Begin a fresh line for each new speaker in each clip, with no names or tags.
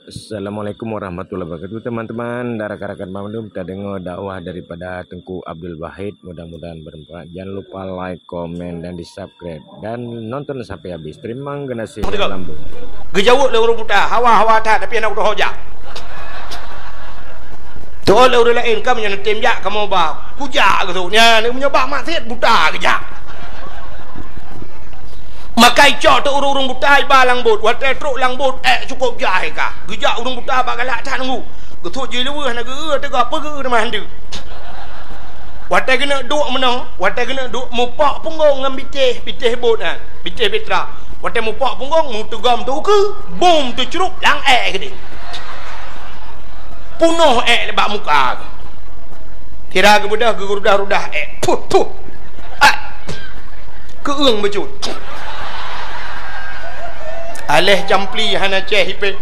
Assalamualaikum warahmatullahi wabarakatuh teman-teman. Rakan-rakan Mamdum, kita dengar dakwah daripada Tengku Abdul Wahid. Mudah-mudahan bermanfaat. Jangan lupa like, komen, dan di subscribe dan nonton sampai habis. Terima kasih. Lambung
gejawuk le urang putah hawa-hawa tak tapi anak udah hojak tu le urang lain kamu yang tim jak kamu ba kujak gitu nya ni punya bak maksiat buta kejak makai cok tu urang buta ba lang bot wat truk lang bot cukup jai ka gejak urang buta ba galak tak nunggu getu je lewe na ge te ga pe ge mah handu wat kena duk menang wat kena duk mupak punggung ngam bitih bot ah bitih petra wat mupak punggung mu tegam tu ke bom tu ceruk lang ke dia punuh lebak muka kira ke budak ke rudah puh ke ung becut aleh campli hana ceh hipe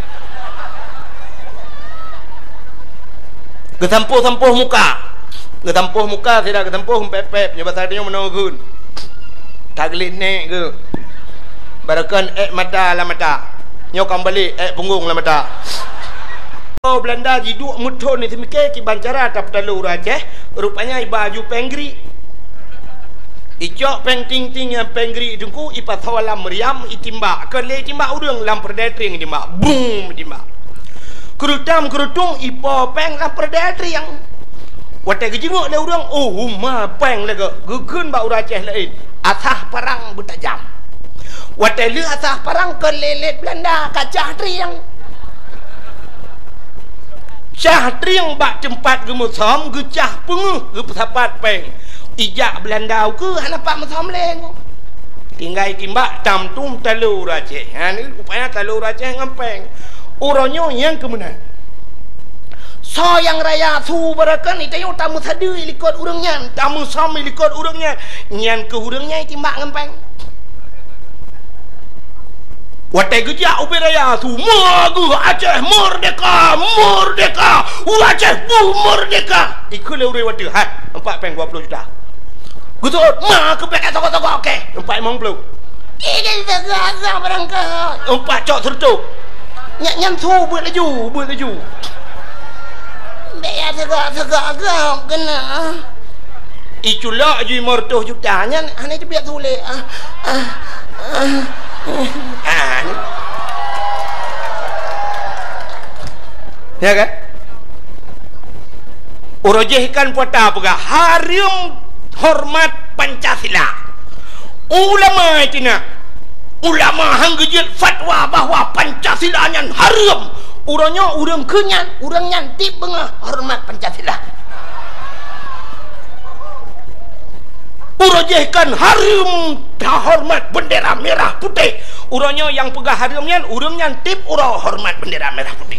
ketampuh muka tidak ketampuh pepep nyoba tadinya menunggun tak gelit nek ke barakan mata lah mata nyokam balik punggung lah mata oh Belanda jiduk muthon ni semike ki bancara tap talu Aceh rupanya baju penggri icok peng ting ting yang penggri dengku ipat hawalam meriam itimba ke le timba urang lam perdetring timba boom timba kerutung ipo peng lam perdetring wate gejengok le urang oh ma peng le gegeun ba urang Aceh lain athah perang bertajam wate le athah perang ke lelet Belanda kacah triang cah triang bak tempat gemusom gecah penguh gepesapat peng ijak Belanda ke hanapak musom leng tinggal timbak tamtum talu Aceh ni rupanya talu Aceh ngempeng uronyo yang kemenang so yang raya su barakan itayo tamu sadu ilikot urangnya tamu som ilikot urangnya nyan ke urangnya timbak ngempeng watai gejak ubi raya tu magu Aceh merdeka Aceh merdeka ikut le urang watai hat 4 20 juta gutut ma ke pek toko-toko okey 450 ini segala berangkat 4 cok sertuk nyam tu buat laju biar segala kena iculak je 500 juta nya ane je biar tulis ya kan urojehkan puata apa harum hormat Pancasila ulama itina ulama hanggejit fatwa bahwa Pancasila nyan harum urangnya urang kenyan urang nyantip bengah hormat Pancasila urojehkan harum hormat bendera merah putih urangnya yang pegah harumnya urang nyantip urang hormat bendera merah putih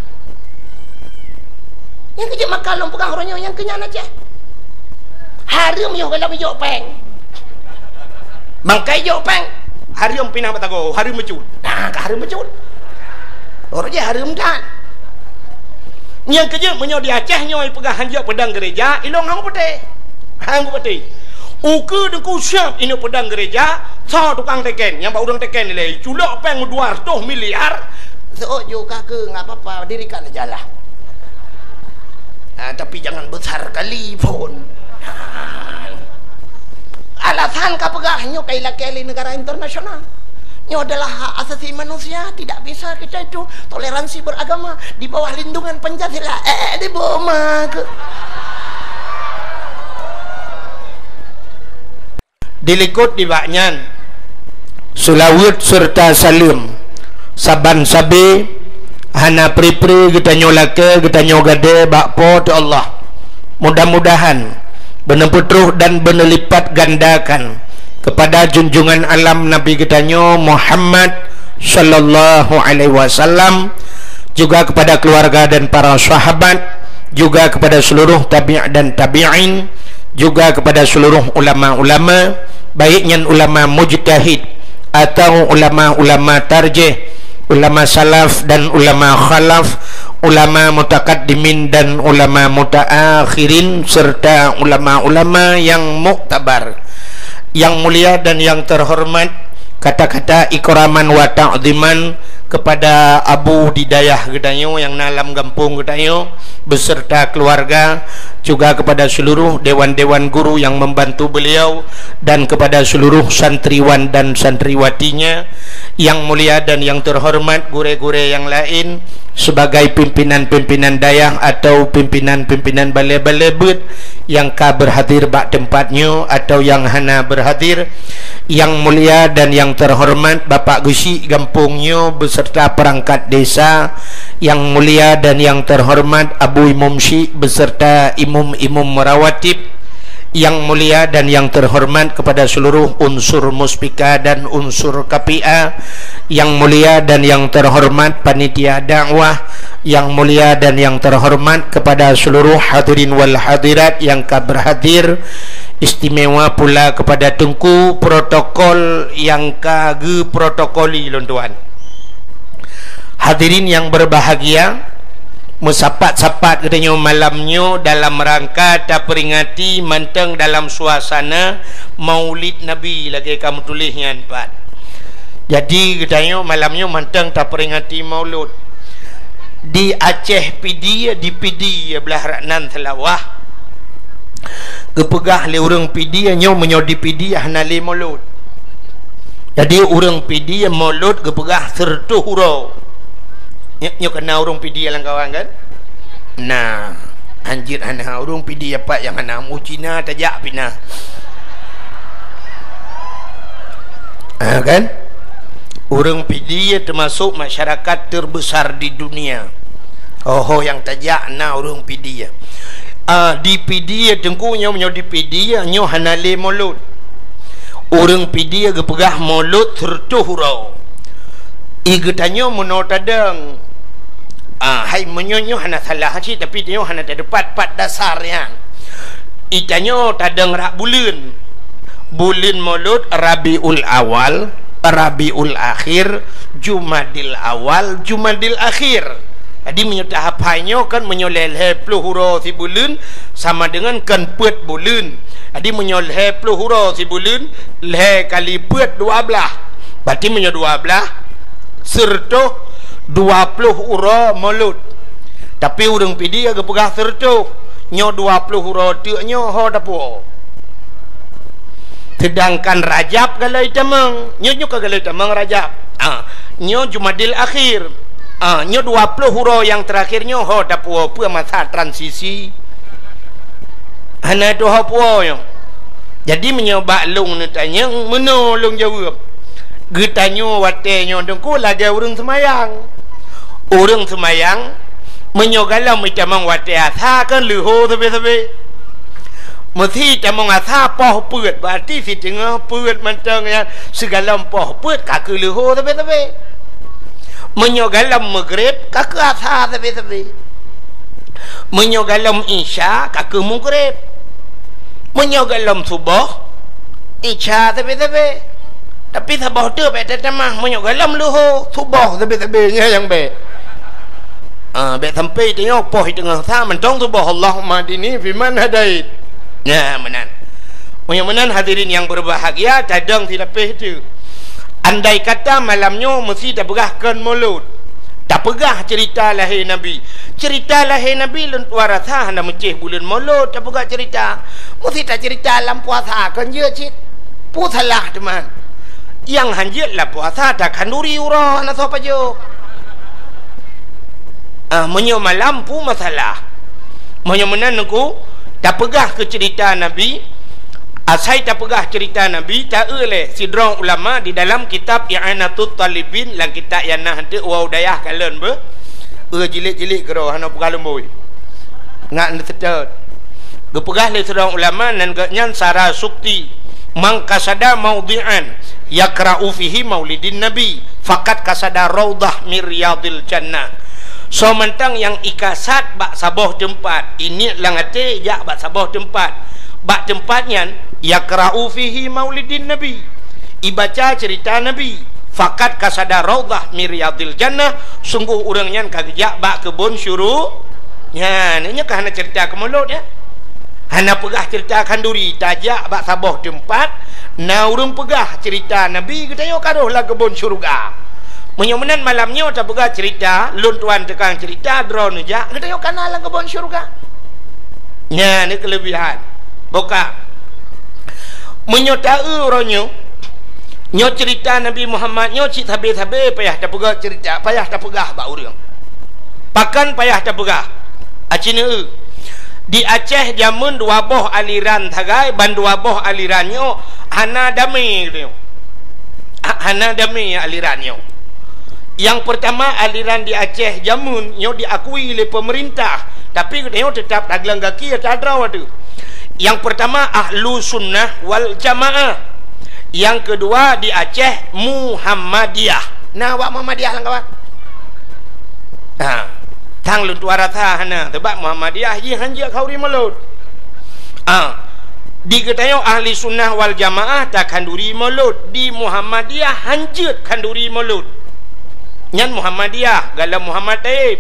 yang kejap makan pegah urangnya yang kenyan aja harum yo kalau yo peng bangkai yo peng harum pinang batago harum becut nah ke harum becut orang je harum kan yang kerja menyo di Aceh nyoy pegah hanjak pedang gereja ilong hang putih uke dengku siap ini pedang gereja so tukang teken yang bau udang teken ni culok peng 200 miliar so juga ke ngap apa dirikan aja lah tapi jangan besar kali pun alasan kapegahnya kailah-kailah negara internasional ini adalah hak asasi manusia tidak bisa kita itu toleransi beragama di bawah lindungan Pancasila di bawah dilikut di baknyan Sulawut serta Salim saban sabi hana pri-pri kita nyolake kita nyogade bakpo tu Allah mudah-mudahan benar-benar dan benelipat gandakan kepada junjungan alam Nabi kita Muhammad sallallahu alaihi wasallam juga kepada keluarga dan para sahabat juga kepada seluruh tabi' dan tabi'in juga kepada seluruh ulama-ulama baiknya ulama mujtahid atau ulama-ulama tarjih ulama salaf dan ulama khalaf ulama mutakaddimin dan ulama mutaakhirin serta ulama-ulama yang muktabar yang mulia dan yang terhormat kata-kata ikraman wa ta'ziman kepada Abu Didayah Gedayo yang dalam kampung Gedayo beserta keluarga, juga kepada seluruh dewan-dewan guru yang membantu beliau, dan kepada seluruh santriwan dan santriwatinya yang mulia dan yang terhormat, gure-gure yang lain sebagai pimpinan-pimpinan dayah atau pimpinan-pimpinan balai-balai bet yang ka berhadir bak tempatnya atau yang hana berhadir, yang mulia dan yang terhormat Bapak Gusi Gampungnya beserta perangkat desa, yang mulia dan yang terhormat Abu Imam Syik beserta imam-imam merawatib, yang mulia dan yang terhormat kepada seluruh unsur muspika dan unsur KPA, yang mulia dan yang terhormat panitia dakwah, yang mulia dan yang terhormat kepada seluruh hadirin wal hadirat yang berhadir, istimewa pula kepada tengku protokol yang kage protokoli lontuan. Hadirin yang berbahagia, mesapat-sapat katanya malamnya dalam rangka tak peringati manteng dalam suasana Maulid Nabi lagi kamu tulisnya empat. Jadi katanya malamnya manteng tak peringati Maulud di Aceh PD, di PD belah Raknan Telawah kepegah le urang PD nyo menyo di PD hanali Maulud. Jadi urang PD Maulud kepegah sertu hurau. Nyo kena urung PD yang kawan kan? Nah, anjir hana urung PD apa yang hana mu Cina tajak pina. Kan? Urung PD termasuk masyarakat terbesar di dunia. Oh yang tajak na urung PD ya. Di PD tengkunya menyo di PD nyo hana le mulut. Urung PD gepegah mulut sertu hurau. Igetanyo menotadang hai menyonyo hana salah haji tapi dia hana terdapat pat dasarnya. Itanyo tadang rak bulan mulut Rabiul Awal, Rabiul Akhir, Jumadil Awal, Jumadil Akhir. Jadi menyuta hapanyo kan menyolelhe pluhuro si bulan sama dengan kan pet bulan. Jadi menyolelhe pluhuro si bulan le kali pet 12. Berarti menyo 12 serto 20 ura mulut. Tapi urang PD agak pegah sertu nyo 20 ura tu nyo ho dapo. Sedangkan Rajab galai tamang nyo kagalai tamang Rajab. Nyo Jumadil Akhir. Nyo 20 ura yang terakhir nyo ho dapo pu masa transisi. Hana tu ho puo nyo. Jadi menyoba long ni tanya menolong jawab. Getanyo watenyo dengku lagi urang semayang. Urang semayang menyogalam macam wate atha kan luho sabe-sabe. Mesti tamang atha poh put berarti si tengah put mantang ya segalam poh put kak luho sabe-sabe. Menyogalam maghrib kak atha sabe-sabe. Menyogalam isya kak maghrib. Menyogalam subuh isya sabe-sabe. Tapi sabah tu betul tamah menyogalam luho subuh sabe-sabe yang be. Baik sampai tengok poh tengah sa mentong tu bah Allahumma dini fi man hadait. Ya menan. Menan hadirin yang berbahagia cadang tidak peh tu. Andai kata malamnya mesti tak pegahkan mulut. Tak pegah cerita lahir Nabi. Cerita lahir Nabi lentuar rasa hendak mencih bulan mulut tak pegah cerita. Mesti tak cerita dalam puasa kan je cik. Pusalah teman. Yang hanjit lah puasa tak kanduri urah nak apa je. Menyo malam pun masalah. Menyo menan aku tak pegah ke cerita Nabi. Saya tak pegah cerita Nabi tak oleh sidrong ulama di dalam kitab I'anatul Talibin lang kitab yang nah hante wau dayah kalen be. Jilik-jilik kero hana pegah lemboi. Ngak netet. Gepegah le sidrong ulama nan nyan sara sukti mang kasada maudhi'an yakra'u fihi maulidin nabi faqat kasada raudah miryadil jannah. So mentang yang ikasat bak saboh tempat ini langate ya bak saboh tempat bak tempatnya yakra'u fihi maulidin nabi ibaca cerita nabi fakat kasada raudah miryadil jannah sungguh urangnya kagejak bak kebun syuruk nya nya kahana cerita ke mulut ya hana pegah cerita kanduri tajak bak saboh tempat na urang pegah cerita nabi katanya karohlah kebun syurga Menyomenan malamnya tak pegah cerita, lun tuan tekang cerita drone aja, kita yuk kanal kebun syurga. Nya ni kelebihan. Boka. Menyotau ronyo. Nyo cerita Nabi Muhammad nyo cik habis-habis payah tak pegah cerita, payah tak pegah ba urang. Pakan payah tak pegah. Acina di Aceh jamun dua boh aliran tagai ban dua boh alirannya hana damai dia. Hana damai alirannya. Yang pertama aliran di Aceh jamun nyo diakui oleh pemerintah, tapi nyo tetap taglang kaki atau adraw tu. Yang pertama ahlu sunnah wal jamaah. Yang kedua di Aceh Muhammadiyah. Nah, wak Muhammadiyah lang kawan. Tang lu tuara tha hana tebak Muhammadiyah ye hanja khauri malut. Di ketayo ahli sunnah wal jamaah tak kanduri malut, di Muhammadiyah hanjut kanduri malut. Nyan Muhammadiyah galam Muhammad Taib.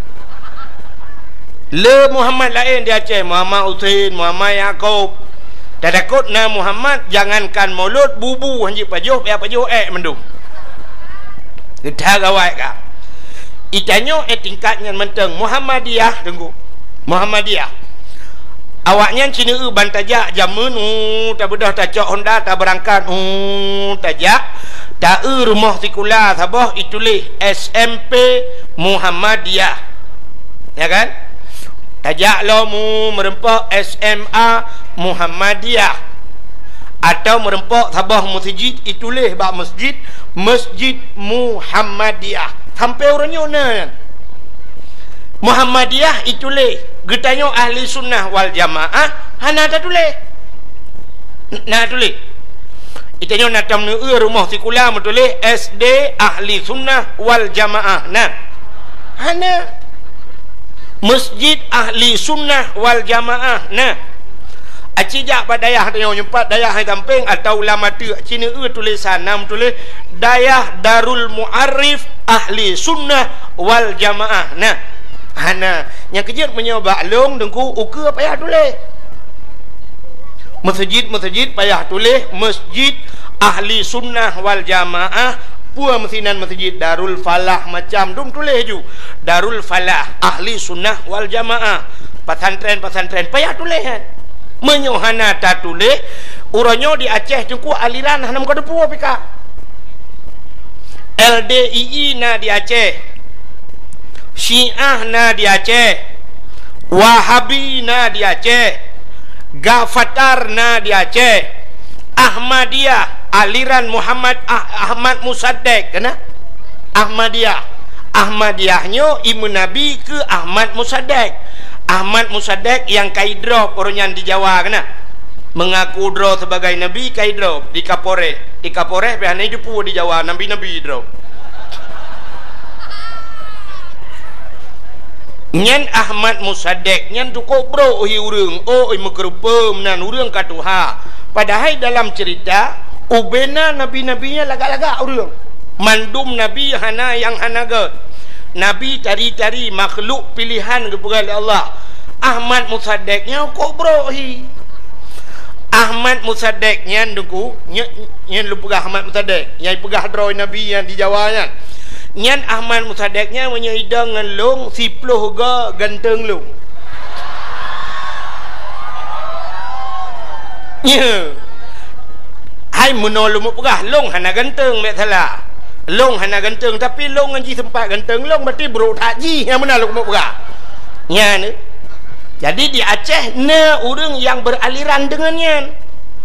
Le Muhammad lain di Aceh, Muhammad Utain, Muhammad Yaakob. Tak takut na Muhammad jangankan mulut bubu hanjut pajuh pajuh mendung. Kita gawai ka. Itanyo tingkatnya menteng Muhammadiyah tunggu. Muhammadiyah. Awaknya cina bantajak jamun tak bedah tak cok Honda tak berangkat tajak tak rumah sekolah sabah itulah SMP Muhammadiyah. Ya kan? Tajak lo mu merempak SMA Muhammadiyah atau merempak sabah masjid itulah bak masjid Muhammadiyah. Sampai orangnya na Muhammadiyah itulah getanyo ahli sunnah wal jamaah hana tak tulis. Nah tulis. Itanyo natam nu rumah sekolah tulis SD ahli sunnah wal jamaah. Nah. Hana masjid ahli sunnah wal jamaah. Nah. Acijak padayah tanya nyempat dayah hai tamping atau ulama tu cina tulisan nam tulis dayah Darul Muarif ahli sunnah wal jamaah. Nah. Hana yang kejut menyoba long dengku uka payah tulis. Masjid payah tulis masjid ahli sunnah wal jamaah. Pua mesinan masjid Darul Falah macam dum tulis ju Darul Falah ahli sunnah wal jamaah. Pesantren payah tulis kan. Menyohana tak tulis uranyo di Aceh jengku aliran hana muka depu pika. LDII na di Aceh, Syiah na di Aceh, Wahabi na di Aceh, Gafatar na di Aceh, Ahmadiyah aliran Muhammad Ahmad Musaddiq kena Ahmadiyahnya Ibu Nabi ke Ahmad Musaddiq. Ahmad Musaddiq yang kaidrop orangnya di Jawa kena mengaku drop sebagai Nabi kaidrop di Kapore biasanya hidup di Jawa Nabi drop. Nyan Ahmad Musaddiq nyan tu bro urang mekerupem nan urang katuha. Padahal dalam cerita ubena nabi-nabinya lagak-lagak urang. Mandum Nabi hana yang hanaga. Nabi tari-tari makhluk pilihan kepada Allah. Ahmad Musaddiqnya bro Ahmad Musaddiqnya nduku nyan lu pegah Ahmad Musaddiq yang pegah droi Nabi yang di Jawa nya. Nyan Ahmad Musaddiqnya menyeidang dengan long siploh ga ganteng long. Nya. Hai menolong pegah long hana ganteng mek salah. Long hana ganteng tapi long ngaji sempat ganteng long berarti bro takji yang mana long pegah. Nya ni. Jadi di Aceh na orang yang beraliran dengannya.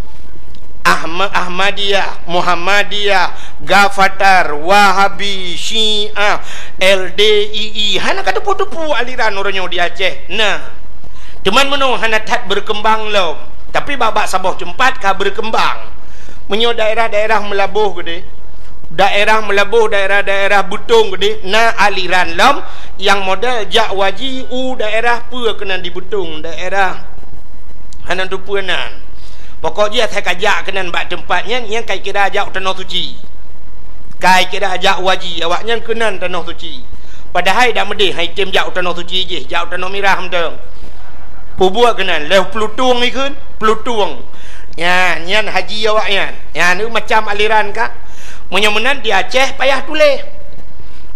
Ahmadiyah, Muhammadiyah, Gafatar, Wahabi, Syiah, LDII, hana kata putu-putu aliran orangnya di Aceh. Nah, cuman menung hana tak berkembang lo. Tapi babak Sabah Cempat kah berkembang. Menyo daerah-daerah melabuh gede. Daerah-daerah Butung gede. Na aliran lom yang model jak waji daerah pua kena di Butung, daerah hana tu puanan. Pokoknya saya kajak kenan bak tempatnya yang kai kira ajak tanah suci. Kai kira ajak waji awaknya kenan tanah suci. Padahal dah medih hai tim jak tanah suci je, jak tanah merah mendeng. Pubuak kenan leh Plutung ikun, Plutung. Ya, nyan haji awaknya. Ya ni macam aliran kah? Menyemenan di Aceh payah tulis.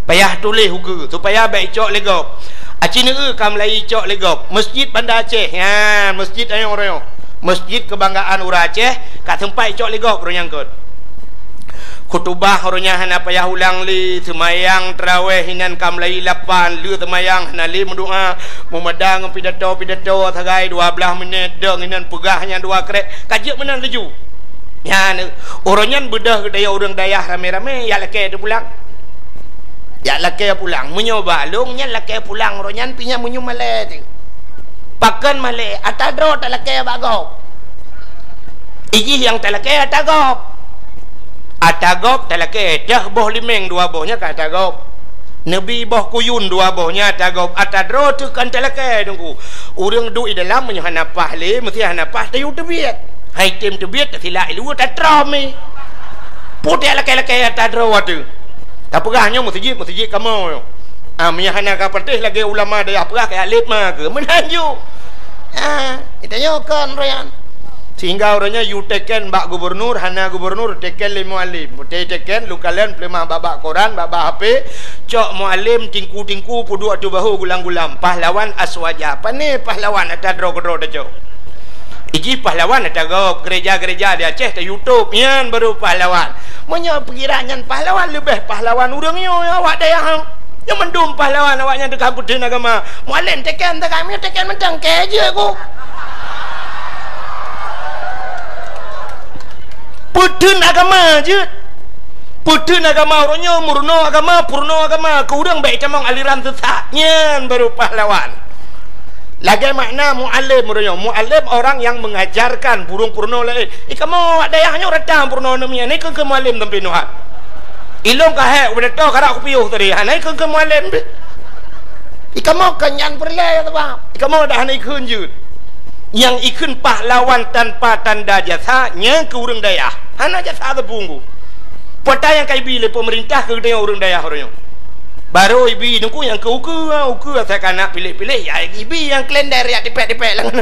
payah tulis hukum supaya baik cok legop acina kam lai cok legop masjid Bandar Aceh ya masjid ayong royong masjid kebanggaan Ura Aceh kat tempat cok legop royang kot khutbah ronya hana payah ulang li semayang tarawih hinan kam lai lapan lu semayang hana li mendoa memadang pidato sagai 12 minit deng hinan pegahnya 2 krek kajak menan leju ya oronyan bedah daya orang dayah rame-rame ya laki tu pulang ya laki pulang menyoba lungnya laki pulang oronyan pinya menyu male tu pakan male atadro tak laki bagop iji yang tak laki atagop atagop talake dah boh limeng 2 bohnya kat atagop nabi boh kuyun 2 bohnya atagop atadro tu kan talake tunggu urang du di dalam menyo hanapah le mesti hanapah tayu tebiat hai tim tebiat sila ilu tatromi putih lake atadro tu tak pegahnya masjid kamu amnya hana ka pertih lagi ulama dia pegah kayak alit mah ke menanju itanya kan royan sehingga orangnya you teken bak gubernur hana gubernur teken le mualim mute teken lu kalian plemah babak koran babak HP cok mualim tingku pudu atu bahu gulang-gulang pahlawan aswaja apa ni pahlawan atadro kedro cok iji pahlawan atago gereja-gereja di Aceh di YouTube yan baru pahlawan menyo pikirannya pahlawan lebih pahlawan urangnya awak daya yang mendum pahlawan awaknya dekat budin agama mualim teken tak kami teken mentang keje aku Pudun agama je Pudun agama orangnya murno agama purno agama kurang baik camang aliran sesatnya baru pahlawan lagi makna mu'alim orangnya mu'alim orang yang mengajarkan burung purno lain kamu dayahnya redam purno namanya ni ke mu'alim tempi nuhat ilong kahek udah tau karak kupiuh tadi hanai ke mu'alim kamu kenyan perlai kamu dah hanai kunjut yang ikun pahlawan tanpa tanda jasanya ke urang dayah hana jasa tepunggu peta yang kai bile pemerintah ke dengan urang dayah orangnya baru ibi nungku yang ke uku saya kanak pilih-pilih ya ibi yang klender ya dipek-dipek lang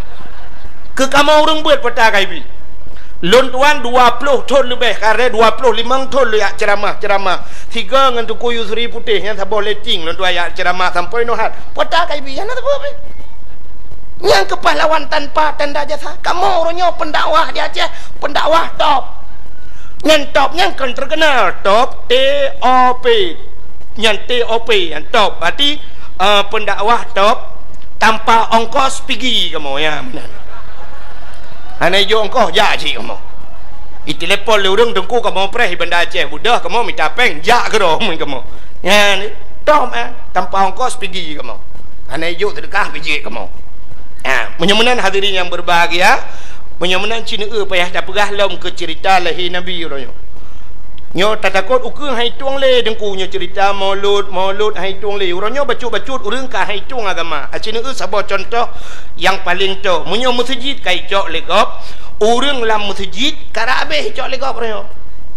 ke kamu urang buat peta kai bi lon tuan 20 ton lebih karena 25 ton lu ya ceramah 3 dengan tu kuyu seri putih yang tak boleh ting lon tuan ya ceramah sampai nohat peta kai bi yana apa yang kepahlawan tanpa tanda jasa kamu orangnya pendakwah di Aceh pendakwah top yang top yang kan terkenal top TOP yang TOP yang top berarti pendakwah top tanpa ongkos pergi kamu ya benar hanya jo ongkos ya cik kamu itelepon le urang dengku kamu preh Bandar Aceh budah kamu minta peng jak ke dong kamu ya top tanpa ongkos pergi kamu hanya jo sedekah biji kamu menyemenan hadirin yang berbahagia menyemenan Cina payah tak pegah lom ke cerita lahir Nabi orangnya nyo tak takut ukur hai tuang le dengkunya cerita maulud hai tuang le orangnya bacut urang ka hai tuang agama Cina sabar contoh yang paling tu menyo masjid kai cok legop urang lam masjid karabe cok legop orangnya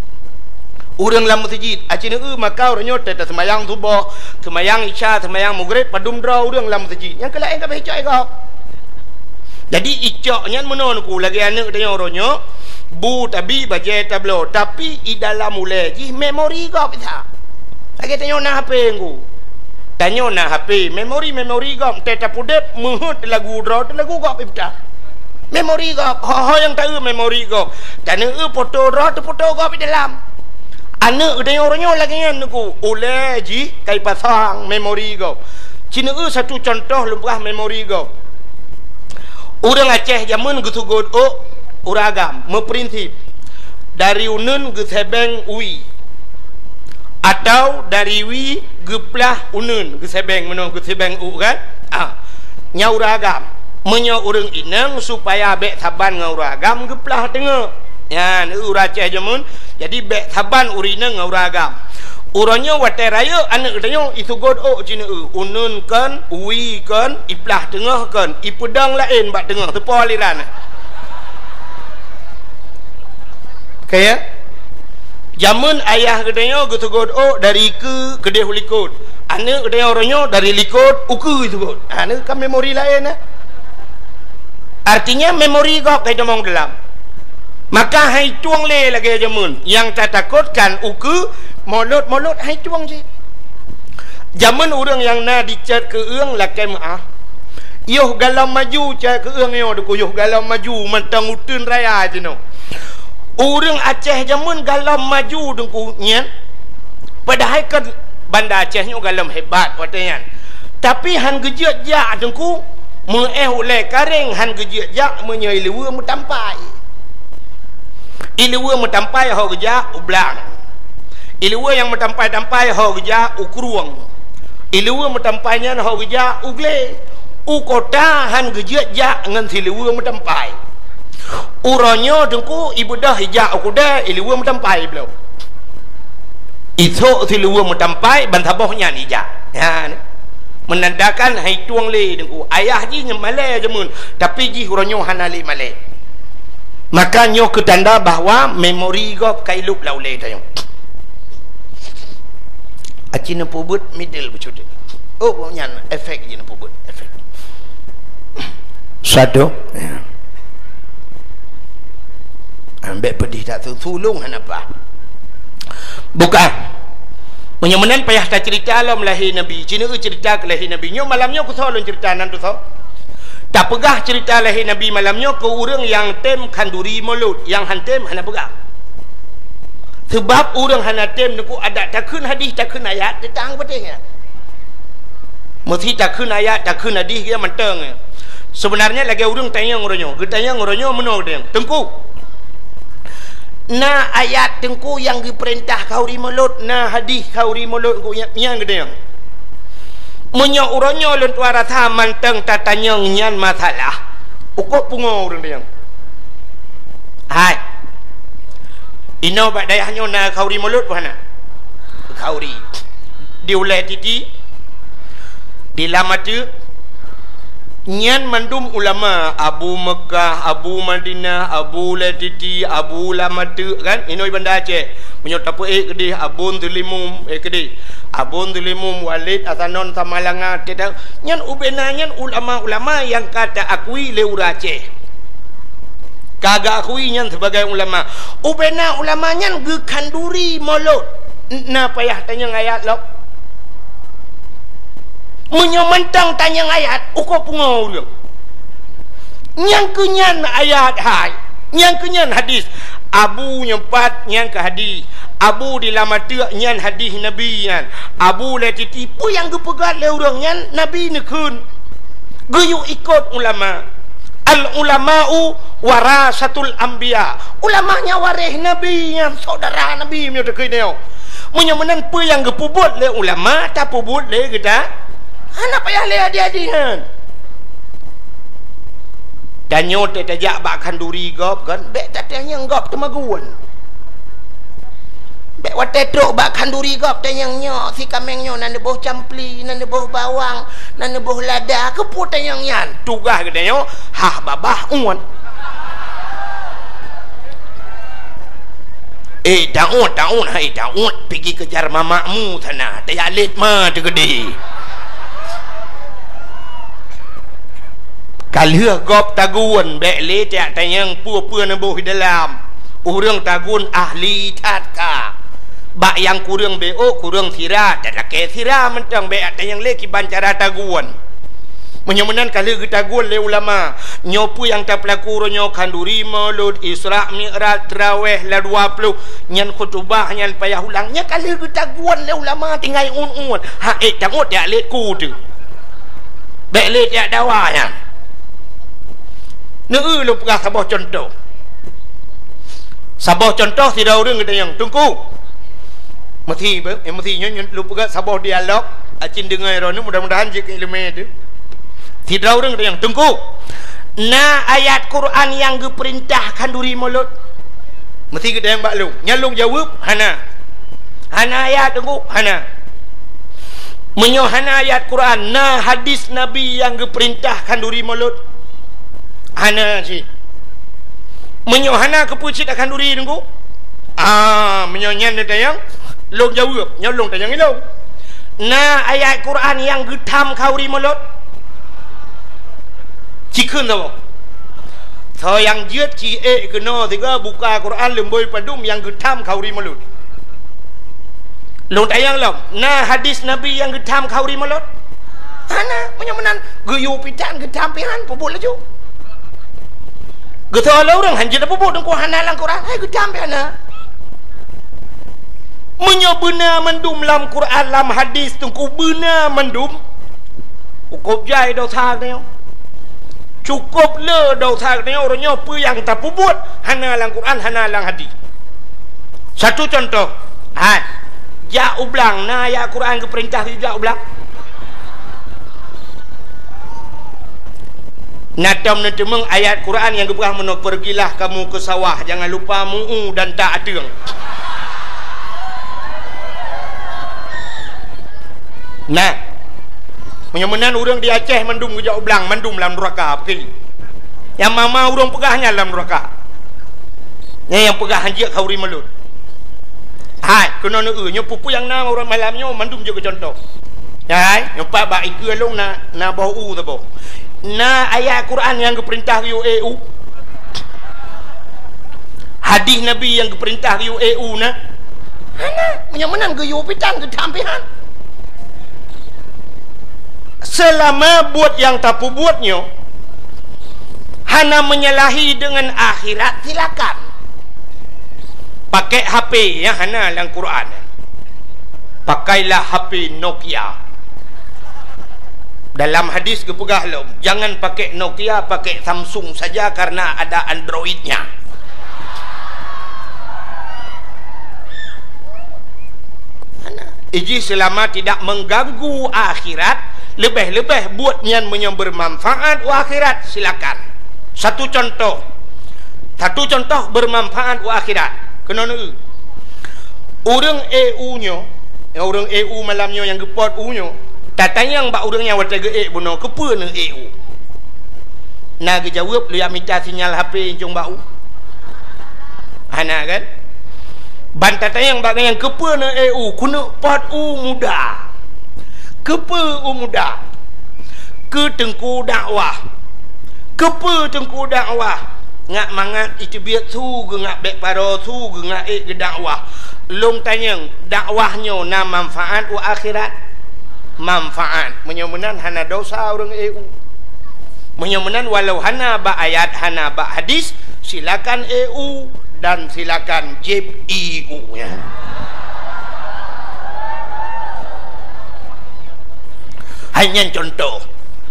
urang lam masjid Cina maka orangnya tak semayang subuh semayang isya semayang maghrib padum dra urang lam masjid yang kelain ka cok legop jadi icoknya menonku lagi anak dia orangnya bu tabi bajet tablo tapi di dalam mulai ji memori kau bisa lagi tanya nak HP aku tanya nak HP memori kau tetap pudep muhut lagu draw lagu kau bisa memori kau ho yang tahu memori kau tanya foto draw tu foto kau di dalam anak dia orangnya lagi anakku oleh ji kai pasang memori kau Cina satu contoh lumpah memori kau urang Aceh zaman gusugod uragam meprinsip dari unun ke sebeng ui atau dari wi geplah unun ke sebeng menong ke sebeng u kan nya uragam menyo urang inang supaya bek saban ngau uragam geplah tengah ya ni ura Aceh zaman jadi bek saban urina ngau uragam urangnya wate raya anak katanya isugod Cina unun kan ui kan iplah tengah kan ipedang lain bak tengah tepa aliran kaya zaman ayah katanya isugod dari ke kedeh likut anak katanya orangnya dari likut uku isugod anak kan memori lain artinya memori kau kaya demong dalam maka hai tuang le lagi zaman yang tak takutkan uku mulut hai tuang je Zaman orang yang na dicat ke ương là kem Yoh galam maju cat ke ương yo deku yoh galam maju mantang utun raya tino. Orang Aceh zaman galam maju deku nyen. Padahal kan Banda Aceh nyo galam hebat patenya. Tapi han gejiat jak deku oleh kareng han gejiat jak menyai lewa metampai. Ilewa metampai ho geja ublang. Ilewa yang metampai-tampai ho geja ukruang. Ilewa metampainya ho geja ugle. Ukota han gejiat jak ngan silewa metampai. Uronyo dengku ibudah hijak ukuda ilewa metampai beliau. Itu silewa metampai bantabohnya hijak. Ya, menandakan hai tuang le dengku. Ayah ji Malay jemun, tapi ji uronyo hanali Malay. Maka nyo ketanda bahawa memori gop kailup laule tayong. Acina pubut middle bercuti. Oh, nyan efek je pubut efek. Satu. Ambek pedih tak sulung apa? Bukan. Menyamanan payah tak cerita alam lahir Nabi. Cina cerita ke lahir Nabi. Nyo malamnya aku solon cerita nanti so. Tak pegah cerita lahir Nabi malamnya ke orang yang tem kanduri mulut, yang hantem hana pegah. Sebab orang hana tem niku ada takun hadis takun ayat tentang betulnya. Mesti takun ayat takun hadis dia menteng. Sebenarnya lagi orang tanya ngoronyo, getanya ngoronyo meno dia. Tengku. Na ayat tengku yang diperintah kau ri mulut, na hadis kau ri mulut ku yang gede. Menyo uronyo lun tuara tha manteng tatanya nyan masalah. Ukok pungo orang dia. Hai. Ino bak dayahnya na kauri mulut mana? Kauri. Diulai titi. Dilamatu. Nyan mandum ulama Abu Mekah, Abu Madinah, Abu Latiti, Abu Lamatu kan? Ino banda Aceh. Menyot apa kedih Abun Tulimum kedih. Abun Tulimum Walid Asanon Samalanga tidak. Nyan ubena nyan ulama-ulama yang kata akui leura Aceh. Kagak akui nyan sebagai ulama. Ubena ulamanya ge kanduri mulut. Na payah tanya ayat lo. Menyamantang tanya ayat uko pungo dia. Nyang kenyan ayat hai. Nyang kenyan hadis. Abu nyempat nyang ke hadis. Abu dilamatu nyan hadis Nabi nyan. Abu latiti pu yang ge pegat le urang nyan Nabi ni kun. Ge yu ikut ulama. Al-ulama'u warasatul anbiya. Ulamanya waris Nabi yang saudara Nabi punya dekat dia. Menyamanan apa yang gepubut le ulama tak pubut le kita. Anak payah le adik-adikan. Dan nyote tajak bak kanduri gop kan. Bek tatanya gop temaguan. Bek watetruk bak kanduri gop tanya nyo si kamengnya nan boh campli, nan boh bawang, nan boh lada ke pu tanya nyan. Tugah ke tanya, hah babah uan. Daun, hai daun pergi kejar mamakmu sana. Taya lit mah tu gede. Kalau gop tagun bek le tak tanya pu nan boh dalam. Urang tagun ahli tatka. Bak yang kurang BO kurang sirah dan laki sirah mentang be ada yang leki bancara taguan menyamanan kalau kita taguan le ulama nyopu yang tak pelaku nyo kanduri maulud Isra Mi'raj Tarawih la 20 nyan khutbah nyan payah ulangnya kalau kita taguan le ulama tinggal un ha tangut tak let ku tu be let tak dawanya neu lu pegah sabah contoh si daurang kita yang tunggu mesti nyon lupa sabah dialog acin dengar rono mudah-mudahan jika ilmu itu tidak orang yang tunggu na ayat Quran yang diperintahkan duri mulut mesti kita yang baklung nyalung jawab hana ayat tunggu hana menyohana ayat Quran na hadis Nabi yang diperintahkan duri mulut hana si menyohana kepucit akan duri tunggu menyonyan yang long jawab nyolong tanya ngilong na ayat Quran yang getam kauri mulut cikun tau so yang jiat ci kena tiga buka Quran lemboi padum yang getam kauri mulut Long tayang lom. Nah hadis Nabi yang getam khauri malot. Hana menyemenan geyu pitan getam pihan puput laju. Getol orang hanjit puput dengku hana lang Quran. Hai getam pihan. Menyebena mendum lam Quran lam hadis dengku bena mendum. Cukup jai dosa dia. Cukup le dosa dia orangnya apa yang tak puput hana lang Quran hana lang hadis. Satu contoh. Hai ja ublang na ayat Quran ke perintah ja ublang. Natam netemeng ayat Quran yang keberah menok pergilah kamu ke sawah jangan lupa mu'u dan tak adeng. Nah menyemenan orang di Aceh mendum ke ja ublang mendum dalam neraka api. Yang mama orang pegahnya dalam neraka. Yang pegah hanjik khauri melut. Hai kena nyo pupu yang na orang malamnya mandum juga contoh. Hai nyopa ba iku long na bau u tabo. Na ayat Quran yang keperintah yu EU. Hadis Nabi yang keperintah yu EU na. Hana menyemenan ke yu pitan ke tampihan. Selama buat yang tak buatnya hana menyalahi dengan akhirat silakan. Pakai HP yang hana dalam Quran. Pakailah HP Nokia. Dalam hadis kepegah lom, jangan pakai Nokia, pakai Samsung saja karena ada Androidnya. Iji selama tidak mengganggu akhirat, lebih-lebih buat yang bermanfaat akhirat silakan. Satu contoh bermanfaat akhirat. Kenapa? Orang EU-nya, orang EU malamnya yang gepot U-nya, tatanya yang bak orangnya wata ge buno kepa ne EU. Nah ge jawab lu yang minta sinyal HP jong bau. Hana kan? Ban tatanya yang bak yang kepa ne EU kuna pot U muda. Kepa U muda. Ke tengku dakwah. Kepa tengku dakwah. Ngak mangat itu biat su ge ngak bek paro su ge ngak ge dakwah. Long tanyang dakwahnya na manfaat wa akhirat. Manfaat menyemenan hana dosa orang EU. Menyemenan walau hana ba ayat hana ba hadis silakan EU dan silakan JPU nya. Hanya contoh.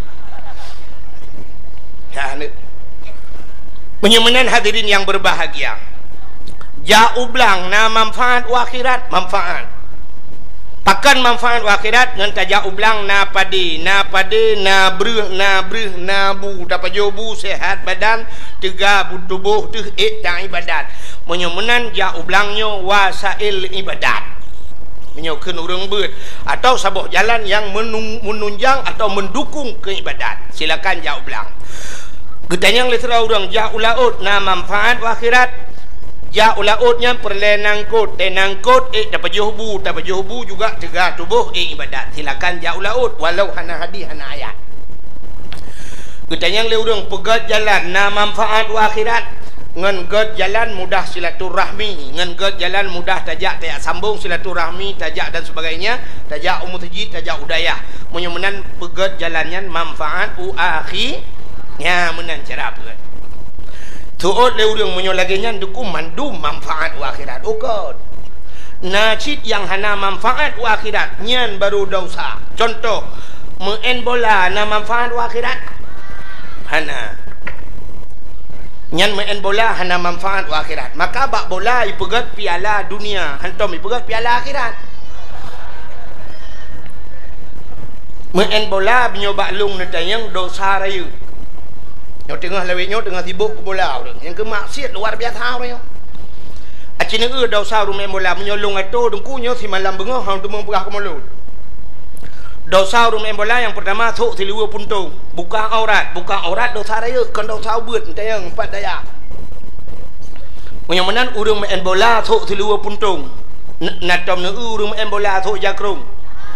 Ya, menyemenan hadirin yang berbahagia. Ja ublang na manfaat akhirat manfaat. Pakan manfaat akhirat ngan taja ublang na padi na breh na bu dapat jobu sehat badan tiga tubuh tu tak ibadat. Menyemenan ja ublangnya wasail ibadat. Menyokun orang ber atau sabuk jalan yang menunjang atau mendukung keibadat. Silakan ja ublang. Getanyang lesra orang ja ulaut na manfaat akhirat. Ja ulautnya perle nangkut dapat jobu juga tegak tubuh ibadat. Silakan ja ulaut walau hana hadis hana ayat. Getanyang le orang pegat jalan na manfaat akhirat. Ngan gad jalan mudah silaturahmi, ngan gad jalan mudah tajak sambung silaturahmi, tajak dan sebagainya, tajak umur tajid, tajak udayah. Menyemenan pegat jalannya manfaat akhirnya menan cara pegat. Tuot le urang menyolaginya dukum mandum manfaat akhirat. Ukod. Najid yang hana manfaat akhirat nyan baru dosa. Contoh, main bola na manfaat akhirat. Hana. Nyan main bola hana manfaat akhirat. Maka bak bola ipegat piala dunia, hantom ipegat piala akhirat. Main bola binyoba lung netayang dosa rayu. Yang tengah lewetnya tengah sibuk ke bola orang. Yang kemaksiat luar biasa orang. Acina dosa rumah bola menyolong atau dengkunya si malam bengah hang tu mempegah ke mulut. Dosa rumah bola yang pertama sok si liwa puntung. Buka aurat dosa raya kan dosa ubut tayang empat daya. Menyemenan urang main bola sok si liwa puntung. Natom ne urang main bola sok jakrung.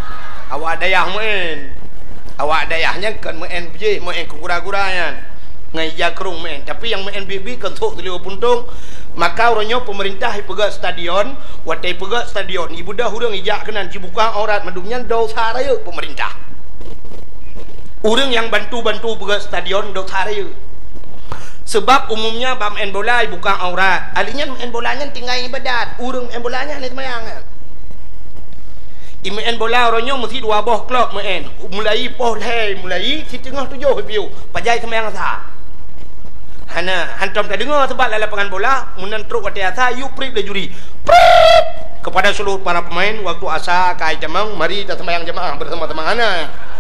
Awak dayah main. Awak dayahnya kan main je main kura-kuranya. ngai jakrung men tapi yang men BB kentuk teliu puntung maka orangnya pemerintah pegat stadion watai pegat stadion ibu dah urang ijak kenan cibuka aurat madungnya dosa raya pemerintah urang yang bantu-bantu pegat stadion dosa raya sebab umumnya bam main bola buka aurat alinya main bolanya tinggal ibadat urang main bolanya ni semayang main bola orangnya mesti 2 boh klub main mulai poh leh mulai si tengah 7 piu pajai semayang sah hana hantam tak dengar sebab dalam lapangan bola munan truk kata asa you prip le juri prip kepada seluruh para pemain waktu asa kai jamang mari kita sembahyang jemaah bersama-sama hana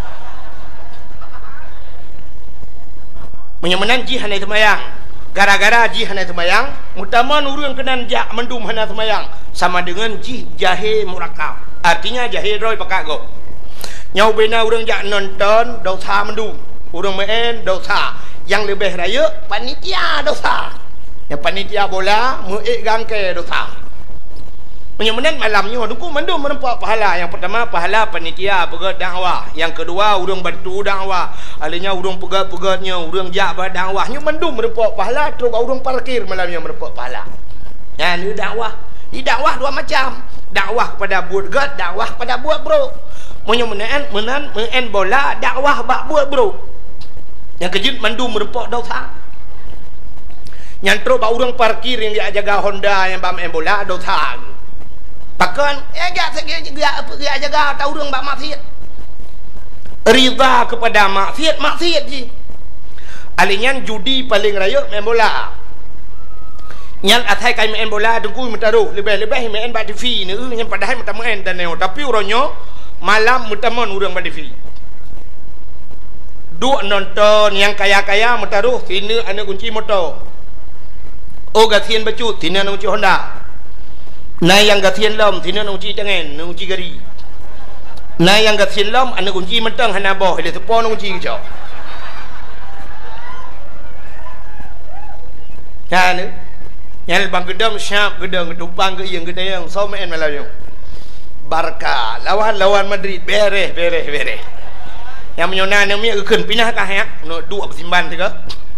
menyemenan ji hana sembahyang gara-gara ji hana sembahyang mutaman urang kenan jak mendum hana sembahyang sama dengan ji jahe murakab artinya jahe roy pakak go nyau bena urang jak nonton dosa mendum urang main dosa yang lebih raya panitia dosa yang panitia bola muik gangke dosa menyemenan malamnya duku mendum menempat pahala yang pertama pahala panitia pegat dakwah yang kedua urang bantu dakwah alinya urang pegat-pegatnya urang jak dakwahnya mendum menempat pahala terus urang parkir malamnya menempat pahala ya ni dakwah di dakwah 2 macam dakwah kepada buat gat dakwah kepada buat bro menyemenan men bola dakwah bak buat bro yang kejut mandu merempok dosa nyantro bau orang parkir yang dia jaga Honda yang bam bola dosa takkan gak jaga tahu orang bak maksiat rida kepada maksiat je alinyan judi paling raya main bola nyan atai kai main bola dengku mentaruh lebih-lebih main bak TV ni yang padahal mata main dan neo tapi orangnya malam mutamon orang bak TV duk nonton yang kaya-kaya mentaruh sini anak kunci motor oh gatian bacut sini anak kunci Honda nah yang gatian lom sini anak kunci tangan anak kunci gari nah yang gatian lom anak kunci mentang hana boh dia sepon anak kunci kejauh ya ni yang bang gedang syap gedang ketupang ke yang gedang so main malam Barca lawan Madrid beres yang menyona namanya ukun pindah kah ya no 2 bersimban tiga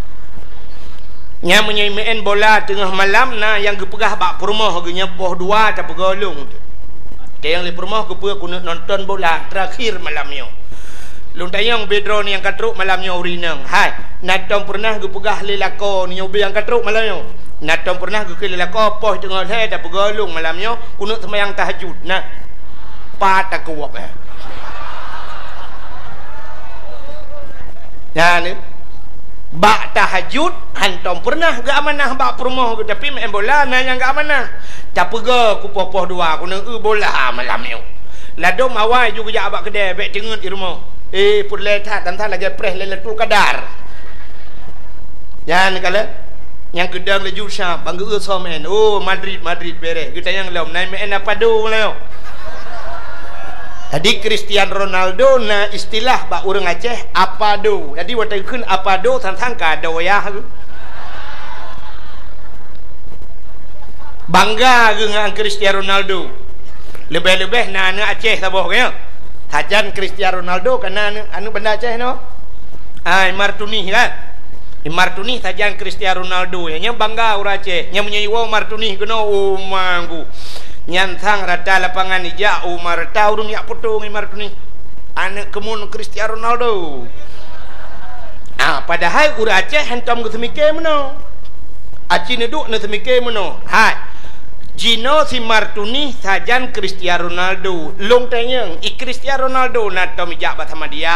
yang main bola tengah malam nah yang gepegah bak perumah harganya poh 2 tak pegolong dia yang di perumah gepegah kuna nonton bola terakhir malamnya lung tayang bedro ni yang katruk malamnya urinang hai natong pernah gepegah lelako ni obi yang katruk malamnya natong pernah gepegah lelako poh tengah saya tak pegolong malamnya kuna sembahyang tahajud nah patah kuap ya ni bak tahajud hantom pernah gak amanah bak perumah tapi main bola nah yang gak amanah tak pega ku poh 2 kuna bola malam ni ladom awal juga jak bak kedai bek tengut di rumah pun letak tantan lagi press letul kadar ya ni kala yang gedang laju syap bangga so main oh Madrid beres kita yang lom naik main apa do leo jadi Cristiano Ronaldo na istilah bak orang Aceh apa do jadi waktu kun apa do tantang kado ya bangga dengan Cristiano Ronaldo lebih-lebih na anak Aceh taboh ya hajan Cristiano Ronaldo karena anu benda Aceh no Martuni kan Martuni hajan Cristiano Ronaldo nya bangga orang Aceh nya menyewa Martuni kena manggu nyantang rata lapangan ija Umar tahu yak potong Martuni anak kemun Cristiano Ronaldo padahal orang Aceh hentam ke semike meno aci neduk na semike meno hai Gino si Martuni sajan Cristiano Ronaldo long tanyang Cristiano Ronaldo na tom ija bat sama dia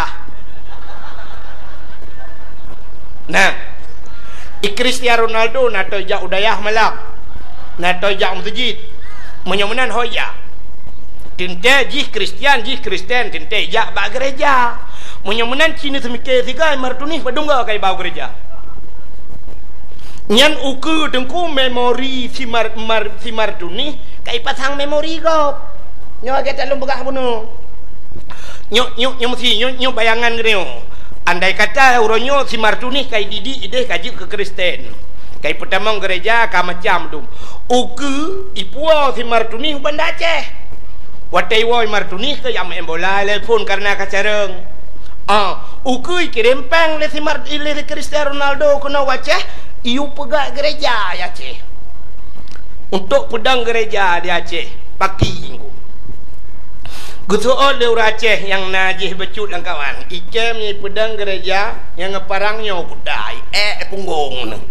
nah Cristiano Ronaldo na to ija udayah malak na to ija masjid menyemenan hoya tinte jih Kristen tinte ija ba gereja menyemenan cini semike tiga Martuni padungga kai bau gereja nyan uku tengku memori si Martuni kai pasang memori go nyo kita lum begah bunuh nyo mesti nyo bayangan gini andai kata uronyo si Martuni kai didi ide kaji ke Kristen kai pertama gereja ka macam tu uku ipua si Martuni banda Aceh watai woi Martuni ke yang main bola telepon karena kacareng ukui kirim peng le Cristiano Ronaldo kena waceh iu pegak gereja ya Aceh. Untuk pedang gereja di Aceh pagi minggu. Gutuol le Aceh yang najih becut dan kawan. Ikem ni pedang gereja yang ngeparangnya kudai punggung ni.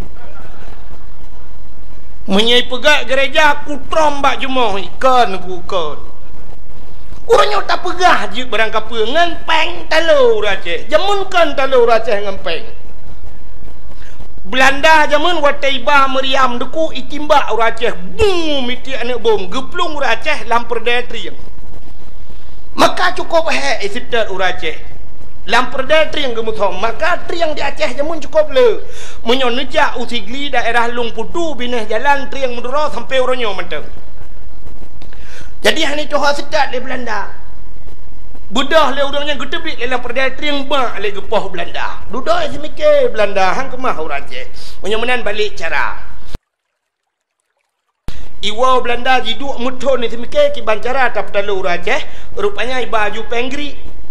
Menyai pegak gereja ku trombak jumoh ikan ku ikan. Urangnya tak pegah je barang kapa ngempeng talur Aceh. Jamunkan talur Aceh ngempeng. Belanda jamun wataiba meriam deku itimba ur Aceh bum iti anak bom geplung ur Aceh lamperdaya triang. Maka cukup isitat ur Aceh. Lamperdaya triang gemuthom maka triang di Aceh jamun cukup le. Menyoneja usigli daerah Lung Putu bineh jalan triang mendoro sampai uranyo menteng. Jadi hani tu hasitat le Belanda. Bedah le urangnya gedebik le lamperdaya triang ba le gepoh Belanda. Duduk semikir Belanda hang kemah ur Aceh. Menyomenan balik cara. Iwa Belanda jiduk muthon ni semikir ki bancara tap talu ur Aceh, rupanya baju penggri.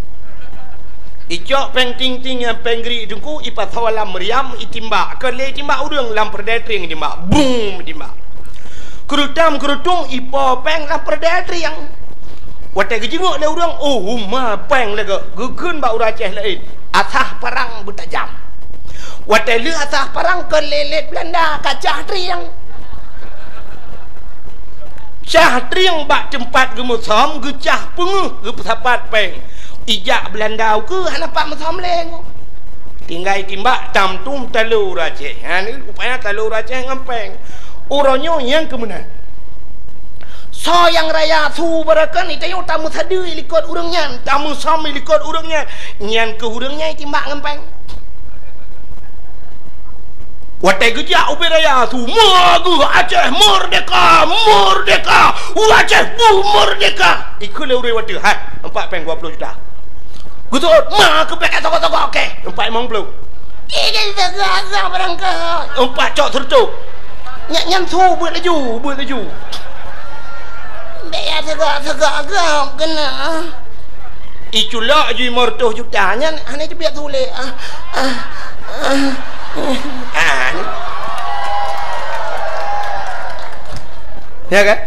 Icok peng ting ting yang penggri dengku ipat hawalam meriam itimba ke le timba urang lamperdaya triang timba. Boom timba. Kerutam kerutung ipo peng lamperdaya triang. Watai kejenguk le urang ma peng lega gegeun ba ur Aceh lain asah parang bertajam. Watai le asah parang ke lelet Belanda kacah triang. Cah triang bak tempat gemusom gecah penguh ge pesapat peng. Ijak Belanda ke hanapak mesom leng. Tinggal timbak tamtum talur Aceh. Ha ni rupanya talur Aceh ngempeng. Uronyo yang kemudian so yang raya su berakan itayo tamu sadu ilikot urangnya tamu som ilikot urangnya nyan ke urangnya timbak ngempeng. Watai geja ubi raya su magu Aceh merdeka merdeka Aceh merdeka ikut le ure watu ha 4.20 juta gutu ma ke pek toko-toko okey 4.50 ini segala berangkat 4 cok sertuk nyan su buat laju Bea tegak-tegak kena. Iculak je 50 juta nya ane dia biar tulis. Ya kan?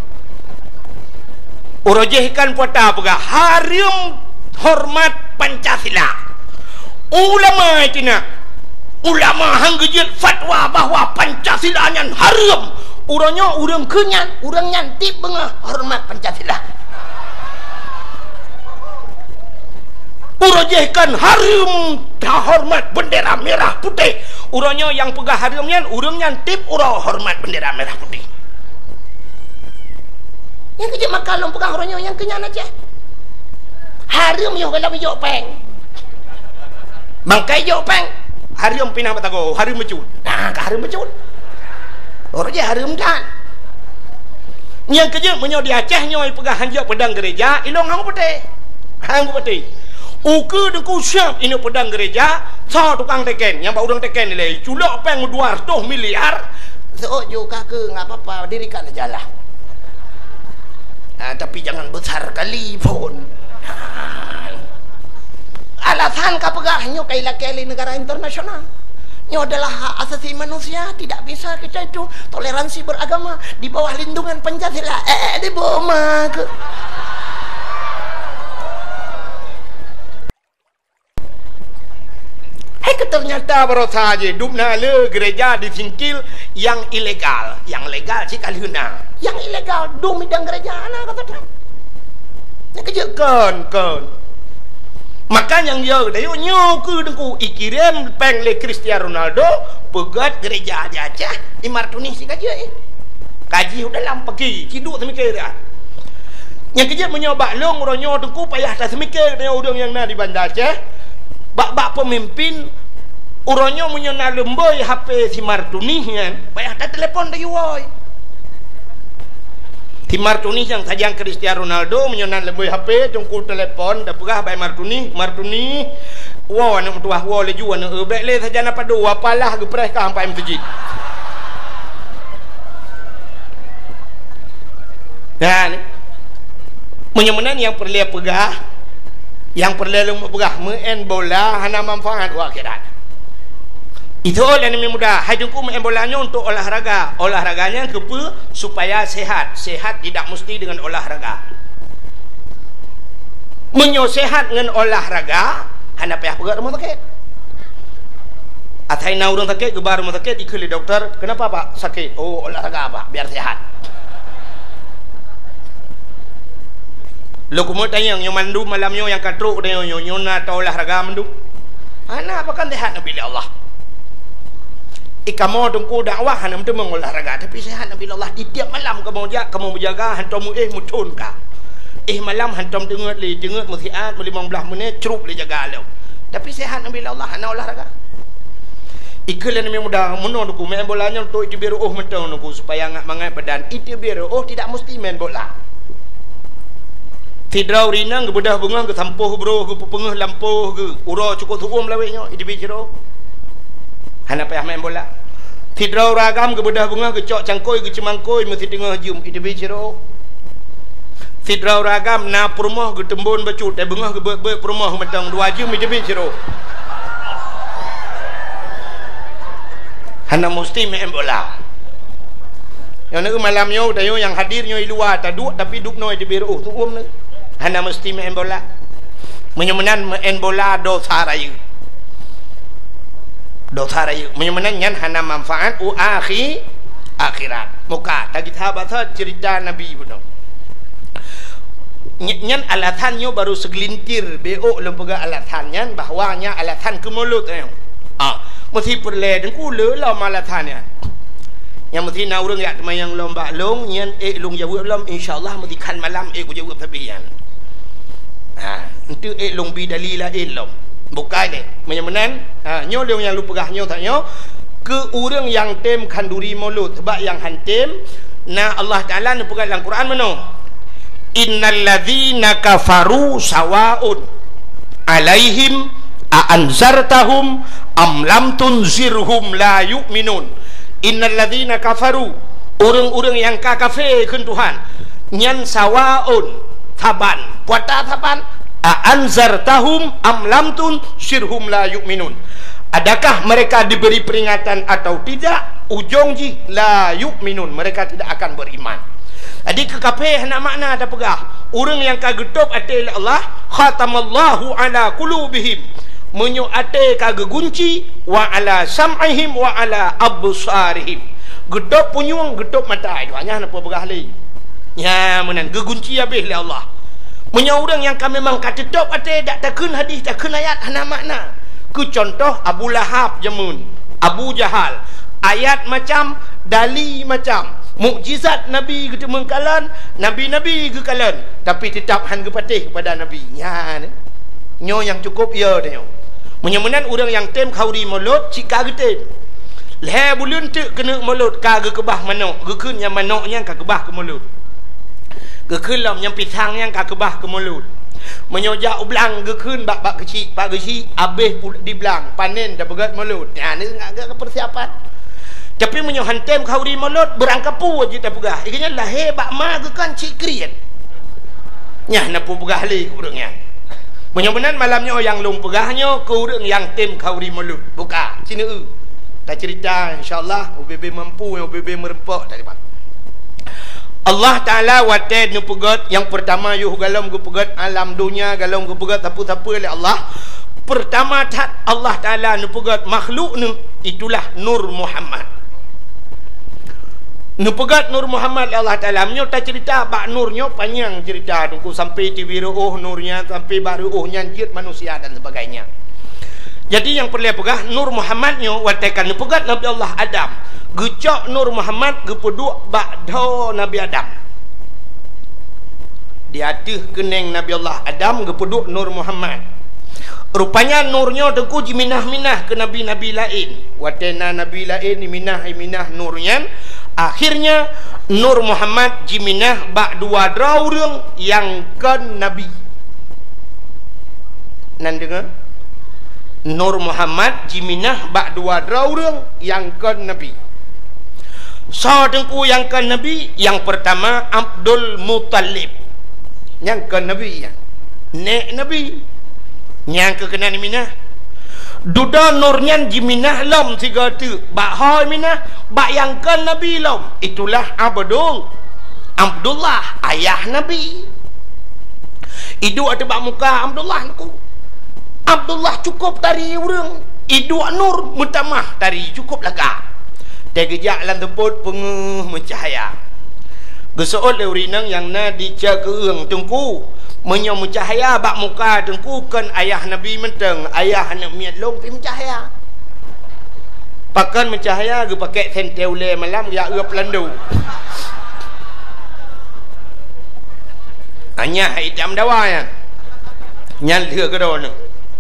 Urojehkan pota pega harum hormat Pancasila. Ulama itina. Ulama hang gejut fatwa bahwa Pancasila nya harum. Urangnya urang kenyan, urang nyantip bengah hormat Pancasila. Urajehkan harum hormat bendera merah putih. Urangnya yang pegah harumnya, urang nyantip urang hormat bendera merah putih. Yang kerja makalong pegah urangnya yang kenyan aja. Harum yo kalau yo peng. Bangkai yo peng. Harum pinang batago, harum mecut. Nah, ke harum mecut. Orang je harum kan. Yang kerja menyo di Aceh nyoi pegah hanjak pedang gereja, ilong hang putih. Hang putih. Uke deku siap ini pedang gereja, sa tukang teken, yang bau urang teken nilai culak peng 200 miliar. So juga ke enggak apa-apa, dirikan aja lah. Tapi jangan besar kali pun. Alasan ka pegah nyo kay lakeli negara internasional. Ini adalah hak asasi manusia, tidak bisa kita itu toleransi beragama di bawah lindungan Pancasila. Di bawah ke. Ternyata baru saja dubna le gereja disingkil yang ilegal, yang legal sih kali huna, yang ilegal dum midang gereja anak kata dia. Ini kejekan. Maka yang dia dayo nyoku dengku ikirim peng le Cristiano Ronaldo pegat gereja aja Imartuni si kaji kaji udah lam pergi ciduk semikir dah. Yang kerja menyoba long ronyo dengku payah tak semikir dia udang yang na di Bandar Aceh. Bak pemimpin uronyo menyona lemboi HP si Martuni kan payah tak telepon dah woi. Si Martuni yang sajang Cristiano Ronaldo menyonan lebih HP jongkul telepon dah pegah by Martuni wow anak tuah wow leju anak bek le saja napa do apalah gepres ka sampai masjid dan menyemenan yang perlu pegah yang perlu berah main bola hana manfaat akhirat. Itu oleh yang mudah. Hai jengku main bolanya untuk olahraga. Olahraganya kepa supaya sehat. Sehat tidak mesti dengan olahraga. Menyosehat dengan olahraga hana payah pergi rumah sakit. Atai na orang sakit gebar rumah sakit ikut doktor. Kenapa Pak sakit? Oh olahraga Pak biar sehat. Lo kumut tanya yang mandu malamnya yang katruk dia nyona atau olahraga mandu. Ana apa kan sehat nabi Allah. Kamu tunggu dakwah hanya untuk mengolahraga tapi sehat nabi Allah. Di tiap malam kamu menjaga hantam mutun ka. Malam hantam dengar musiat 15 menit cerup le jaga lo. Tapi sehat nabi Allah hanya olahraga. Ikulah yang mudah menon aku main bolanya untuk itu biar mentang aku supaya ngak mangai badan. Itu biar tidak mesti main bola. Tidrau rinang ke bedah bunga ke tampuh bro ke pengeh lampuh ke ura cukup tuum laweknya itu bicara. Hana payah main bola. Tidrau ragam ke bedah bunga ke cok cangkoi ke cemangkoi mesti tengah jum itu bicara. Tidrau ragam na perumah ke tembun bacut bunga ke perumah mentang 2 jum itu bicara. Hana mesti main bola. Yang nak malamnya tayo yang hadirnya di luar tak duk tapi duk noi di biru tu nak. Hana mesti main bola. Menyemenan main bola dosa raya. Dosa raya. Menyemenan nyan hana manfaat akhirat. Muka tak kita baca cerita Nabi pun. Nyan alatannya baru segelintir beok lembaga alatannya bahwanya alatan ke mulut mesti perle dan kula lah malatannya. Yang mesti na urang yak yang lomba long nyan long jawab lom insyaallah mesti kan malam ku jawab tabian. Itu long bi dalila lom. Bukan ni. Menyemenan nyo long yang lupa nyo tak nyo ke urang yang tem kanduri mulut sebab yang hantem na Allah Taala ni pegang dalam Quran mano. Innal ladzina kafaru sawaun alaihim a'anzartahum am lam tunzirhum la yu'minun. Innal ladzina kafaru orang-orang yang kafir keun Tuhan nyan sawaun taban puata taban a'anzartahum am lam tunzirhum la yu'minun. Adakah mereka diberi peringatan atau tidak? Ujung ji la yu'minun, mereka tidak akan beriman. Jadi kekafir nak makna ada pegah orang yang kagetup ate Allah khatamallahu ala qulubihim menyu ate kagegunci wa ala sam'ihim wa ala absarihim getup punyung getup mata itu hanya apa pegah li nya menan gegunci habis le Allah menyu orang yang kami memang katetup ate dak takun hadis takun ayat hana makna ku contoh Abu Lahab jamun Abu Jahal ayat macam dali macam mukjizat Nabi kita mengkalan Nabi-Nabi ke kalan tapi tetap han patih kepada Nabi ya nyo yang cukup ya nyo menyemenan orang yang tem khauri mulut cika getem le bulun tu kena mulut ka ge kebah manok ge keun yang manoknya ka kebah ke mulut ge keun lam yang pisang yang ka kebah ke mulut menyojak ublang ge keun bak kecil pak gesi habis di belang panen dah begat mulut ya ni ngak persiapan. Tapi menyohan tem khauri mulut berangkapu aja tak pegah. Ikanya lahir bak ma ke kan cik kriat. Nyah napu pegah li urangnya. Menyebenan malamnya yang long pegahnya ke urang yang tem khauri mulut. Buka sini tak cerita insyaallah UBB mampu yang UBB merempak tadi pak. Allah Taala wated nu pegat yang pertama yuh galom gu pegat alam dunia galom gu pegat tapu-tapu oleh Allah. Pertama tat Allah Taala nu pegat makhluk nu itulah Nur Muhammad. Nu pegat Nur Muhammad Allah Taala menyo ta cerita bak nurnya panjang cerita tunggu sampai tibiru nurnya sampai baru nyanjit manusia dan sebagainya. Jadi yang perlu pegah Nur Muhammad nyo watekan nu pegat Nabi Allah Adam. Gecok Nur Muhammad gepeduk bak do Nabi Adam. Di atas keneng Nabi Allah Adam gepeduk Nur Muhammad. Rupanya nurnya tengku jiminah-minah ke nabi-nabi lain. Watena nabi lain minah nurnya. Akhirnya Nur Muhammad jiminah bak dua draurung yang kan nabi. Nan dengar? Nur Muhammad jiminah bak dua draurung yang kan nabi. So tengku yang kan nabi, yang pertama Abdul Muttalib. Yang kan nabi ya. Nek nabi Nyang ke kena ni minah. Duda nurnyan jiminah lom tiga tu. Bak hoi minah. Bak yang ke Nabi lom. Itulah Abdullah ayah Nabi. Idu ada bak muka Abdullah aku. Abdullah cukup tari urang. Idu nur mutamah tari cukup lega. Tegejak lan teput penguh mencahaya. Gesoot le urinang yang na dica keung tengku. Menyo mencahaya bak muka tengku kan ayah Nabi menteng. Ayah nak miat long pi mencahaya. Pakan mencahaya ge pakai senteule malam ya eup landu. Hanya hitam dawa ya. Nyan leu ke don.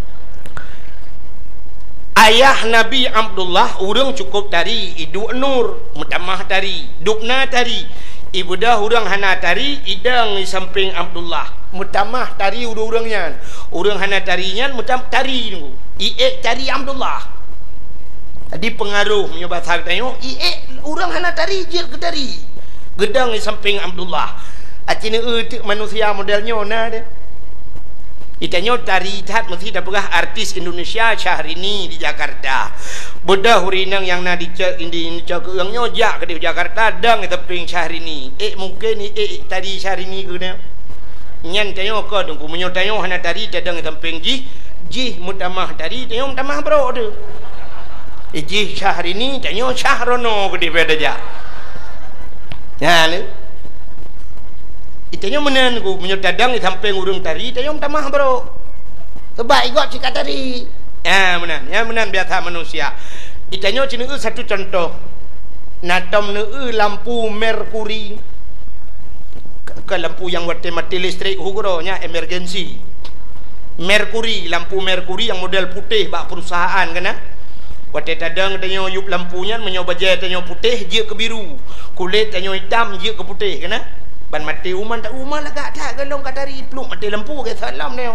Ayah Nabi Abdullah urang cukup tari, idu nur mutamah tari, dukna tari, ibu dah urang hana tari, idang di samping Abdullah mutamah tari urang-urangnya, urang hana tarinya mutam tari nunggu, iek tari Abdullah. Tadi pengaruh menyobat hak tanya, iek urang hana tari je ke tari, gedang di samping Abdullah. Acina manusia modelnya na deh. Itanya tari tat mesti dah pegah artis Indonesia Syahrini di Jakarta. Bodah hurinang yang na dicek indi cak yang nyojak ke di Jakarta dang teping Syahrini. Mungkin tadi Syahrini ke dia. Nyan tanyo ke dengku menyo tanyo hana tari tadang teping ji mutamah tari tanyo mutamah bro tu. Ji Syahrini tanyo Syahrono ke di beda ja. Ya ni. Itanya menen ku menyodadang di samping urung tari itanya tamah bro. Sebab ikut cika tari. Ya menan biasa manusia. Itanya cina satu contoh. Natam lampu merkuri. Ke lampu yang mati listrik hukuronya emergency. Merkuri, lampu merkuri yang model putih bak perusahaan kena. Waktu tadang tanya yup lampunya menyoba jaya tanya putih je ke biru. Kulit tanya hitam je ke putih kena. Ban mati uman tak uman lah tak gelong kat tari peluk mati lampu ke salam ni.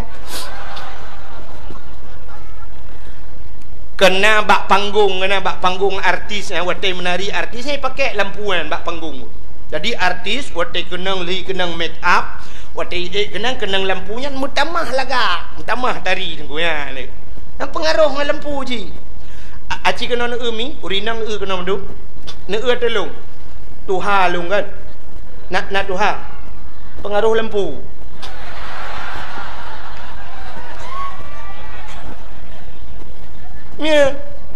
Kena bak panggung artis waktu menari artis ni pakai lampuan bak panggung. Jadi artis waktu kenang make up, waktu kenang lampunya mutamah laga, mutamah tari tengku ya ni. Yang pengaruh dengan lampu je. Aci kena nak umi, urinang kena mendu. Nak telung. Tuha lung kan. Nak tuha pengaruh lampu. Ya.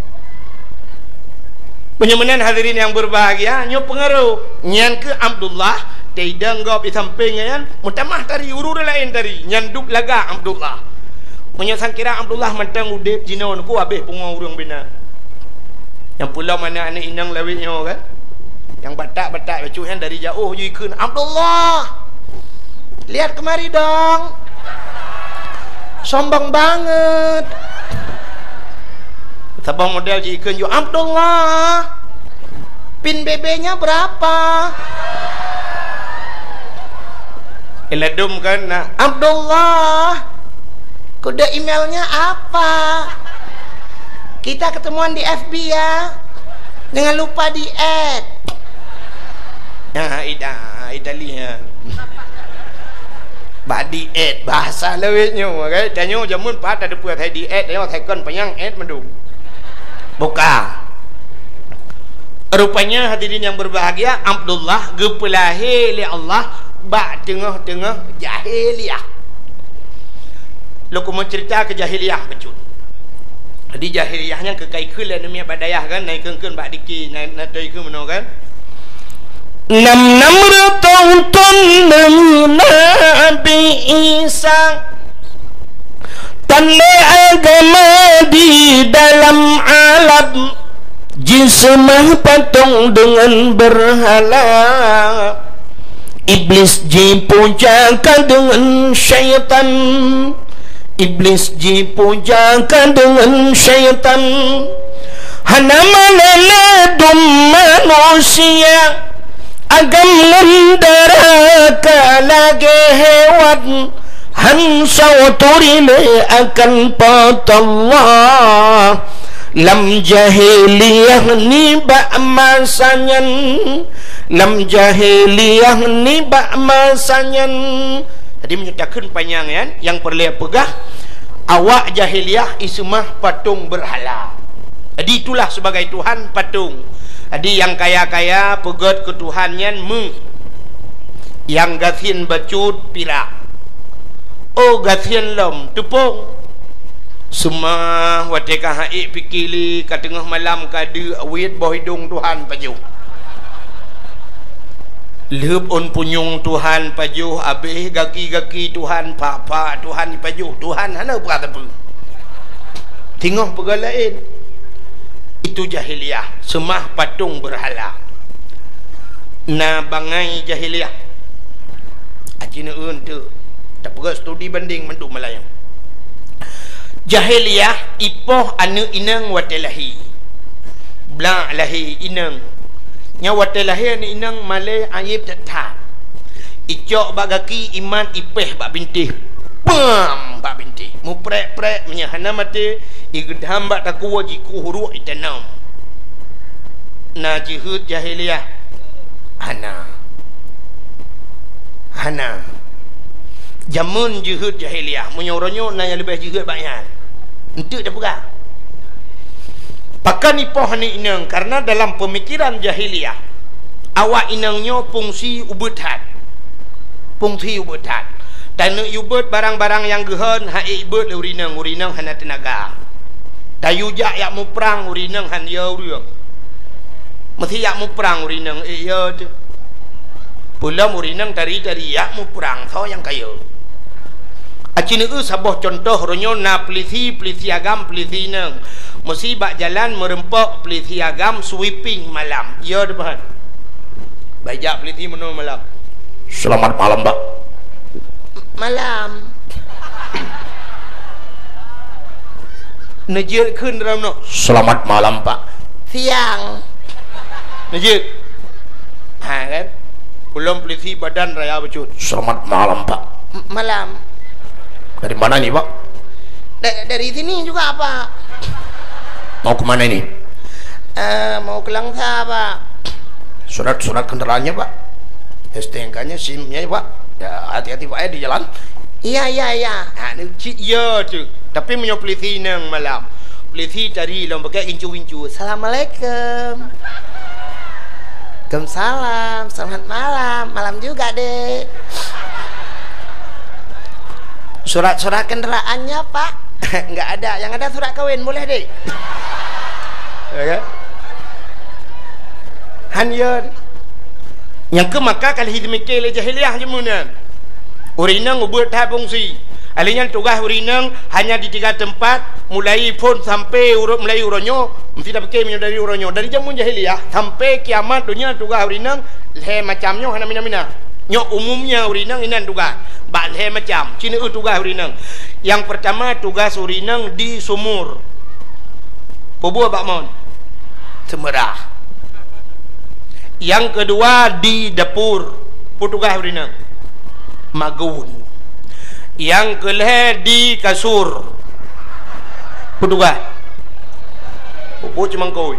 Penyemanan hadirin yang berbahagia, nyo pengaruh. Nyan ke Abdullah, tidak ngop di samping kan, mutamah tari urur lain tari, nyan duk laga Abdullah. Menyang kira Abdullah mentang udip jinon ku habis punga urang bina. Yang pula mana anak inang lawitnya kan? Yang batak-batak bacuhan dari jauh jikun Abdullah lihat kemari dong, sombong banget. Sabang model jikun yo Abdullah, pin BB-nya berapa? Eladum kan nah. Abdullah, kode emailnya apa? Kita ketemuan di FB ya, jangan lupa di add. Ya, Italia. Ba di add bahasa lewitnya, okay? Tanya jamun pat ada puat hai di add, dia thai kon panyang add mendung. Buka. Rupanya hadirin yang berbahagia, Abdullah gepelahi li Allah ba tengah-tengah jahiliyah. Loku mau cerita ke jahiliyah becut. Jadi jahiliyahnya kekaikul dan demi badayah kan, naik keun ba diki na toi ke meno kan. 600 tahun Nabi Isa tanda agama di dalam alam, jismah patung dengan berhala, iblis dipujakan dengan syaitan, iblis dipujakan dengan syaitan. Hana maladum manusia agam mendaraka lagi hewan, hansau turime akan patullah. Lam jahiliyah ni ba masanyan, lam jahiliyah ni ba masanyan. Tadi menyatakan panjang kan, yang perlu pegah awak jahiliah ismah patung berhala. Jadi itulah sebagai Tuhan patung. Jadi yang kaya-kaya pegat ke Tuhannya yang gasin bacut pirak, oh gasin lom tepung semua wateka haik pikili ke tengah malam kadu awit boh hidung Tuhan paju leup on punyung Tuhan paju abih gaki-gaki Tuhan pak Tuhan paju Tuhan hana berkata apa tengok perkara lain. Itu jahiliah, semah patung berhala. Na bangai jahiliah. Acina tu tak perlu studi banding menduk Melayu. Jahiliah ipoh anu inang watelahi. Bla lahi inang. Nya watelahi anu inang malay ayib tetap. Icok bagaki iman ipeh bak bintih. Pam bak bintih. Mu prek-prek menyahana mati igedham bak takuwa jiku huruk itanam. Na jihud jahiliyah hana jamun jihud jahiliyah menyoronyo na yang lebih jihud banyak untuk dah pegah pakan ipoh ni inang karena dalam pemikiran jahiliyah awak inangnya fungsi ubutan dan ubut barang-barang yang gehon hai ibut urinang hana tenaga dayujak yak mu perang urinang han ya urang mesti yak mu perang urinang ya tu pula urinang dari yak mu perang so yang kaya acina sabah contoh ronyo na pelisi agam pelisi nang mesti bak jalan merempok pelisi agam sweeping malam ya depan bajak pelisi menung malam selamat malam Pak malam Najir kun dalam no. Selamat malam Pak. Siang. Najir. Ha kan? Belum peliti badan raya becut. Selamat malam Pak. Malam. Dari mana nih Pak? Dari sini juga Pak. Mau kemana ini? Mau ke Langsa Pak. Surat kendaraannya Pak. STNK-nya SIM-nya Pak. Ya hati-hati Pak ya di jalan. Iya. Ha ni cik ya tu. Tapi punya peliti nang malam. Peliti cari lom pakai incu-incu. Assalamualaikum. Waalaikumsalam. Selamat malam. Malam juga, Dek. Surat kendaraannya, Pak? Enggak ada. Yang ada surat kawin, boleh, Dek? Ya. Hanyon. Yang ke Makkah kali hidmikil jahiliyah jemunan. Urinang ubut tak fungsi. Alinya tugas urinang hanya di 3 tempat, mulai pun sampai mulai uronyo, mesti dah pakai minyak dari uronyo. Dari zaman jahiliyah sampai kiamat dunia tugas urinang le macamnya hana mina-mina. Nyok umumnya urinang inan tugas. Bak le macam. Cina tugas urinang. Yang pertama tugas urinang di sumur. Pobua bak mon. Semerah. Yang kedua di dapur. Tugas urinang. Magun. Yang kelih di kasur petugas pupu cemangkoi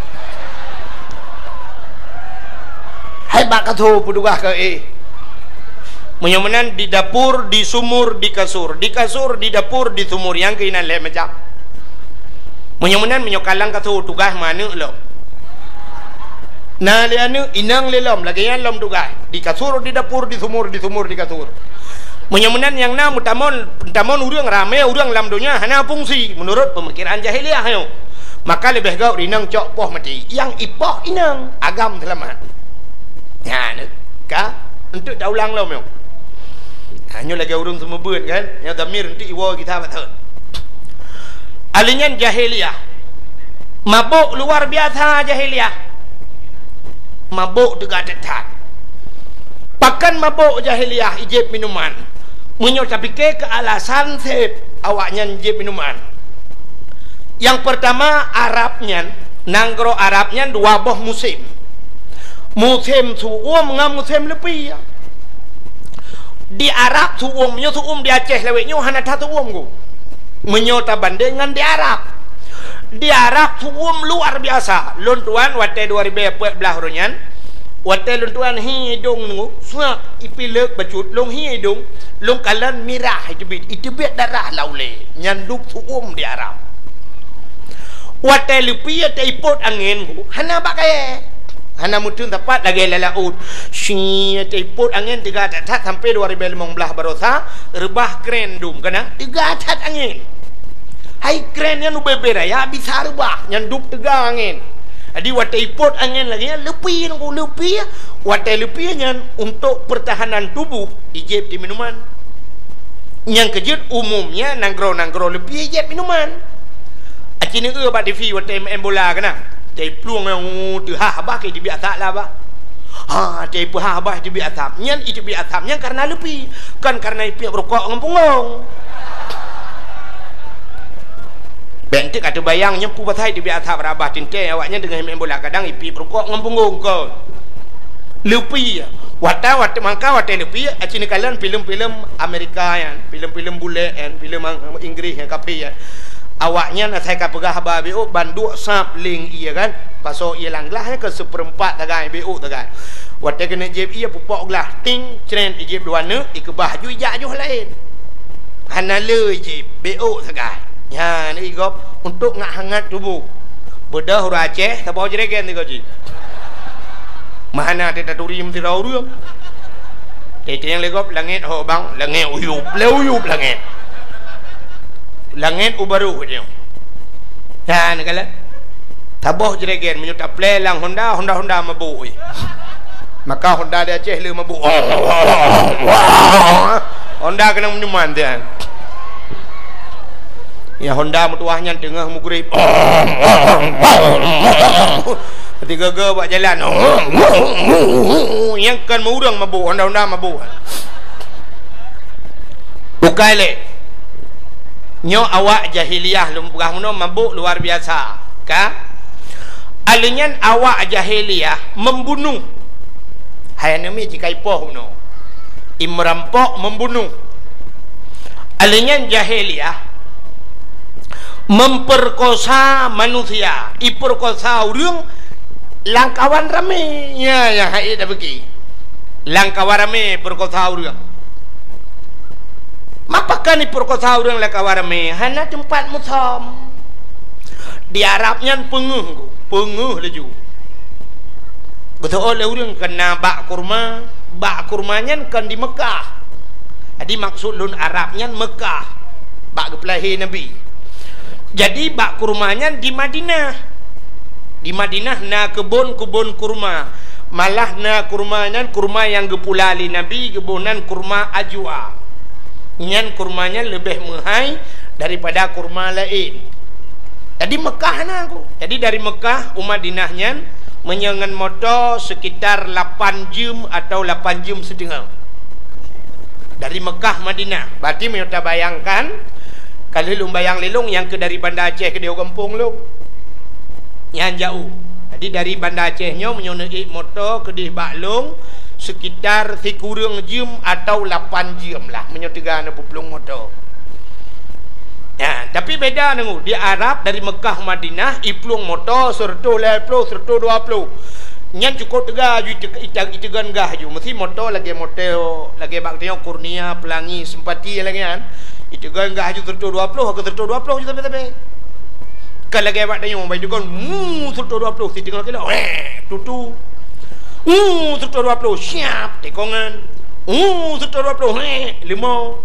hai bak katu petugas ke menyamanan di dapur di sumur di kasur di dapur di sumur yang keinan leh macam menyamanan menyokalang katu tugas mana lo nah lianu inang lelom lagi yang lom tugas di kasur di dapur di sumur di kasur menyamanan yang na mutamon urang ramai urang lam dunia hana fungsi menurut pemikiran jahiliyah yo. Maka lebih gau rinang cok poh mati yang ipoh inang agam selamat ya ka untuk daulang lo yo. Hanya lagi urang semua beut kan yang damir untuk iwo kita betul alinyan jahiliyah mabuk luar biasa jahiliyah mabuk tegak tetap pakan mabuk jahiliyah ijib minuman menyo tapi ke alasan sep awaknya ijib minuman yang pertama Arabnya nanggro Arabnya 2 boh musim suum ngam musim lebih ya. Di Arab suum di Aceh leweknya hana suum go menyo bandingan di Arab suum luar biasa lon tuan wate 2014 ronyan Watel tuan hidung nu suap ipilek bacut long hidung long kalan mirah itu bit darah laule nyanduk suum di Arab. Watel pia taipot angin hana bakai hana mutun tepat lagi lalaut si taipot angin 3 tat sampai 2015 barosa rebah kren dum kana 3 tat angin. Hai kren yang ubebera ya bisa rebah nyanduk 3 angin. Jadi watai ipot angin lagi lebih nunggu lebih watai lebihnya untuk pertahanan tubuh ijib di minuman. Yang kejut umumnya nanggro lebih ijib minuman. Acini bat TV watai embola kena. Tei pluang yang tu habah ke di biasa lah bah. Tei habah di biasa. Nyan itu biasa nyan karena lebih kan karena ipi rokok ngempungong. Bentik atau bayangnya pu batai di biasa berabah tinte awaknya dengan main bola kadang ipi perukok ngempunggung kau lupi wata mangka wata lupi acini kalian film-film Amerika ya film-film bule and film Inggris yang kapi ya awaknya nak saya kapegah babi bandu sap ling iya kan pasal ia langlah ke seperempat tagai bu tagai wata kena jeb ia pupok lah ting cren ijib dua ne ikebah ju ijak lain hana le jeb bu tagai. Ya, ni igop untuk ngak hangat tubuh. Bedah huruf Aceh, tak bawa jeregen ni kau ji. Mana teta turim tirau ruam. Teta yang legop langit ho bang, langit uyup langit. Langit ubaru dia. Ya, ni kala. Tak bawa jeregen menyuta plelang Honda mabuk. Maka Honda dia Aceh le mabuk. Honda kena menyuman dia. Ya Honda mutuahnya tengah mugrib. Ketika ke buat jalan. Yang kan murang mabuk Honda mabuk. Bukai le. Nyo awak jahiliyah lumpugah muno mabuk luar biasa. Ka? Alinyan awak jahiliyah membunuh. Hayanami jika ipoh muno. Imrampok membunuh. Alinyan jahiliyah memperkosa manusia, iperkosa orang langkawan rame ya hai dah pergi langkawan rame perkosa orang mapakan iperkosa orang langkawan rame hana tempat mutam di Arabnya penguh laju betul oleh orang kena bak kurmanya kan di Mekah jadi maksud lun Arabnya Mekah bak kepelahi Nabi. Jadi bak kurmanya di Madinah. Di Madinah na kebun kurma. Malah na kurmanya kurma yang gepulali Nabi kebunan kurma ajwa. Nyan kurmanya lebih mahal daripada kurma lain. Jadi Mekah na aku. Jadi dari Mekah Madinahnya menyengan motor sekitar 8 jam atau 8 jam setengah. Dari Mekah Madinah. Berarti kita bayangkan kalau lu bayang lelong yang ke dari Banda Aceh ke Deo Kampung lu yang jauh. Jadi dari Banda Acehnya menyonai motor ke di Baklong sekitar sekurang jam atau 8 jam lah menyotiga na puplung motor. Ya, tapi beda nengu di Arab dari Mekah Madinah iplung motor serta 10 serta 20. Nyan cukup tega ju itegan gah ju mesti motor lagi baktenya kurnia pelangi simpati lagi kan. Itu kan enggak haju tertu 20 aku tertu 20 je tapi kalau lagi buat tanya baik juga tertu 20 si tinggal kilo tutu tertu 20 siap tekongan tertu 20 limau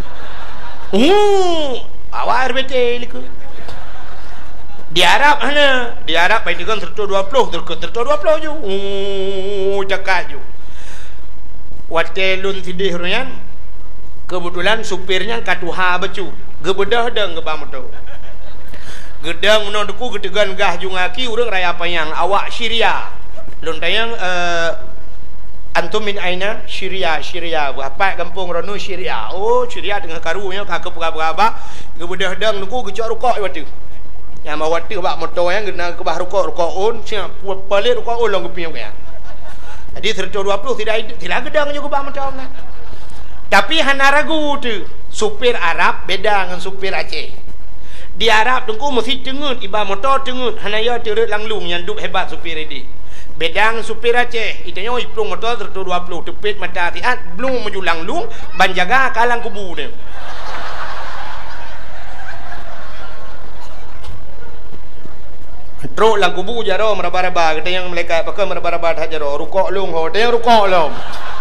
awak RBT liku di Arab mana di Arab baik juga tertu 20 tertu 20 ju cakap ju watelun sidih ruyan. Kebetulan supirnya katuha becu gebedah deng gebam motor gedang menon deku gedegan gah jungaki urang raya payang awak Syria lon tayang antum min aina Syria apa kampung rono Syria Syria dengan karunya kakep berapa gebedah deng deku gecok rokok waktu yang mau waktu bak motor yang gena ke bah rokok on siap palit rokok on long kepiang ya jadi 120 tidak gedang juga bak motor na. Tapi hana ragu tu supir Arab beda dengan supir Aceh. Di Arab tunggu mesti tengut iba motor tengut hana ya turut langlung yang duk hebat supir ini. bedang supir Aceh itanya iplung motor 120 tepit mata tiat belum menjulang lung banjaga kalang kubu ni teruk lang kubu jaro meraba-raba kita yang mereka pakai meraba-raba jaro rukuk lung ho dia rukuk lung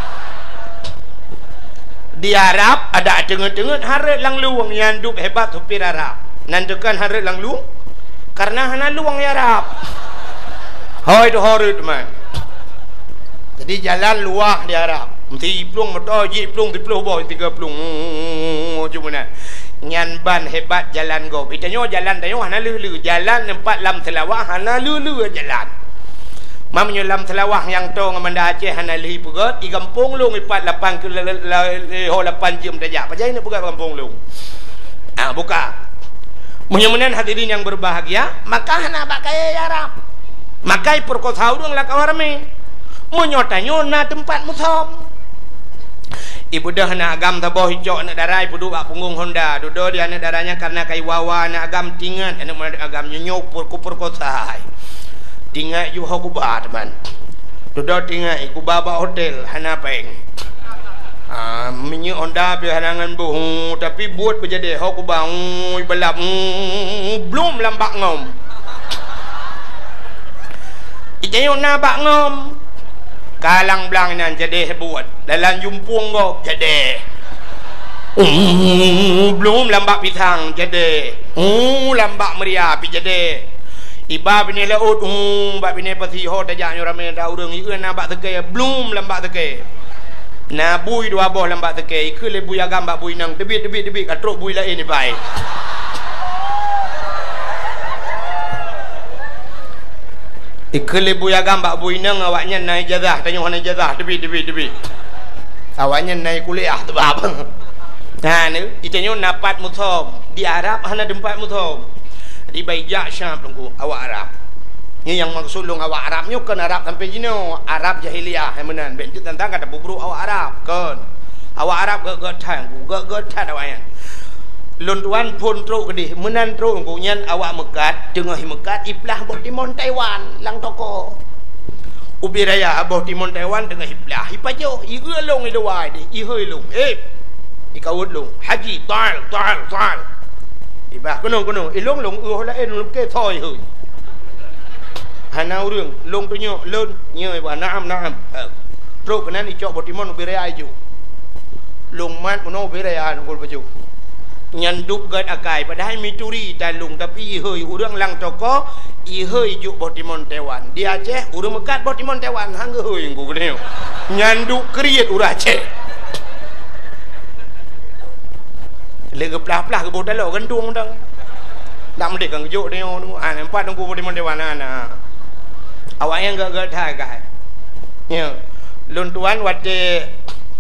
di Arab ada cengut-cengut harat lang luang yang duk hebat supir Arab nantikan harat lang luang karena hana luang ya Arab hoi tu hori teman jadi jalan luah di Arab mesti plung motor je plung 30 boy 30 cuma nak nyan ban hebat jalan go itanya jalan tayo hana lulu jalan tempat lam selawah hana lulu jalan mamnya lam selawah yang to ngamanda Aceh hana lihi pegot di kampung lung 48 ke 8 jam dajak pajai nak pegat kampung lung buka mudah-mudahan hadirin yang berbahagia maka hana pakai Arab makai perkosau dong lah kawarme menyotanyo na tempat musom ibu dah nak agam taboh hijau nak darai pudu bak punggung Honda dodo dia anak darahnya karena kai wawa nak agam tingat anak agam nyonyok perkosai tingat yu hokuba teman dodo tingat iku baba hotel hana peng minyak Honda pi halangan bu tapi buat berjadi hokuba belap belum lambak ngom ijayo na bak ngom kalang belang nan jadi buat dalam jumpung go jadi belum lambak pisang jadi lambak meriah pi jadi iba bini laut bak bini pasi ho tajak nyorame da urang ieu na bak teke belum lambak teke na bui dua boh lambak teke iku le bui agam bak bui nang tebit katruk bui lain ni bai ikele buya gambak buinang awaknya naik ijazah tanya mana ijazah tebi awaknya naik kuliah tu apa nah ni itanya napat muthom di Arab hana tempat muthom di Baijak Syam tunggu awak Arab ni yang maksud long awak Arabnya kan Arab sampai jino Arab jahiliyah yang menan bentuk tentang kata bubruk awak Arab kan awak Arab gak than awaknya lontuan pun truk gede menan truk ngunyan awak mekat tengah mekat iplah boh timon Taiwan lang toko ubi raya boh timon Taiwan tengah iplah ipajo ieu long i dawai di i hơi long ikawut long haji tal ibah kono ilong long hola en ke thoi hơi hanau rương long tu nyo lơn nhơi ba naam truk nan i chok boh timon ubi raya ju long mat mono ubi raya ngol baju nyanduk gad akai padahal mituri talung tapi ihoi urang lang toko ihoi juk botimon Taiwan di Aceh urang mekat botimon Taiwan hang heuy ngku gneu nyanduk kriet urang Aceh lege plah-plah ke bodalo gendung dang dak mendek kang juk deo nu empat ngku botimon Taiwan ana awak yang gak tha kai nya lun tuan wate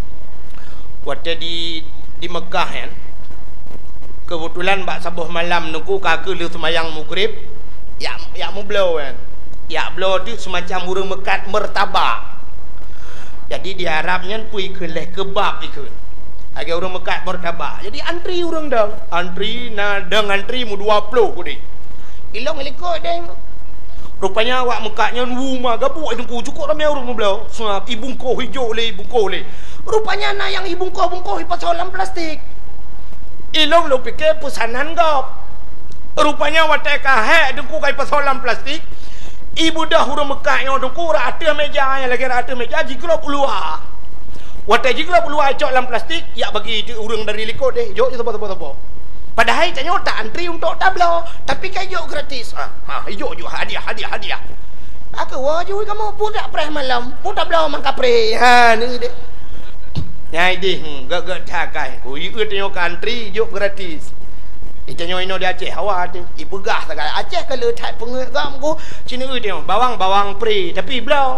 di Mekah kan kebetulan bak sabuh malam nunggu kaki lu semayang maghrib ya mu blow kan ya blow tu semacam urang mekat mertabak jadi di Arabnya pui keleh kebab ikut agak urang mekat mertabak jadi antri urang dah antri antri mu 20 kudi ilong ikut deng rupanya awak mekatnya rumah gabuk dengku cukup ramai urang mu blow sebab ibungkoh hijau le rupanya na yang ibungkoh ipasolam plastik ilong lo pikir pesanan gop rupanya watak kahek dengku kai pasolan plastik ibu dah hurung Mekah yang dengku rata meja yang lagi rata meja jikro peluar watak jikro peluar cok dalam plastik ya bagi urang dari likod deh jok je apa padahal tanya tak antri untuk tablo tapi kai jok gratis jok hadiah aku wajui kamu pun tak preh malam pun tablo mangka pre ni deh nyai deh gak takai ku ieu tanya country jok gratis itanya ino di Aceh awak tu ipegah takai Aceh kalau tak pengagam ku sini tanya bawang pre tapi blau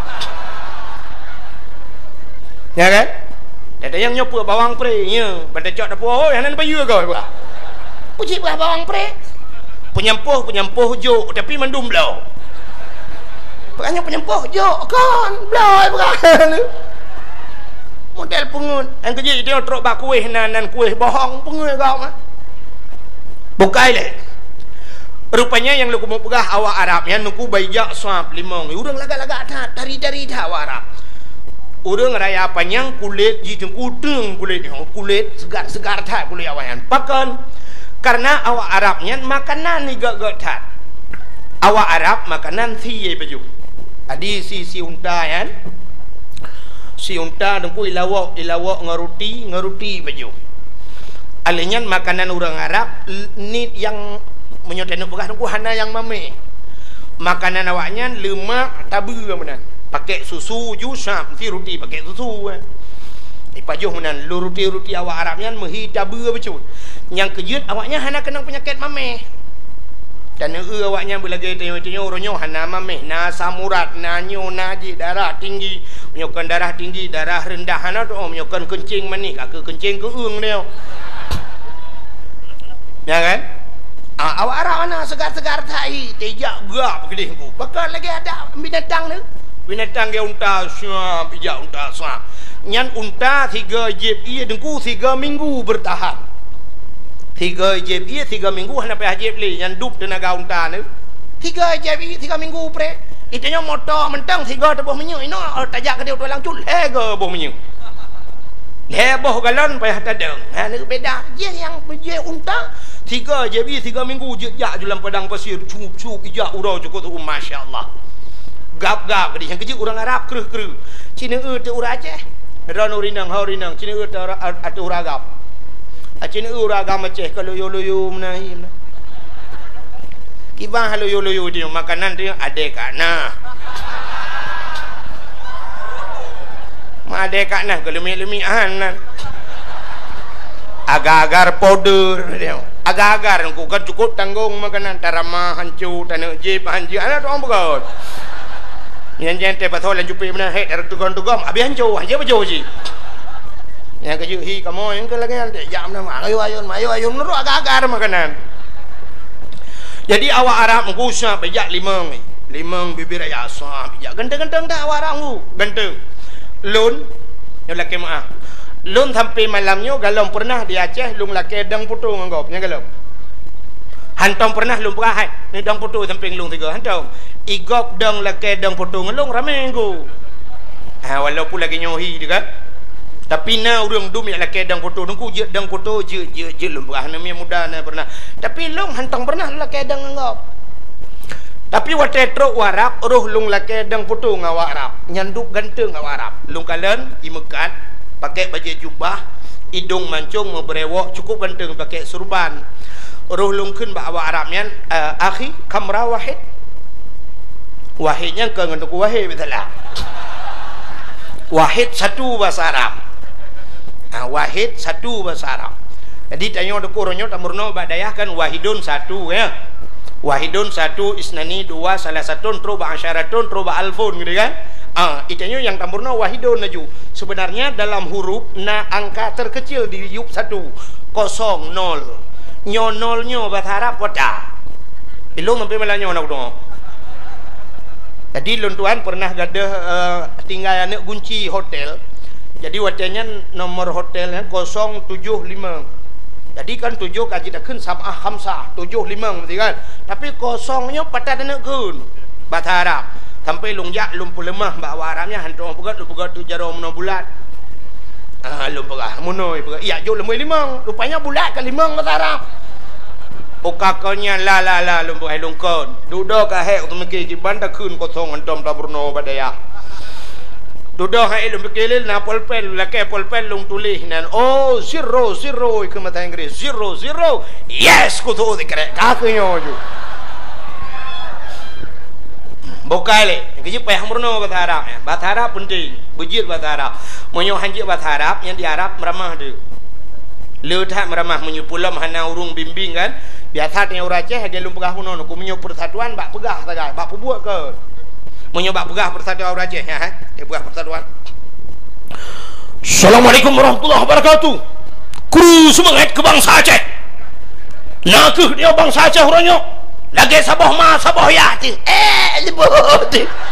ya kan ada yang nyopo bawang pre nya pada cok dapo oh yang nan payu kau bah puji bah bawang pre penyempuh jok tapi mendum blau bukannya penyempuh jok kan blau bukan model pengun yang kerja dia trok bak kuih nan kuih bohong pengun kau mah bukai le Rupanya yang lu mau pegah awak Arab yang nuku baijak swab limong. Urang lagak-lagak dari awak Arab. Urang raya panjang kulit jitu udeng kulit segar tak kulit awayan. Pakan karena awak Arabnya makanan ni gak tak. Awak Arab makanan si baju. Adi si unta kan. Si unta nuku ilawak ngaruti baju. Alihnya makanan orang Arab ni yang menyoten pegah nuku hana yang mame. Makanan awaknya lemak tabu menan. Pakai susu jusap si roti pakai susu. Ipajuh menan lu roti awak Arabnya mehi tabu becut. Yang kejut awaknya hana kena penyakit mame. Dan awaknya belagi tengok ronyo hana mame na samurat na nyo naji darah tinggi, menyokan darah tinggi, darah rendah hana tu menyokan kencing manik, ke kencing ke dia. Ya kan? Awak Arab mana segar-segar tai, tejak gak begini ku. Bakal lagi ada binatang ni. Binatang dia unta syam, pijak unta syam. Nyan unta 3 jeb ia dengku 3 minggu bertahan. 3 jeb ia 3 minggu hana payah jeb li nyan dup tenaga unta ni. 3 jeb ia 3 minggu pre. Itanya motor mentang 3 tebuh menyu. Ino tajak ke dia tulang cul lega boh menyu. Leboh galon payah tadang. Ha ni beda. Dia yang je unta 3 jeb ia 3 minggu jejak dalam padang pasir cup ijak urau cukup tu masya-Allah. Gap-gap ke dia yang kecil orang Arab kereh-kereh. Cina tu orang Aceh. Ran urinang haurinang Cina tu atu uragap. Cina uragam Aceh kalau yo-yo menahi. Kibah yo-yo dia makanan dia adek kana. Ma adek kana kalau lemi-lemian. Agar-agar powder dia. Agar-agar ku kan cukup tanggung makanan tarama hancur tanah jeb hancur ana tu ambot. Yang jente patol jupi mana hek tugam abi hancur aja bejo ji. Yang keju hi kamu yang ke lagi ante jam nama ayo nuru agar-agar makanan. Jadi awak Arab mengusah pejak limang bibir ayah sah pejak genteng-genteng dah awak Arab ku genteng. Lun yang laki maaf. Lun sampai malamnya galong pernah di Aceh lung laki dang putu nganggapnya galong. Hantong pernah lung perahai ni dang putu sampai lung 3 hantong. Igop dang laki dang putu ngelung ramai ku. Walaupun lagi nyohi juga. Tapi na urang dum yang laki dang putu nungku je dang putu je lung perah namanya muda na pernah. Tapi lung hantong pernah laki dang nganggap. Tapi waktu truk warap roh lung laki dang putu ngawak Arab. Nyanduk ganteng ngawak Arab. Lung kalen imekat pakai baju jubah, hidung mancung berewok cukup ganteng pakai surban. Roh lungkeun ba awak Arabnya akhi kamra wahid. Wahidnya ke ngenduk wahid betul lah. Wahid satu bahasa Arab. Wahid satu bahasa Arab. Jadi tanya deku ronyo tamurno badayah kan wahidun satu ya. Wahidun satu isnani 2 salah satu troba asyaratun troba alfun gitu kan. Itanya yang tampurna wahidun naju. Sebenarnya dalam huruf na angka terkecil di yub 1 0 0 nyo bahasa Arab wata. Ilung sampai melanyo nak dong. Jadi lun tuan pernah gadah tinggal anak kunci hotel. Jadi watanya nomor hotelnya 075. Jadi kan 7 kaji dah kun sama khamsah 75 berarti kan. Tapi kosongnya patah nak kun bahasa Arab. Sampai lung pulemah bawa Arabnya hantu pegat tu jarum no bulat. Lung pegat munoi pegat. Ya jo lemui limang. Rupanya bulat ke limang bahasa Arab. Okakonya la lung pegat lung kon. Duduk ka hek tu meki kiban dak kun kosong antom taburno badaya. Duduk hek lung pekilil na polpen lake polpen lung tulis nan 0 ke mata Inggeris 0 yes ku tu dikrek kakenyo ju. Bokale, kerja payah murno bahasa Arab. Bahasa Arab penting, bujit bahasa Arab. Menyo hanjik bahasa Arab yang di Arab meramah tu. Letak meramah menyo pulam hana urung bimbing kan. Biasa tengok orang Aceh dia lum pegah puno ku menyo persatuan bak pegah saja, bak perbuat ke. Menyo bak pegah persatuan orang Aceh ya, dia pegah persatuan. Assalamualaikum warahmatullahi wabarakatuh. Kru semangat ke bangsa Aceh. Nak ke dia bangsa Aceh orangnya. Lagi saboh ma saboh ya ti. Lebut.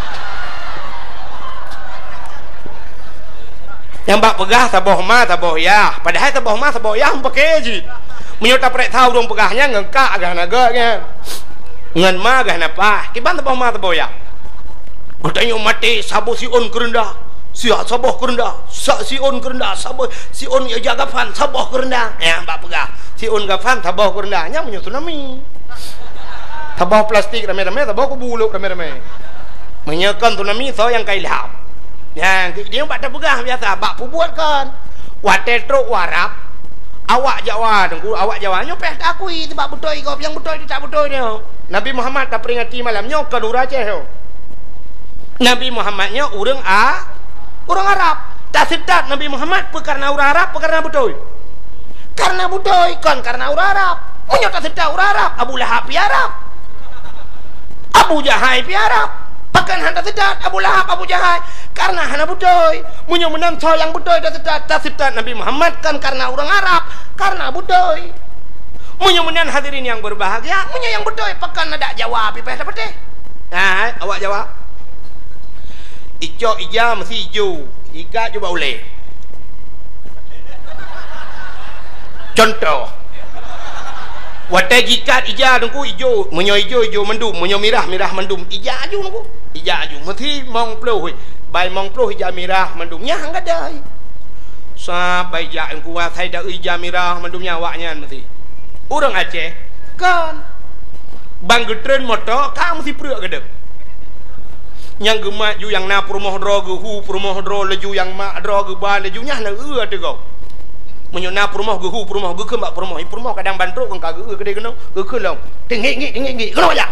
Yang bak pegah saboh ma saboh ya. Padahal saboh ma saboh ya pakai je. Menyota prek tahu dong pegahnya ngengkak agak nagaknya. ngan magah napa kiban taboh ma taboh ya bertanya mati sabo si on kerendah sia saboh kerendah sak si on kerendah sabo si on ya jagafan saboh kerendah ya mbak pegah si on gafan taboh kerendahnya punya tsunami taboh plastik rame-rame taboh ke buluk rame-rame menyekan tsunami so yang kailap ya dia mbak tak pegah biasa mbak buat kan watetro warap awak Jawa tengku awak Jawa nyopeh tak akui sebab betul kau yang betul itu tak betul dia Nabi Muhammad tak peringati malamnya kadura ceh Nabi Muhammadnya orang Arab tak sedap Nabi Muhammad karena orang Arab karena betul kan karena orang Arab punya tak sedap orang Arab Abu Lahab pi Arab Abu Jahal pi Arab pakan handa sedap Abu Lahab Abu Jahal karena hana betul punya menang yang betul tak sedap Nabi Muhammad kan karena orang Arab karena betul punya menang hadirin yang berbahagia punya yang betul pakan ada jawab pi dapat deh nah awak jawab ijo ija mesti hijau iga coba boleh contoh watai jikat ija nunggu hijau menyo hijau mendum menyo mirah mendum ija aju nunggu ija aju mesti mong ploh bai mong ploh ija mirah mendumnya enggak ada sampai ija yang kuat saya dah ija mirah mendumnya awaknya mesti orang Aceh kan bang getren motor kamu mesti peruk gedek yang gemak ju yang na perumoh dro ge hu perumoh dro leju yang mak dro ge ba lejunya na ada kau menyo na perumoh ge hu perumoh ge ke mak perumoh kadang bantruk kan kagak gede kena ge ke long tinggi kena aja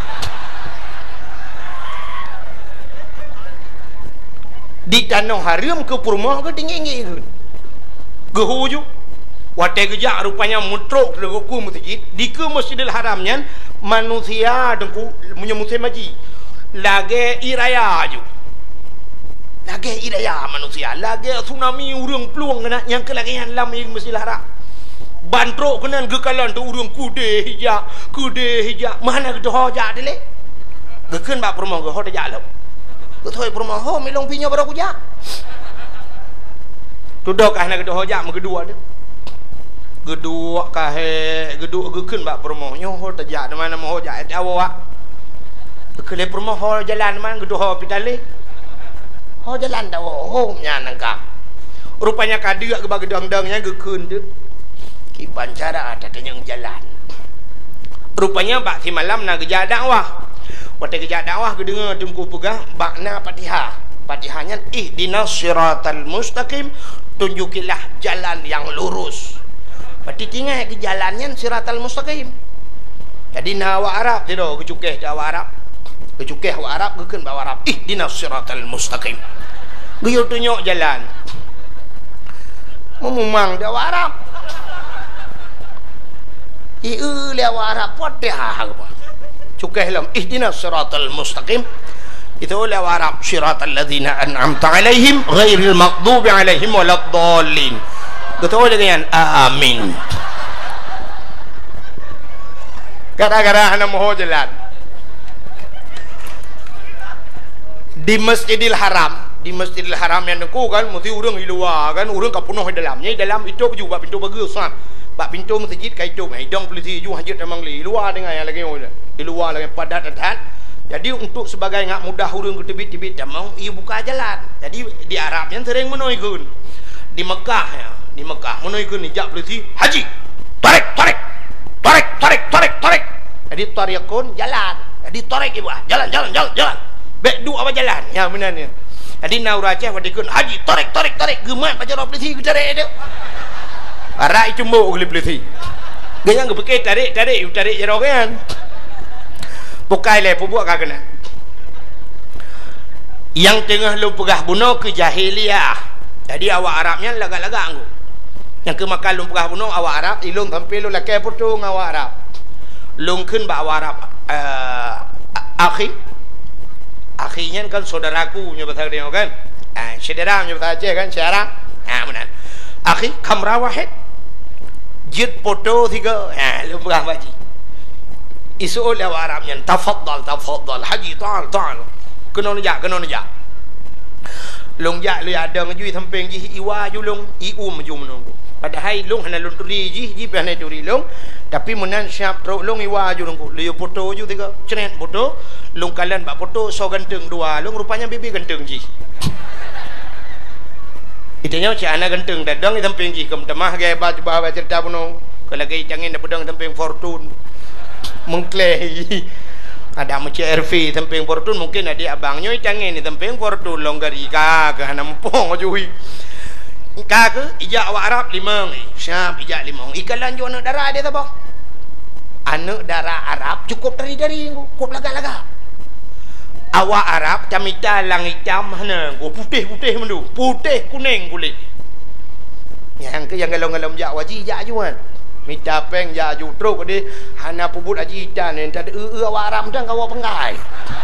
di tanah haram ke perumoh ke tinggi ge hu ju watai gejak rupanya mutruk ke ku masjid di ke Masjidil Haramnya manusia dengku menyo musim haji lagi iraya aju lagi iraya manusia lagi tsunami urang peluang kena yang kelagian lam ing Masjidil Haram bantrok kena gekalan tu urang kude hijak mana ke hoja dele gekeun ba permoh ge hoja lo ke thoi permoh ho milong pinya baru kuja tudok ahna ke hoja megedua de gedua kahe gedua gekeun ba permoh nyo hoja de mana mo hoja et awak kele permoh ho jalan man gedo ho pitale ho jalan dah ho nya nangka rupanya kadia ke bagedang-dangnya gekeun de ki bancara ada kenyang jalan rupanya bak si malam na geja dakwah wate geja dakwah gedenga dengku pegah bakna Fatihahnya ihdinas siratal mustaqim tunjukilah jalan yang lurus berarti tinggal ke jalannya siratal mustaqim jadi nawa Arab tu kecukeh Jawa Arab kecukeh wa Arab gekeun bawa Arab ihdinas siratal mustaqim geuyeuh tunjuk jalan memang Jawa Arab ieu lewa Arab Fatihah cukeh lam ihdinas siratal mustaqim itu lewa Arab siratal ladzina an'amta alaihim ghairil maghdubi alaihim waladdallin betul dengan amin gara-gara ana moho jalan di Masjidil Haram yang aku kan mesti urang di luar kan urang ka penuh dalamnya dalam itu juga pintu bagus kan bak pintu masjid ka itu mai dong polisi ju hajat memang di luar dengan yang lagi di luar lagi padat jadi untuk sebagai ngak mudah urang ke tebit-tebit damang ia buka jalan jadi di Arab yang sering menoikeun di Mekah menoikeun ijak polisi haji tarik jadi tarikun jalan jadi tarik ibu jalan baik dua apa jalan ya benar ni jadi naura Aceh wadikun haji tarik gemat pacar polisi tarik dia arak cumbu oleh polisi dia yang pakai tarik jero kan bukai le buat kagak yang tengah lu pegah bunuh ke jahiliyah jadi awak Arabnya lagak-lagak anggu yang ke makan lu pegah bunuh awak Arab ilung sampai lu lakai putung awak Arab lungkeun ba awak Arab akhirnya kan saudaraku nyebut dia kan saudara nyebut aja kan saudara benar akhi kamera wahid jid foto 3 lu pegah baji isu oleh Arabnya tafaddal haji ta'al kena nejak long jak lu ada ngejui samping ji iwa ju long i menunggu Padahal long hana lun turi ji pernah turi long, tapi menan siap teruk long iwa ju long liu foto ju tiga, cenet foto, long kalian bak foto so ganteng dua, long rupanya bibi ganteng ji. Itanya cak anak ganteng dadang di samping ji, kem temah gaya baca bawa cerita puno, kalau gaya jangan dah pedang samping fortune, mengklei. Ada macam RV samping fortune mungkin ada abangnya jangan di samping fortune longgari ka nampung ajuhi. Ka ke ijak awak Arab 5 siap ijak 5 ikalan jo anak darah dia apa anak darah Arab cukup dari cukup laga-laga awak Arab camita lang hitam mana go putih-putih mendu putih kuning kulit yang galong-galong jak waji jak juan mita peng jak ju truk dia hana pubut aji dan entah awak Arab dan kau penggai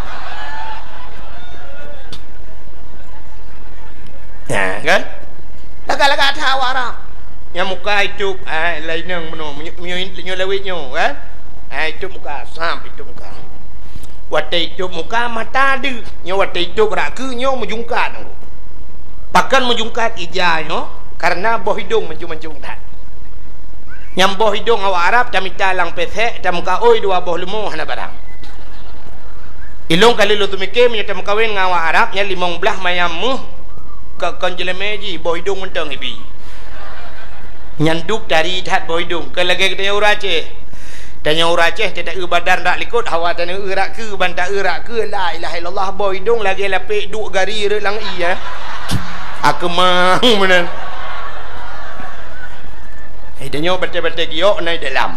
ya kan laga-laga tahu Arab yang muka itu lain yang meno nyo lewit nyo kan itu muka sam itu muka wate itu muka mata de nyo wate itu gerak ke nyo menjungkat bahkan menjungkat ijanya karena boh hidung mencung dah yang boh hidung awak Arab camita lang pesek dan muka oi dua boh lemu hana barang ilong kali lu tu mikir menyata kawin ngawak Arab nya 15 mayamu kon jelemeji boh hidung menteng ibi nyanduk dari dat boh hidung ke lagi kita urace dan yang urace tidak badan rak likut hawa tan urak ke banta urak ke la ilaha illallah boh hidung lagi lapik duk gari re lang iya aku mang menan hidungnya betul-betul giok naik dalam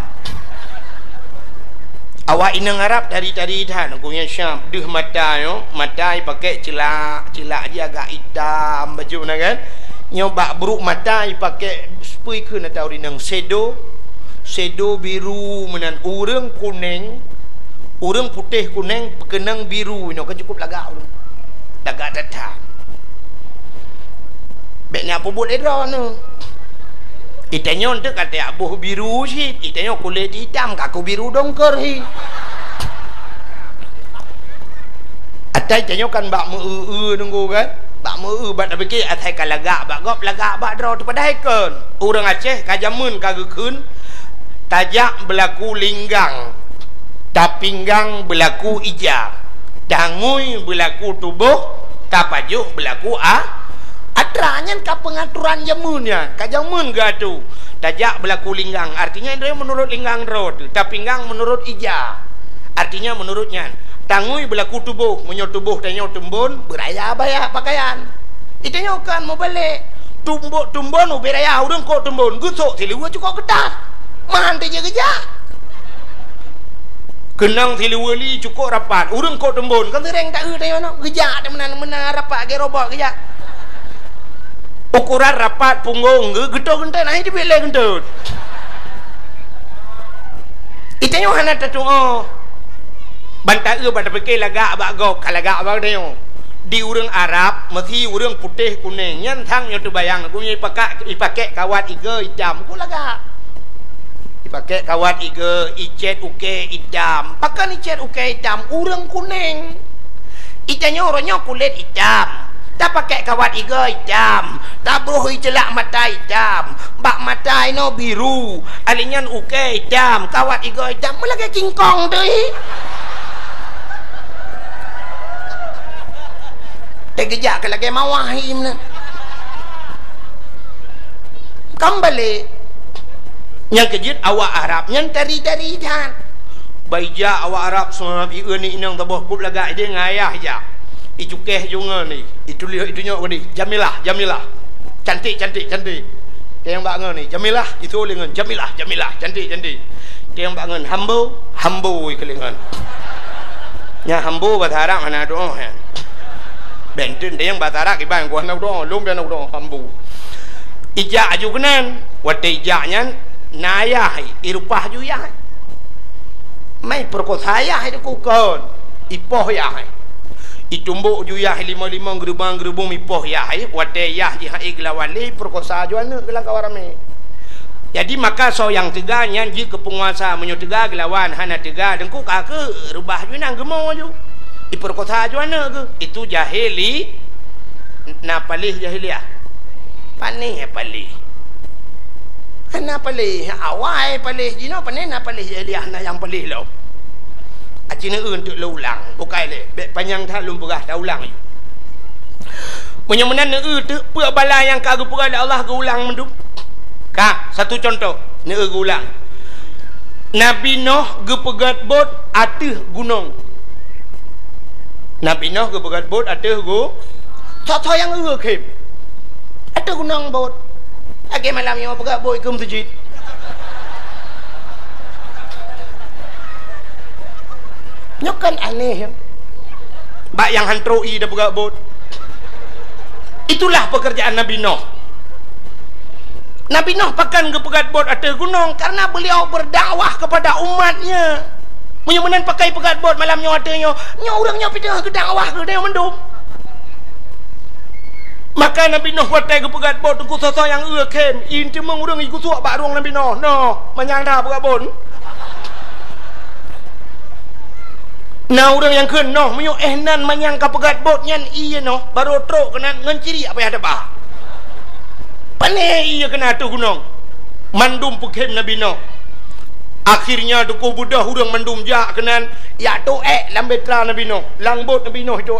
awak inang Arab dari dah nunggunya Syam deh mata yo mata pakai celak dia agak hitam baju na kan nyoba buruk mata pakai spui ke na tahu rinang sedo biru menan urang kuning urang putih kuning kenang biru no kan cukup lagak datang beknya apa buat edra no itanya untuk kata abuh biru sih itanya kulit hitam kaku biru dongker hi atai itanya kan bak mu nunggu kan bak mu bat fikir atai kalagak bak gop lagak bak draw tu padai kan orang Aceh kajamun kagekun tajak berlaku linggang tapinggang berlaku ija dangui berlaku tubuh tapajuh berlaku atranya ka pengaturan jamunnya ka jamun gatu tajak berlaku linggang artinya dia menurut linggang road tapinggang menurut ija artinya menurutnya tangui berlaku tubuh menyo tubuh tanyo tumbun beraya bayar pakaian itanya kan mau balik tumbun beraya urang kok tumbun gusuk siluwa cukup ketat mahan teje gejak kenang siluwali cukup rapat urang kok tumbun kan tereng tak tayo no gejak de menan rapat ge robot gejak ukuran rapat punggung gedor gentut naik di belai gentut itanya hana tatu bantai pada fikir lagak bak gok kalagak bak dia di urang Arab mesti urang putih kuning nyan thang nyo tu bayang aku ipakai kawat iga hitam ku lagak ipakai kawat iga icet uke hitam pakai icet uke hitam urang kuning itanya orangnya kulit hitam tak pakai kawat iga hitam tak buhui celak mata hitam bak mata ino biru alinyan uke hitam kawat iga hitam melagi kingkong tu tegejak ke lagi mawahim na kembali yang kejut awak Arab yang tari-tari dan baija awak Arab semua ini inang tabuh kup lagak dia ngayah je itu keh juga ni itu lihat itunya ni Jamilah cantik dia yang bangun ni Jamilah itu lengan Jamilah cantik dia yang bangun hambo kelengan nya hambo bahasa Arab mana doa ya benten dia yang bahasa Arab iban gua nak doa lum dia nak doa hambo ijak aju kenan wate ijaknya nayah irupah ju ya mai perkosa ya itu kukon ipoh ya itumbuk ju yah 55 gerubang mipoh yah wate yah jiha iglawan li perkosa ju anu gelang kawarame jadi maka so yang teganya ji ke penguasa menyo tega gelawan hana tega dengku ka ke rubah ju nang gemo ju iperkosa ju anu ke itu jahili na palih jahiliah panih palih Ana palih awai palih jino panena palih liah na yang palih lo. Acina untuk lo ulang bukai le bet panjang tha lum perah dah ulang. Menyemenan tu pua bala yang ka perah Allah ke ulang mendup. Ka satu contoh ne ulang. Nabi Nuh ge pegat bot ateh gunung. Nabi Nuh ge pegat bot ateh go. Tho yang kem. Ateh gunung bot. Age malam yang pegat bot ke masjid. Nyokan aneh. Bak yang hantroi dah pegat bot. Itulah pekerjaan Nabi Nuh. Nabi Nuh pakan ke pegat bot atas gunung karena beliau berdakwah kepada umatnya. Menyemenan pakai pegat bot malam nyo atanya, nyo orangnya pindah ke dakwah ke dia mendum. Maka Nabi Nuh pakai ke pegat bot ku soso yang kem, inti mengurang iku suak bak ruang Nabi Nuh. No, manyang dah pegat bot. Nah orang yang ken noh menyo nan manyang ka pegat bot nyan iya noh baru trok kena ngenciri apa yang ada bah. Pane iya kena tu gunung. Mandum pekem Nabi Nuh. Akhirnya duku budak hurang mandum jak kenan ya tu lambetra Nabi Nuh. Langbut Nabi Nuh itu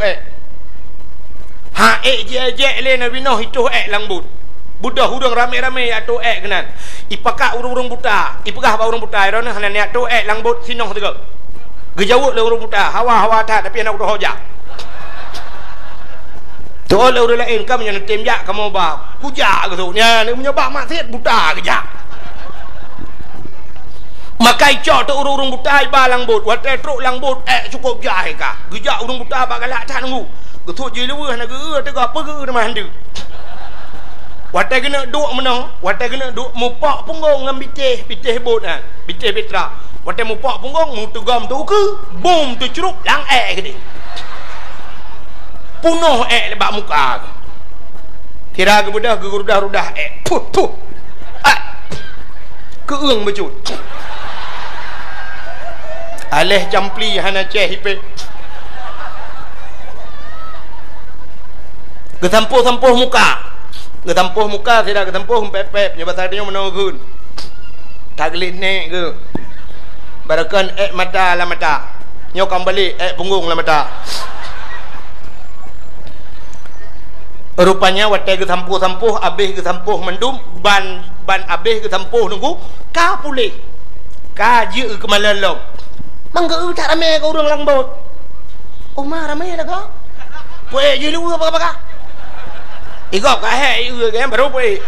Ha je le Nabi Nuh itu langbut. Budak hurang rame-rame ya tu kenan. Ipakak urang-urang buta. Ipakah ba urang buta rona hanan ya tu langbut sinoh tegak. Gejawuk le urang buta. Hawa tak tapi anak udah hojak. Tu oleh orang lain kamu yang tembak kamu bah kujak gitu. Nya ni punya bah maksiat buta kejak. Makai cok tu urang buta ba langbut, watai truk langbut cukup jahai ka. Gejak urang buta ba galak tak nunggu. Getuk je lewah nak ge te apa ge nama handu. Watai kena duk menang, watai kena duk mupak punggung ngam bitih bot ah, bitih petra. Watai mupak punggung mu tegam tu ke, bom tu ceruk lang ke dia. Punuh lebak muka. Kira ke budak ke rudah-rudah puh. Keung becut. Aleh campli hana ceh hipe. Getampuh-tampuh muka. Getampuh muka tidak getampuh pep-pep nya batadnya menogun. Taglit nek ke. Barakan mata la mata. Nyokam balik punggung la mata. Rupanya watai ke sampuh habis ke sampuh mendum ban habis ke sampuh nunggu ka pulih ka je ke malalong mangga tak ramai ke urang langbot omah ramai dah ka puai je lu apa ka igop ka he kan baru puai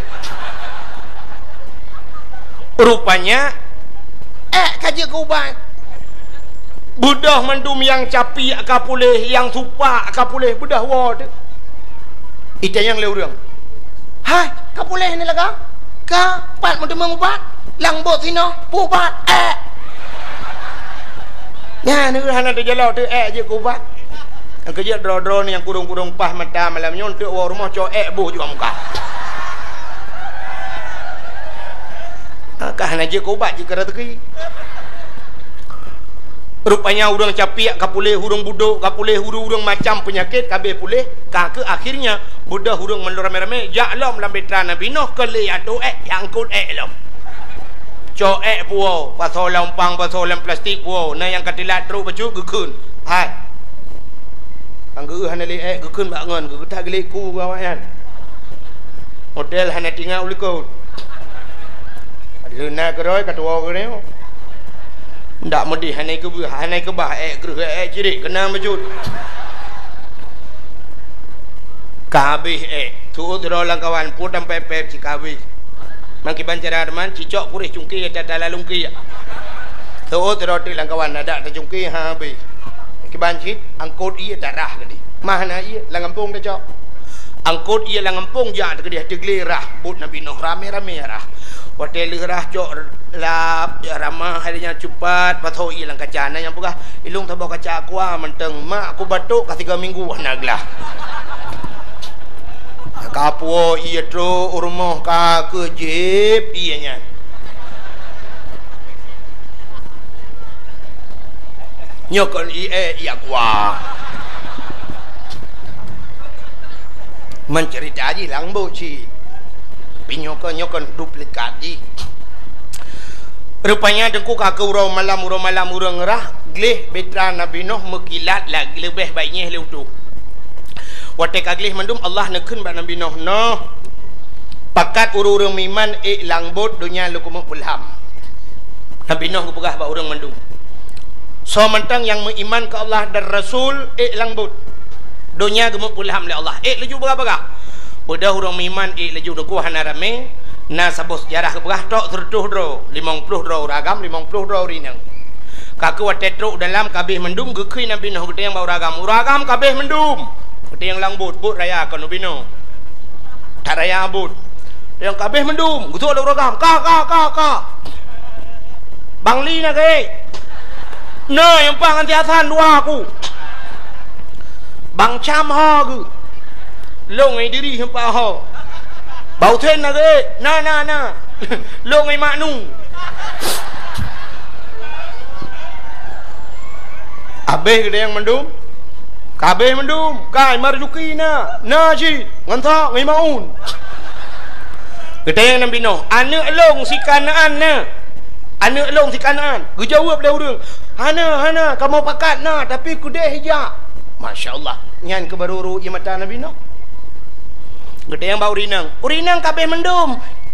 rupanya ka je ke ubat budah mendum yang capi ka pulih yang supak ka pulih budah wad itu yang leurang. Hai, kau boleh ni laga? Kau pat mau mengubat, langbot sino, pubat. Ya, ni hana tu jalau tu je kubat. Yang kerja dro-dro ni yang kurung-kurung pah mata malam nyontok wa rumah cok buh juga muka. Kah hana je kubat jika rezeki. Rupanya urang capiak kapuleh hurung buduk kapuleh hurung macam penyakit kabeh pulih ke akhirnya budak hurung melur rame-rame jaklom lambetra Nabi Nuh kele atu yang kut lom co puo pasal lampang pasal lam plastik puo na yang katilat tru baju gekun hai angge hana le gekun bak ngon ge tak gele ku gawan model hana tinggal ulikot ada keroi katua kereo ndak medih hanai ke bah gerh cirik kena bejut kabih tu dro lang kawan putam pepep ci kabih mangki bancara man cicok purih cungki tata lalungki tu dro ti lang kawan ada ta cungki ha bi ki bancit angkot iya darah gedi mahna iya lang kampung ta cok angkot iya lang kampung ja ta gedi deglirah but Nabi Nuh rame-rame rah hotel gerah cok lap ya ramah harinya cepat patho ilang kacana yang pugah ilung tabo kaca kuah menteng mak aku batuk ka 3 minggu naglah kapuo iya tro urmoh ka kejip ianya nyokon iya kuah mencerita aji lang bo ci pinyokon duplikat ji Rupanya dengku kakak urau malam urang ngerah gleh betra Nabi Nuh mekilat lagi lebih baiknya leu tu. Watek aglih mandum Allah nekun ba Nabi Nuh no. Pakat urang miman langbut dunia lu kumuk pulham. Nabi Nuh gupegah ba urang mandum. So mentang yang beriman ke Allah dan Rasul langbut. Dunia gemuk pulham le Allah. Laju berapa? Bodah urang miman laju dengku hana rame. Na sabos sejarah kepegah tok tertuh dro 50 dro ragam 50 dro rinang. Kaku watetruk dalam kabeh mendum gekui Nabi Nuh gede yang bau ragam kabeh mendum. Gede yang langbut but raya kan Nabi Nuh. Tak raya but. Yang kabeh mendum, gutuk ada ragam. Ka. Bang Li nak ke? Nah, yang pang anti asan dua aku. Bang Cham ho ke? Long ai diri yang pa ho. Bau ten nak ke? Na. Long ai mak nu. Abeh gede yang mendum. Kabeh mendum. Kai marjuki na. Na ji. Ngantak ngai maun. Gede yang Nabi Nuh. Anak long si Kanaan na. Anak long si Kanaan. Gu jawab dah urang. Hana, kamu pakat na tapi kudeh hijak. Masya-Allah. Nyan kebaruru ye mata Nabi Nuh. Gede yang bau rinang. Urinang kabeh mendum.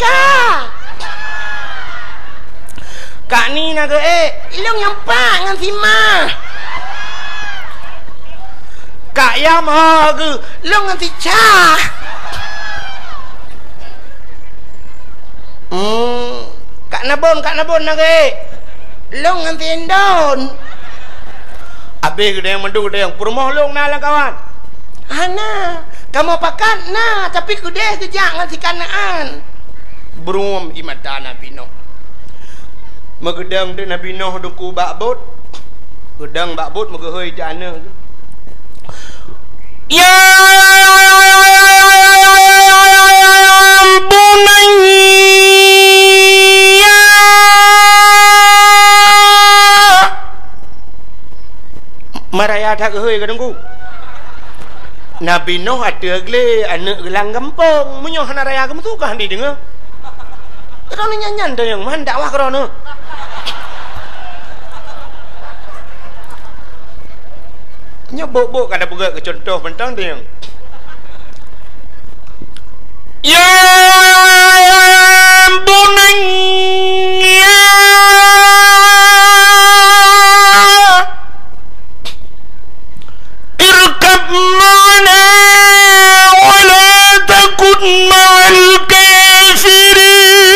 Kak ni nak ke ilong yang pak ngan si ma. Kak yam ha ke long ngan si cha. Kak nabon nak ke long ngan si endon. Habis gede yang mendu gede yang permoh long na lah kawan. Hana, kamu pakat na tapi kudeh kejak ngan si Kanaan. Berum imata Nabi Nuh. Megedang de Nabi Nuh dengku bakbut. Gedang bakbut megehoi jana. Ya bunayya maraya tak gehoi ke dengku. Nabi Nuh ada gle anak gelang gampang munyoh hana raya kamu tu kah di dengar. Kau ni nyanyan dah yang mana dakwah kerana. Nyobok-bok kada pegak ke contoh pentang dia. Ya bunayya irkab ma'ana wa la takun ma'al kafirin.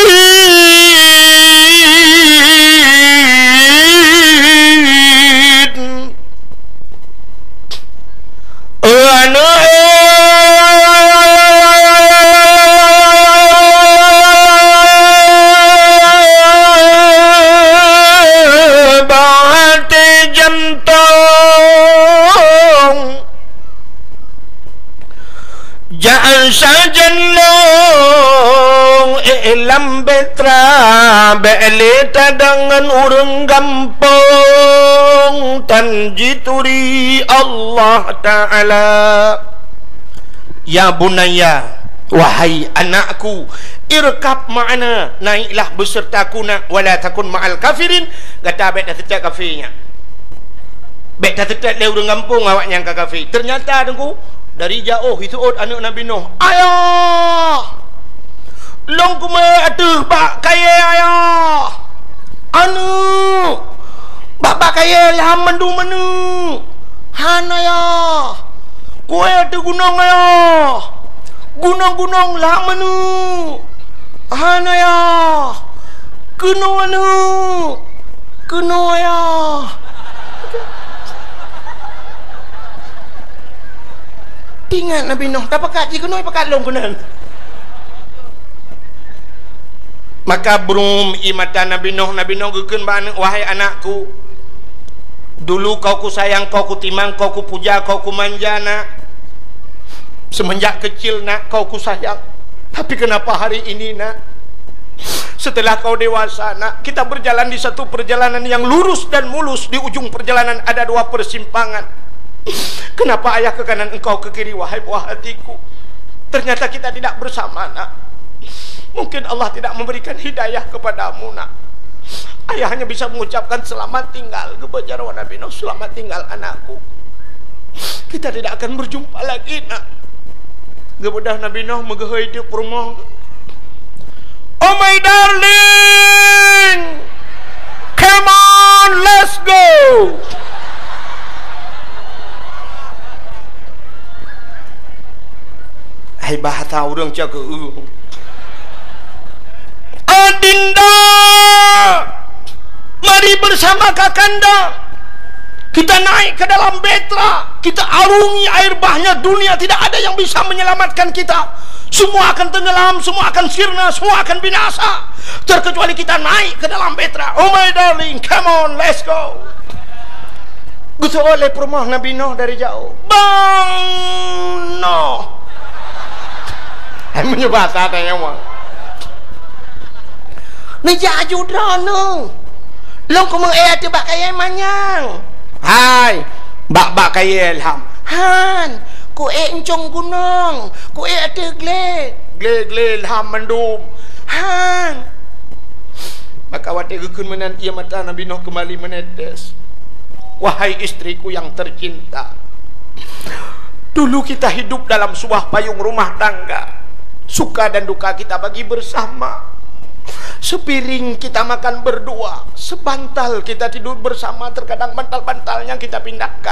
Jangan saja long ilam betra beleta dengan urang gampang tanjituri Allah Ta'ala. Ya bunayya, wahai anakku, irkab ma'ana, naiklah besertaku nak, wala takun ma'al kafirin. Kata bet dah tetap kafirnya, bet dah tetap le urang gampang awak nyangka kafir. Ternyata dengku dari jauh itu anak Nabi Nuh. Ayah, long kume aduh bak kaya ayah. Anu, bak kaya lah mendu menu. Han ayah, kue ada gunung ayah. Gunung lah menu. Han ayah, kuno anu, kuno ayah. Ingat Nabi Nuh, tak pakat jika Nuh pakat long kunan. Maka berum imata Nabi Nuh gekeun ba wahai anakku. Dulu kau ku sayang, kau ku timang, kau ku puja, kau ku manja nak. Semenjak kecil nak kau ku sayang. Tapi kenapa hari ini nak? Setelah kau dewasa nak, kita berjalan di satu perjalanan yang lurus dan mulus. Di ujung perjalanan ada dua persimpangan. Kenapa ayah ke kanan engkau ke kiri wahai buah hatiku? Ternyata kita tidak bersama nak. Mungkin Allah tidak memberikan hidayah kepadamu nak. Ayah hanya bisa mengucapkan selamat tinggal kepada Nabi Nuh, selamat tinggal anakku. Kita tidak akan berjumpa lagi nak. Kepada Nabi Nuh megahai di rumah. Oh my darling, come on, let's go. Hai bahasa orang jaga Adinda, mari bersama kakanda kita naik ke dalam betra, kita arungi air bahnya. Dunia tidak ada yang bisa menyelamatkan kita. Semua akan tenggelam, semua akan sirna, semua akan binasa, terkecuali kita naik ke dalam betra. Oh my darling, come on, let's go. Gusto oleh rumah Nabi Nuh dari jauh. Bang Nuh, menyebut katanya mah. Nejak judra nu. Long ko mang ayat bak kaya manyang. Hai, bak kaya ilham. Han, ku encong gunung, ku ada gle ilham mendum. Han. Maka wate gekun menan ia mata Nabi Nuh kembali menetes. Wahai istriku yang tercinta, dulu kita hidup dalam sebuah payung rumah tangga. Suka dan duka kita bagi bersama. Sepiring kita makan berdua, sebantal kita tidur bersama. Terkadang bantal-bantalnya kita pindahkan.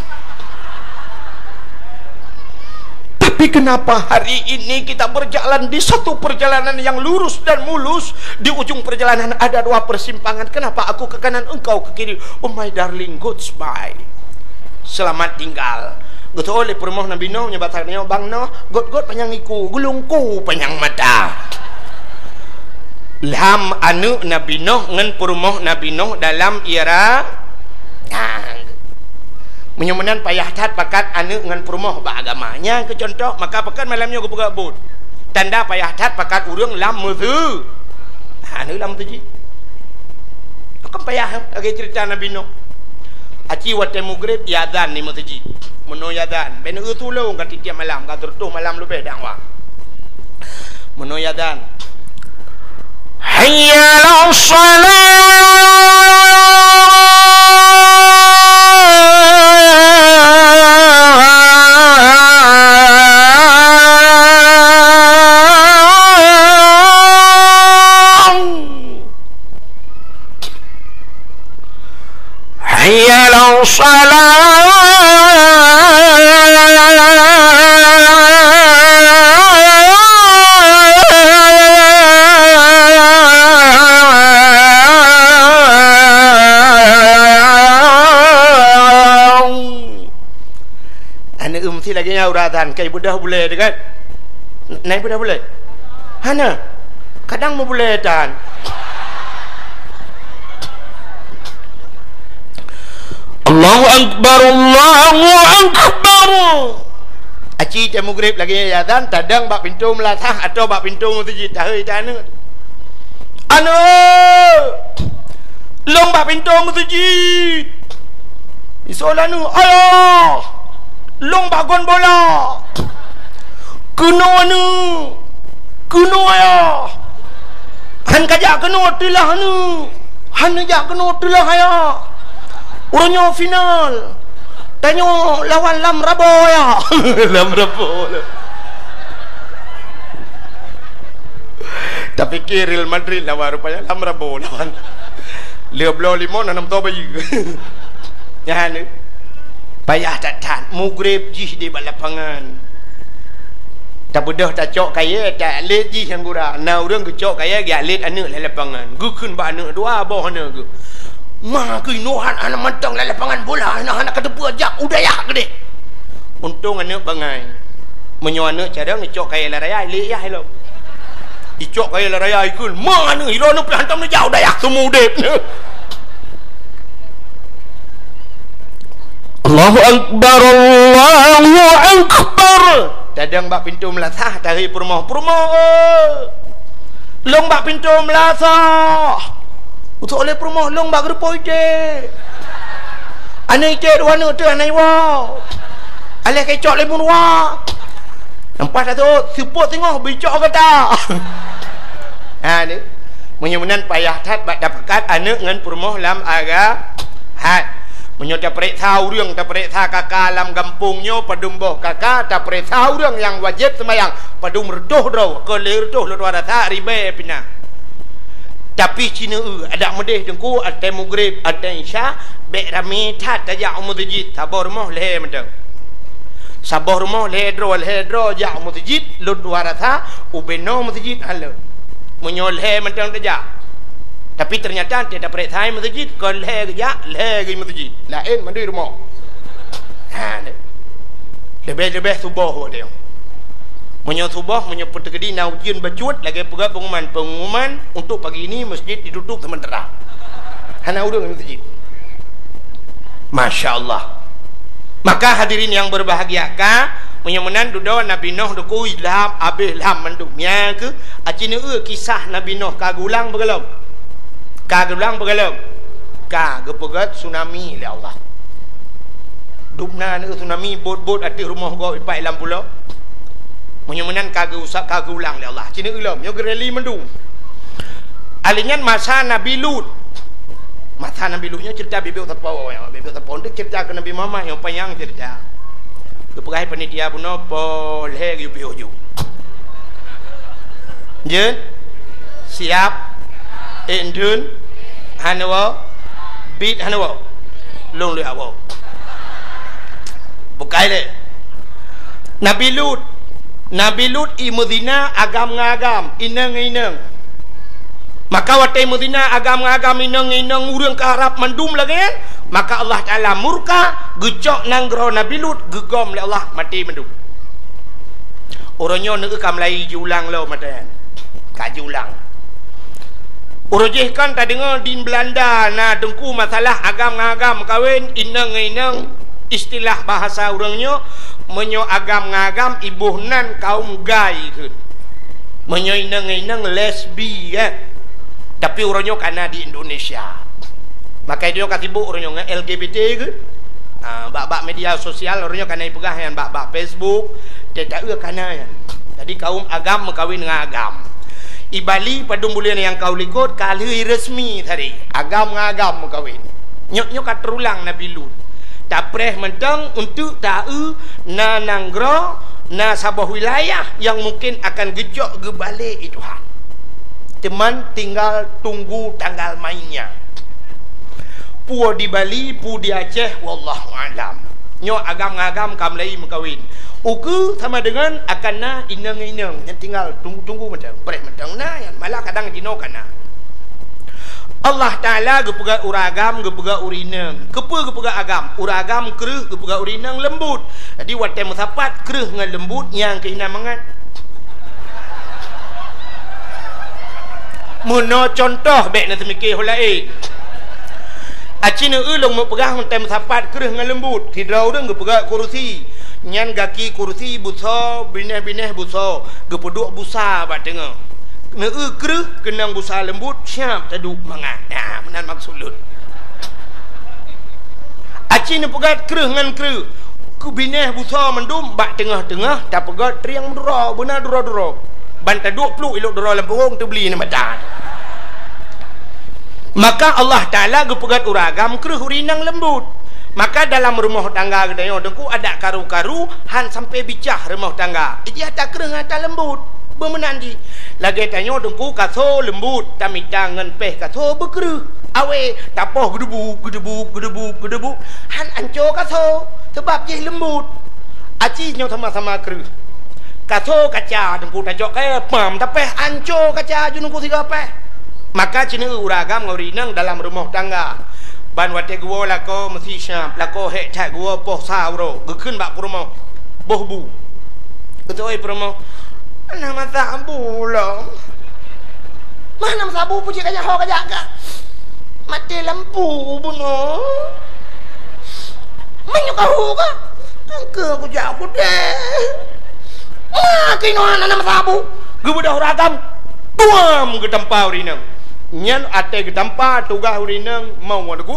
Tapi kenapa hari ini kita berjalan di satu perjalanan yang lurus dan mulus, di ujung perjalanan ada dua persimpangan? Kenapa aku ke kanan, engkau ke kiri? Oh my darling, goodbye, selamat tinggal. Betul oleh perumah Nabi Nuh nyebatannya Bang Nuh, got panjang iku, gulungku panjang mata. Ilham anu Nabi Nuh ngan perumah Nabi Nuh dalam era menyemenan payah tat pakat anu ngan perumah bagamanya ke contoh, maka pakat malamnya gue gabut. Tanda payah tat pakat urang lam mutu. Anu lam tu ji. Pakat payah lagi cerita Nabi Nuh. Aci wate mugrib yadan ni mutuji. Meno yadan. Ben utulung kat tiap malam, kat tertuh malam lu bedang wa. Meno yadan. Hayya 'alas salat. Hayya 'alas salat. Lagi uratan kai budah boleh dekat naik budah boleh hana kadang mau boleh dan Allahu akbar aci temu grip lagi azan tadang bak pintu melatah atau bak pintu masjid tahai tanu anu long bak pintu masjid isolanu ayo long bagon bola kuno anu kuno ya han kajak kuno tilah anu han kajak kuno tilah ya urunyo final tanyo lawan lam rabo ya lam rabo tapi Real Madrid lawan rupanya lam rabo lawan Leoblo limon anam to bayi ya anu payah tak mugrib jih di balapangan tak bedah tak cok kaya tak let jih yang gura na urang ke cok kaya ga let anak la lapangan gukun ba anak dua boh anak ke mah ke nohan anak mantang la lapangan bola anak kedepu ajak udayah gede untung anak bangai menyo anak cara ngecok kaya la raya let ya hello icok kaya la raya ikun mah anak hiro nu hantam nu jauh udayah semua udep Allahu akbar Allahu akbar dadang bak pintu melasah dari perumah long bak pintu melasah untuk oleh perumah long bak gerpoi je anai je dua nu tu anai wa alih kecok lemun wa nampak satu support tengok bicok kata ha ni Menyemenan payah tat bak dapat anak ngan permoh lam aga hat. Menyo ta prek tahuរឿងta prek tha kakak lam kampungnya padum boh kakak ta prek tahuរឿងyang wajib sembahyang padum reduh ro ke le reduh lo ada tha ribe pina. Tapi Cina ada medeh dengku ada maghrib ada isya be rami tat ja masjid tabor moh le mendeng. Sabor moh le dro ja masjid lo ada tha ubeno masjid halo. Menyo le mendeng ja. Tapi ternyata tidak perek thai masjid ke le ya le ke masjid lain mandi rumah lebih subuh dia menyo subuh menyo pertegedi na ujian bacut lagi pengumuman untuk pagi ini masjid ditutup sementara hana urang masjid. Masya Allah. Maka hadirin yang berbahagia menyemenan dudo Nabi Nuh duku ilham abih ilham menduknya ke acina kisah Nabi Nuh kagulang begelom kagulang begelom kagepegat tsunami oleh Allah dupna ni tsunami bot-bot ati rumah go ipai lam pulau menyemenan kagulang oleh Allah cina ulam yo gereli mendung alingan masa Nabi Lut cerita bibir tapau tu cerita ke Nabi Muhammad yang panjang cerita kepegai panitia puno boleh yupi-yupi je siap endun hanawa bit hanawa long lu awo bukai le Nabi Lut i Madinah agam ngagam ineng maka watai Madinah agam ngagam ineng urang ke Arab mandum lagi maka Allah Taala murka gecok nanggro Nabi Lut gegom le Allah mati mandum orangnya nak kamlai julang lo matan kajulang urujihkan tak dengar di Belanda na dengku masalah agam-agam kawin ineng istilah bahasa orangnya menyo agam-agam ibuhnan kaum gay ke menyo ineng lesbi tapi orangnya kana di Indonesia maka dia katibuk orangnya LGBT ke bak-bak media sosial orangnya kana ipegah yang bak-bak Facebook tidak kana ya jadi kaum agam kawin dengan agam i Bali padung bulan yang kau likut kali resmi tadi agam ngagam kawin nyok terulang Nabi Lut tapreh mentang untuk tahu na nanggro na sabah wilayah yang mungkin akan gejok ke balik itu Tuhan teman tinggal tunggu tanggal mainnya pu di Bali pu di Aceh wallahu alam nyok agam ngagam kamlai mengkawin uku sama dengan akan na ineng yang tinggal tunggu macam preh macam na yang malah kadang jino kana Allah Taala gepega uragam gepega urineng gepega agam uragam kreuh gepega urineng lembut jadi watai musapat kreuh ngan lembut yang keina mangat muno contoh bek na temikir holae acina ulung mo pegah watai musapat kreuh ngan lembut hidrau deung gepega kursi nyan gaki kursi buso bineh buso gepeduk busa bak tengah kreuh kenang busa lembut siap taduk mangat nah menan maksud lut aci ne pegat kreuh ngan kreuh ku bineh busa mendum bak tengah-tengah tak pegat triang duro benar duro ban taduk pluk iluk duro lempung tu beli nama dah maka Allah Taala gepegat uragam kreuh urinang lembut. Maka dalam rumah tangga gedanya dengku ada karu-karu han sampai bicah rumah tangga. Dia tak kereng ada lembut bermenandi. Lagi tanya dengku kaso lembut tapi tangan peh kaso berkereh. Awe tapoh gedebu. Han anco kaso sebab je lembut. Aci nyo sama-sama kereh. Kaso kaca dengku tajok ke pam tapeh anco kaca junungku tiga peh. Maka cina uragam ngorinang dalam rumah tangga. Ban wate gua lako mesti syam lako hek cak gua poh sauro gekun bak promo boh bu ketoi promo nama sabu lo mana sabu puji kaya ho kaya ka mati lampu buno menyukahu ka ke aku jago deh kino nama sabu gua dah ragam tuam ke tempau rinang nyan ate gedampa tugah urinang mau aku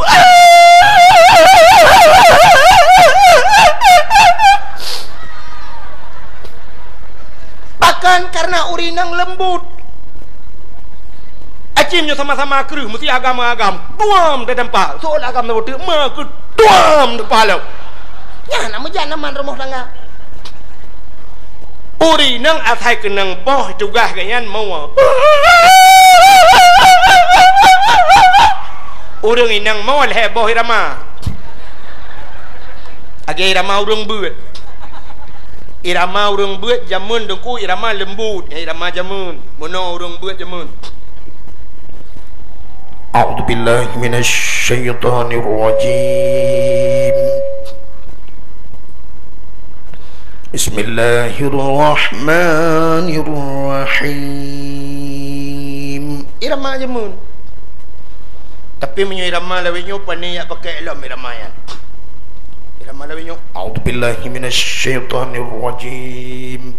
bahkan karena urinang lembut acin punya sama-sama kerus mesti agama-agam tuam di tempat soal agama tu mah ke tuam depan lo ya nama jangan man rumah tangga uri nang atai kenang boh juga kanyan mau urang inang mau leh boh irama age irama urang buat irama urang buat jamun dengku irama lembut irama jamun mono urang buat jamun A'udzu billahi minasy syaithanir rajim Bismillahirrahmanirrahim irama jamun tapi menyo irama lawinyo pani ya pakai elam irama ya irama lawinyo A'udzu billahi minasy syaithanir rajim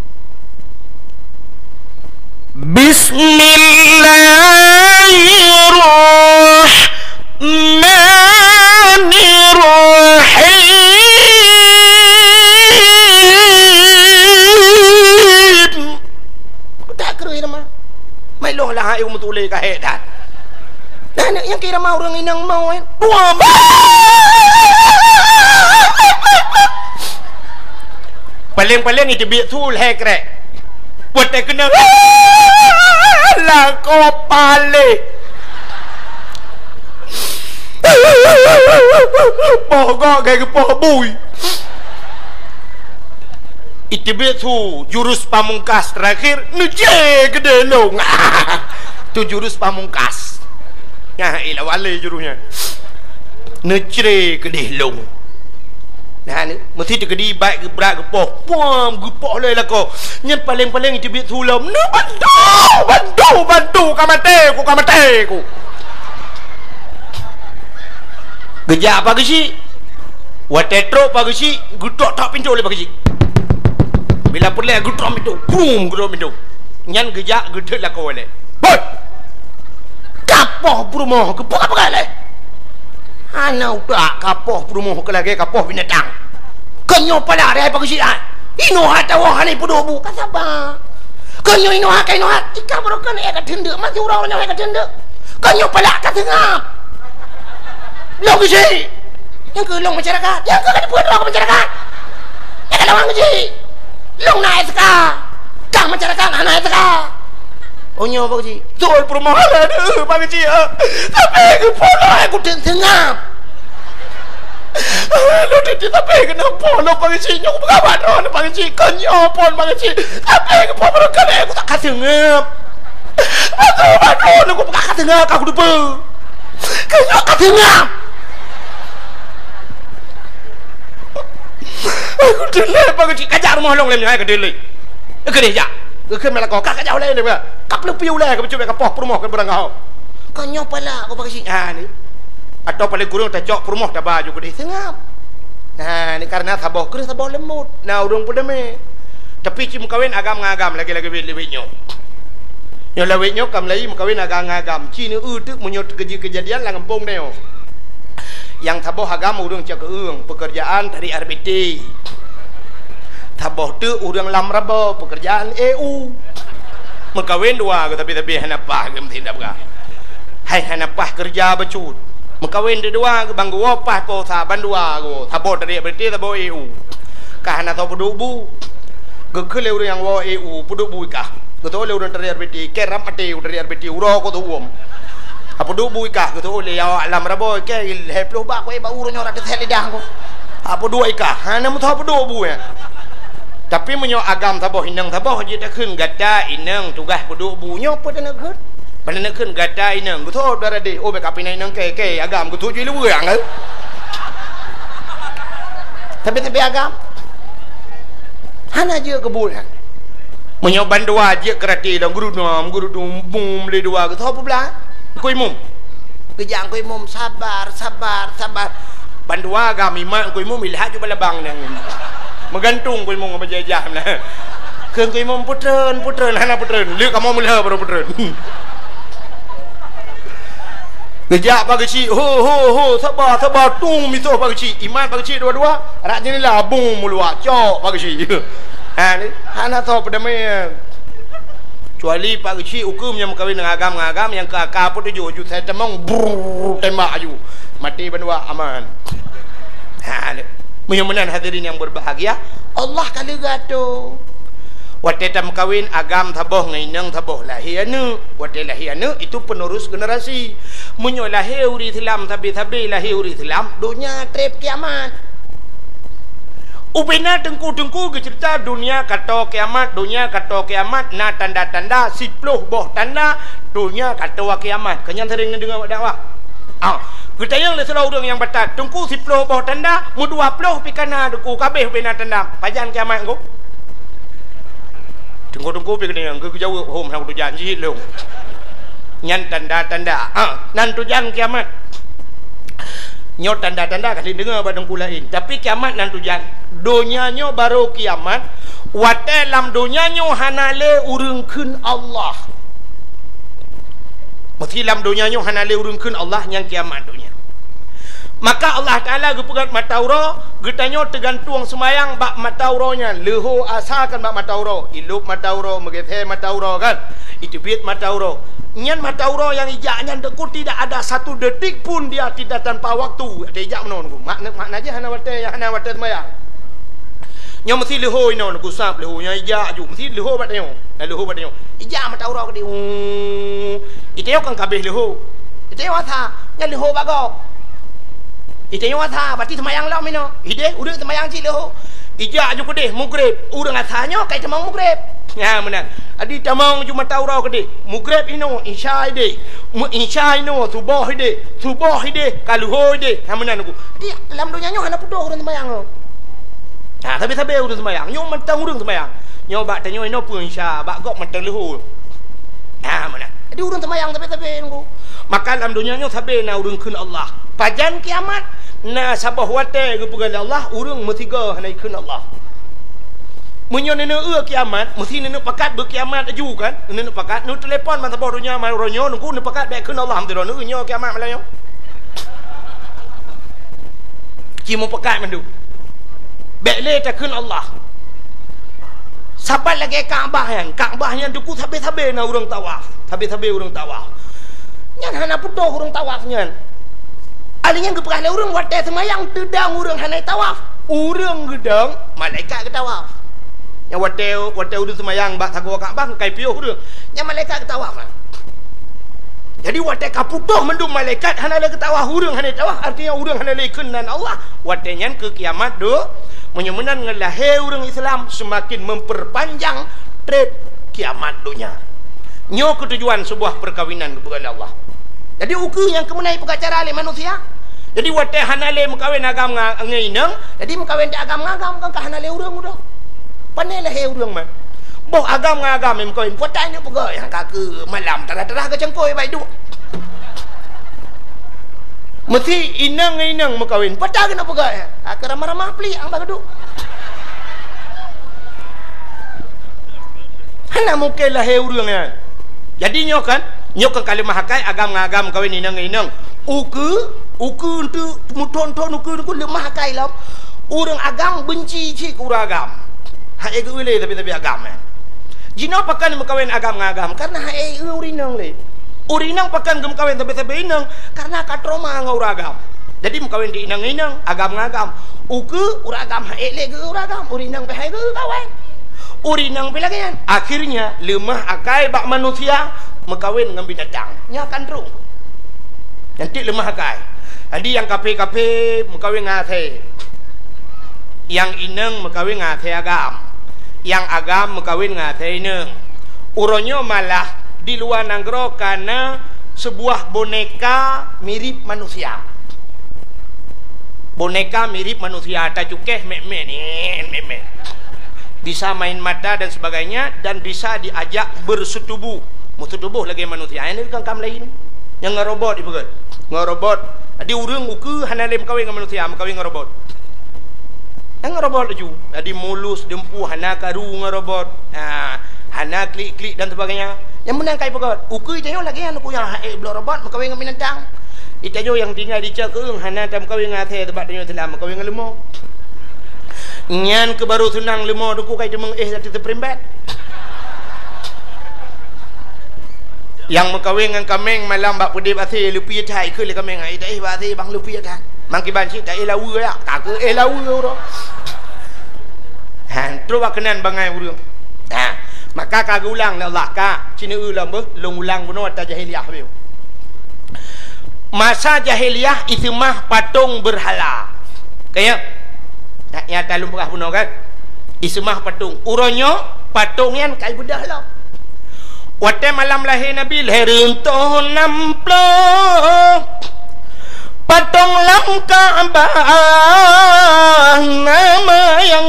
Bismillahirrahmanirrahim tak kru irama mai long lah ayu mutule ka hedat nah yang kira mau orang inang mau buam paling itu biak tul hekrek buat tak kena lah kopale pokok kayak poh bui itu biak tu jurus pamungkas terakhir nuje gede long tu jurus pamungkas ya ilah wale jurusnya nece gede long nah ni mesti terkedi baik gebrak gepoh puam gepoh le lah ko nyen paling itu biak sulam nu bantu kamate ku gejak pagi si watetro pagi si gutok tak pintu le pagi si bila perle gutok pintu boom gutok pintu nyen gejak gede lah ko le boy kapoh brumoh gepoh apa le ana udah kapoh perumoh ke lagi kapoh binatang kenyo pada hari apa kesian ino hata wahani pudobu kasaba kenyo ino haka ino hat ika berokan eka tende mati urang-urang eka tende kenyo pada katengap lo kesi yang ke long masyarakat yang ke kan buat long masyarakat yang ke lawang kesi long naik seka kang masyarakat anak seka onyo apa kesi tol perumahan ada apa kesi tapi ke polo aku tengap lu tadi tapi kenapa lo pagi si nyok berkawan lo pagi si kenyo pon pagi si tapi kenapa berkan aku tak katengap aku buka katengap aku lupa kenyo katengap aku delay pagi si kajar rumah long lem nyai ke delay ke dia ja ke melak kau kak jauh leh dia kap lu piu leh ke cuba ke poh rumah ke berang kau kenyo pala aku pagi si ni atau paling kurang tak jok perumah tak baju ke dia sengap nah ni karena saboh kena saboh lemut nah urung pun demi tapi cim kawin agam-agam lagi-lagi lewitnya yang lewitnya kam lagi kawin agam-agam cini utuk menyut kejadian lah ngempung dia yang saboh agam urung cak keung pekerjaan dari RBT saboh tu urung lamrabo pekerjaan EU mekawin dua tapi hanapah gemtindak ka hai hanapah kerja becut mekawin dua banggu wapah po saban dua go tabo dari berarti tabo EU kahana tabo dubu gekele urang yang wo EU pudubu kah geto le urang dari berarti keram ate dari berarti uro ko tuum apa dubu kah geto le ya alam rabo ke heplo ba ko ba uro nyora de lidah ko apa dua kah hana mu tabo dubu ya tapi menyo agam tabo hinang tabo je ta khun gata inang tugas pudubu nyo padana gut pada nak kan gata inang betul darah deh oh beka pinai nang ke agam ku tuju lu yang ke tapi agam hana je kebul menyoban dua je kerati dan guru dum bum le dua ke apa belah ku imum kejang ku imum sabar bandua agam iman ku imum ilhat ju balabang nang menggantung ku imum apa jajah lah keung ku imum putren hana putren lu kamu mulha baru putren Kejap pagi si ho sabar tung mito pagi si iman pagi si dua rak ni lah bung mulua cok pagi si ha ni hana tahu pada me Kecuali pak kecil hukum yang berkahwin dengan agam yang ke akar pun tujuh saya temang tembak aju mati benua aman. Mudah-mudahan hadirin yang berbahagia Allah kali gato wate tam kawin agam taboh ngainang taboh lahir anu wate lahir anu itu penerus generasi munyo lahir uri Islam tabi lahir uri Islam dunia trip kiamat ubena tengku-tengku ke cerita dunia kata kiamat na tanda-tanda 10 boh tanda dunia kata kiamat kenyan sering dengar dakwah kita yang lesau orang yang batat tengku 10 boh tanda mu 20 pikana deku kabeh ubena tanda pajan kiamat engko tengku-tengku pikana engko jauh hom hang tu janji long nyan tanda-tanda nan tu jan kiamat nyot tanda-tanda kali dengar badang lain tapi kiamat nan tujan donyanya baru kiamat wate lam donyanya hanale urungkeun Allah mesti lam donyanya hanale urungkeun Allah yang kiamat dunia maka Allah Taala gepegat matauro getanyo tergantung semayang bak matauronya leho asalkan bak matauro ilup matauro megethe matauro kan itu biit matauro nyan matauro yang ijaknya deku tidak ada 1 detik pun dia tidak tanpa waktu ada ijak menonku makna aja hana wate semayang nyo mesti leho ino ku sap leho nya ijak ju mesti leho batnyo ijak matauro ke iteo kan kabeh leho iteo tha nya leho bago iteo tha berarti semayang lam ino ide urang semayang ci leho ijak ju kedeh mugrib urang athanyo kai temang mugrib ya menang adi tamang cuma taurau kede mugrib ino isya ide isya ino subuh ide kaluho ide ha menang aku di dalam dunia nyo hana pudo urang semayang sabe urang semayang nyo mentang urang semayang nyo bak tanyo ino pun isya bak gok mentang leho ha menang adi urang semayang sabe aku maka dalam dunia nyo sabe na urang keun Allah pajan kiamat na sabah wate ke pegal Allah urang metiga hanai keun Allah munyo nene kiamat mesti nene pakat berkiamat aju kan nene pakat nu telefon man sabah dunia man ronyo nungku nene pakat baik keun Allah hamdulillah nu nyo kiamat malanyo kimu pakat mandu baik le ta keun Allah sabat lagi Kaabah yang duku sabe na urang tawaf sabe urang tawaf nyan hana pudo urang tawaf nyan alinya geprah le urang wate semayang tedang urang hanai tawaf urang gedang malaikat ke tawaf yang wate urang semayang bak sago Kaabah kai piuh urang yang malaikat ke tawaf jadi wate kapudoh mendung malaikat hana le ke tawaf urang hanai tawaf artinya urang hana le keunan Allah wate nyan ke kiamat do menyemenan ngelahe urang Islam semakin memperpanjang trip kiamat dunia nyo ketujuan sebuah perkawinan kepada Allah jadi uku yang kemenai pengacara oleh manusia jadi wate hanale mekawin agam ngainang jadi mekawin di agam ngagam kan hanale urang udah panai lah urang man boh agam ngagam mekawin potanya pega yang kake malam terah-terah ke cengkoi baik duk mesti inang mekawin potah kena pega ya ak ramah-ramah peli ang bageduk hana mungkin lah urang ya jadi nyo kan kalimah hakai agam kawin inang uku untuk muton-ton uku lemah hakai lam urang agam benci cik urang agam hae ke ule tapi agam jino pakan mekawin agam karena hae urinang le urinang pakan gem kawin tapi inang karena katroma ngau agam jadi mekawin di inang agam uku urang agam hae le ke urang agam urinang pe hae ke kawin urinang pe lagi akhirnya lemah akai bak manusia mekawin dengan binatang nya akan terung nanti lemah akai jadi yang kape mekawin ngate yang inang mekawin ngate agam yang agam mekawin ngate inang uronyo malah di luar nanggro karena sebuah boneka mirip manusia tak cukeh mek bisa main mata dan sebagainya dan bisa diajak bersetubuh lagi manusia ini kan kam lain yang ngerobot ibu kan ngerobot di urang uku hanale mekawin dengan manusia mekawin ngerobot yang ngerobot ju jadi mulus dempu hana karu ngerobot hana klik dan sebagainya yang menang kai pegot uku itu lagi anu yang belum robot mekawin dengan binatang itu yang tinggal di cakeung hana tam mekawin ngate tempat dunia telah mekawin dengan lemah nyan ke baru senang lemah duku kai demeng dati terprimbat Yang mengkawin dengan kameng malam bak pedi basi lupi thai ke le kameng ai dai basi bang lupi thai. Mang ki ban si dai lawu ya, tak ke lawu ro. Han terus kenan bangai urang. Maka kagak ulang Allah ka cina ulang long ulang benar ta jahiliyah beu. Masa jahiliyah itu mah patung berhala. Kayak ya talum berah benar kan? Itu mah patung. Uronyo patung yang kai bedah lah. Waktu malam lahir Nabi lahir untuk 60 patung lam Ka'bah nama yang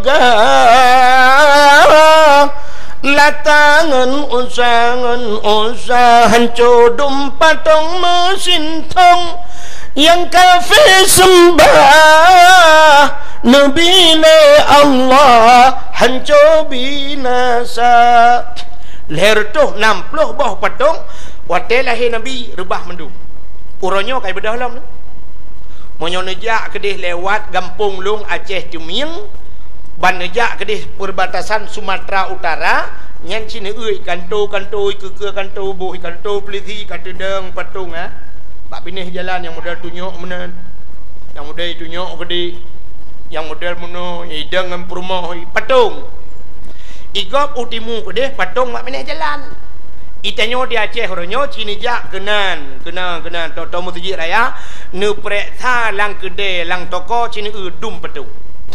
megah latangan usahan codum patung mesin tong yang kafir sembah Nabi Allah hancur binasa. Lahir tu 60 bawah patung. Waktu lahir Nabi rebah mendu. Uronyo kai bedah lam. Monyo nejak kedih lewat Gampung Long Aceh Tumieng. Ban nejak kedih perbatasan Sumatera Utara. Nyan cina euy kanto ke kanto boh kanto peliti kata deng patung Pak pinih jalan yang modal tunjuk menen. Yang modal tunjuk kedih. Yang modal mono ideng dengan perumah patung. Igop utimu kedeh patung mak meneh jalan. Itanyo di Aceh ronyo cini jak kenan toto musjid raya ne preksa lang kedeh lang toko cini dum patung.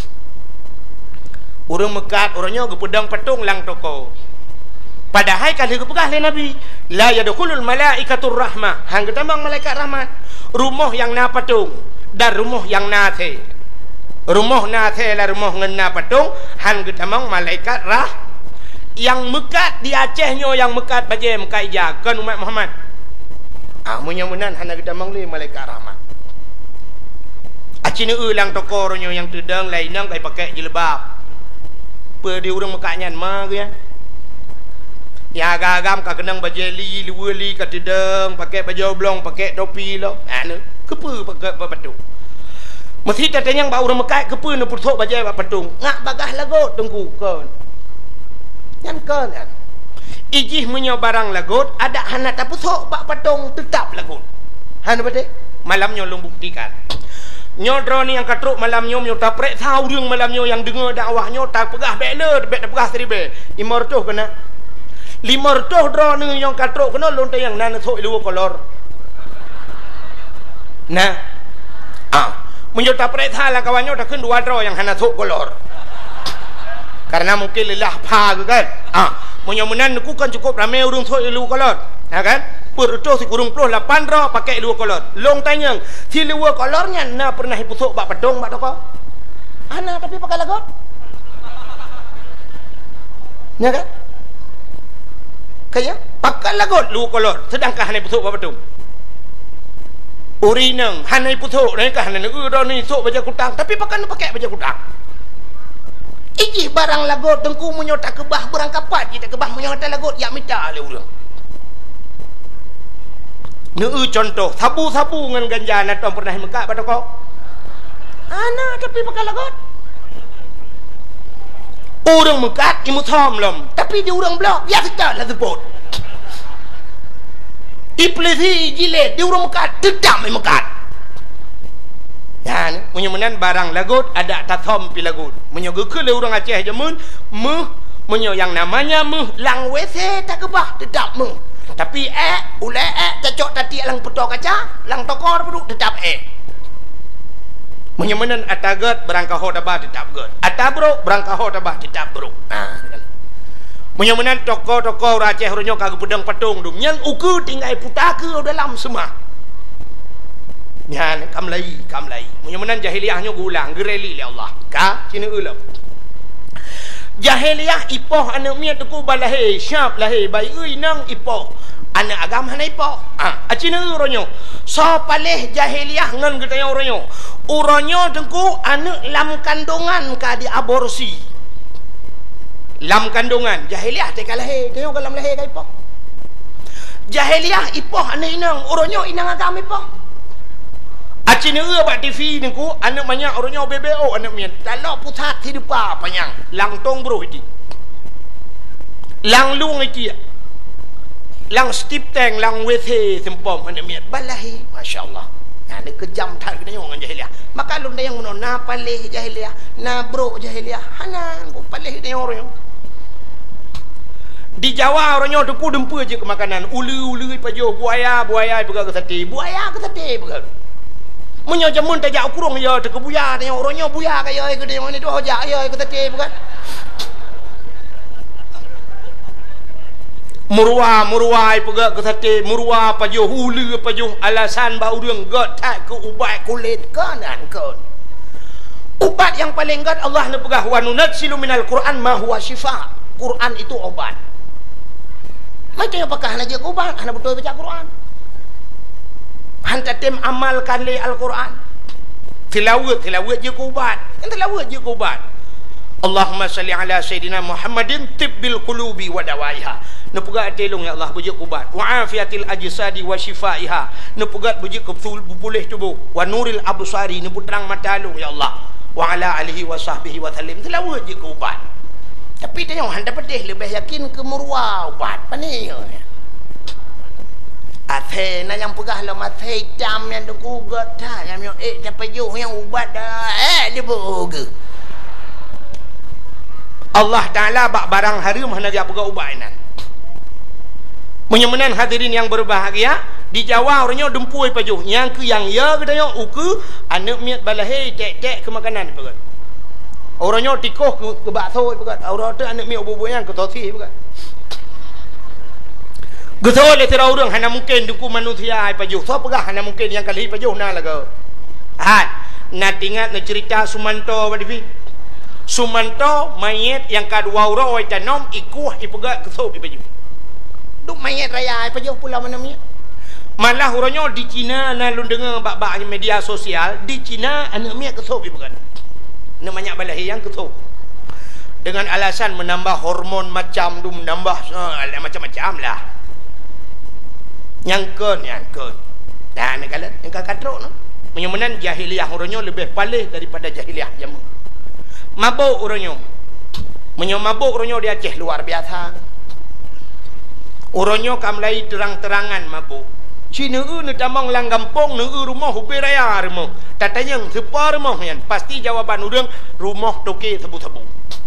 Urang mekat oranyo gepedang patung lang toko. Padahal kalau kepegah le Nabi la yadkhulul malaikatur rahmah. Hang ketamang malaikat rahmat. Rumah yang na patung dan rumah yang na the. Rumah na the la rumah ngena patung hang ketamang malaikat yang mekat di Acehnya yang mekat bajai mekat jakan umat Muhammad. Munyamunan hana kita mangli malaikat rahmat. Acina ulang tokoronyo yang tedang lainang kai pakai jilbab. Pe di urang mekatnya mah ya. Ya agam ka kenang bajai li liweli ka tedang pakai baju oblong pakai topi lo. Anu kepe pakai patung. Mesti tatanyang ba urang mekat kepe nu putok bajai ba patung. Ngak bagah lagot tengku kon. Yang kan ijih menyo barang lagut ada hana tak pusok bak patung tetap lagut hana bade malam nyo long buktikan nyo dro ni yang katruk malam nyo tak prek tahuរឿងmalam nyo yang dengar dakwah nyo tak pegah bekle tak pegah seribe 500 kena 500 dro ni yang katruk kena lonte yang nan sok lu kolor nah menyo tak prek lah kawan nyo tak keun 2 dro yang hana sok kolor. Karena mungkin lelah pa ke kan. Menyamunan aku kan cukup ramai urung sok lu kolot. Kan? Perut si kurung 8 ro pakai lu kolot. Long tanyang, si lu kolornya na pernah pusuk bak pedong bak toko. Ana tapi pakai lagot. Ya kan? Kayak pakai lagot lu kolot sedangkan hana pusuk bak pedong. Uri nang hana pusuk ni kan hana ni sok baja kutang tapi pakai baja kutang. Iji barang lagot tengku menyo tak kebah barang kapat kita kebah menyo tak lagot yak minta le urang. Neu contoh sabu-sabu ngan ganja na tom pernah mekak ba toko. Ana tapi pakai lagot. Urang mekat imu thom lom tapi di urang blok ya kita la sebut. Iplesi jile di urang mekat dedam mekat. Ya, menyemenan barang lagut ada tathom pi lagut. Menyoge ke le urang Aceh jamun menyo yang namanya lang WC tak kebah tetap Tapi ule cocok tadi lang petok kaca, lang tokor peduk tetap Menyemenan atagat berangkaho tabah tetap god. Atabro berangkaho tabah tetap bro. Menyemenan toko-toko Aceh ronyo kagak pedang patung dum. Yang uku tinggal putake dalam semua. Nyan kamlai menyemenan jahiliyahnya gulang gereli le Allah ka cina ulam jahiliyah ipoh anak miat tu balahe syap lahe bai ui nang ipoh anak agama hana ipoh cina uronyo so paleh jahiliyah ngan getanya uronyo tengku anak lam kandungan ka di aborsi lam kandungan jahiliyah te kalahe tengok lam lahe ka ipoh jahiliyah ipoh anak inang uronyo inang agama ipoh. Acina bak TV ni ku anak banyak orangnya BBO anak mian. Kalau pusat hidupa panjang lang tong bro ini. Lang lung iki. lang stip teng lang WC sempom mana miat balahi masya-Allah. Nah, ni kejam tak kena dengan jahiliah. Maka lun yang ngono na palih jahiliah, na bro jahiliah, hanan ko palih dia orang. Di Jawa orangnya tu ku dempa je ke makanan. Ulu-ulu pajo buaya pegang ke sate. Buaya ke sate pegang. Menyo jamun tajak kurung ya te ke buaya dia orangnya buaya kaya ke dia mana tu hojak ya ke sate pegang. Murwa pegang ke sate, murwa pajo ulu pajo alasan bau reung got tak ke ubat kulit kanan kon. Ubat yang paling gat Allah nak pegah wa nunazzilu minal Quran ma huwa syifa. Quran itu obat. Macam apakah nak jaga ubat? Anak betul baca Quran. Hantar tim amalkan le Al-Quran. Tilawat jaga ubat. Yang tilawat jaga ubat. Allahumma salli ala Sayyidina Muhammadin tibbil qulubi wa dawaiha. Nepugat telung ya Allah bujuk ubat. Wa afiatil ajsadi wa shifaiha. Nepugat bujuk pulih tubuh. Wa nuril absari neputrang mata lu ya Allah. Wa ala alihi wa sahbihi wa sallim. Tilawat jaga ubat. Tapi dia yang hendak pedih lebih yakin ke murwa ubat pani ya. Athe na yang pegah lah mate hitam yang tu kugat dah yang dapat juh yang ubat dah dia boga. Allah Taala bak barang haram hendak dia pegah ubat nan. Menyemenan hadirin yang berbahagia, di Jawa orangnya dempui pajuh yang ke yang ya ke dia uku anak miat balahi tek-tek ke makanan pegat. Orangnya tikoh ke bakso pegat. Orang tu anak miat bubu yang ke tosi pegat. Getol le tira orang hana mungkin duku manusia ai pajuh. So pegah hana mungkin yang kali pajuh na laga. Nak ingat nak cerita Sumanto badivi. Sumanto mayat yang kadua orang tanom ikuh ipegat ke so pajuh. Duk mayat raya ai pajuh pula mana miat. Malah orangnya di Cina na lu dengar bak-baknya media sosial, di Cina anak miat ke so ipegat. Nak banyak balahi yang ketuk dengan alasan menambah hormon macam tu, menambah macam-macam lah nyangkun dan negara yang katrok no menyemenan jahiliah orangnya lebih palih daripada jahiliah jamu mabuk orangnya mabuk orangnya di Aceh luar biasa orangnya kamlai terang-terangan mabuk Cina ni tambang lang kampung ni rumah hubi raya rumah. Tatanya sepa rumah yan. Pasti jawaban orang rumah toke tebu-tebu.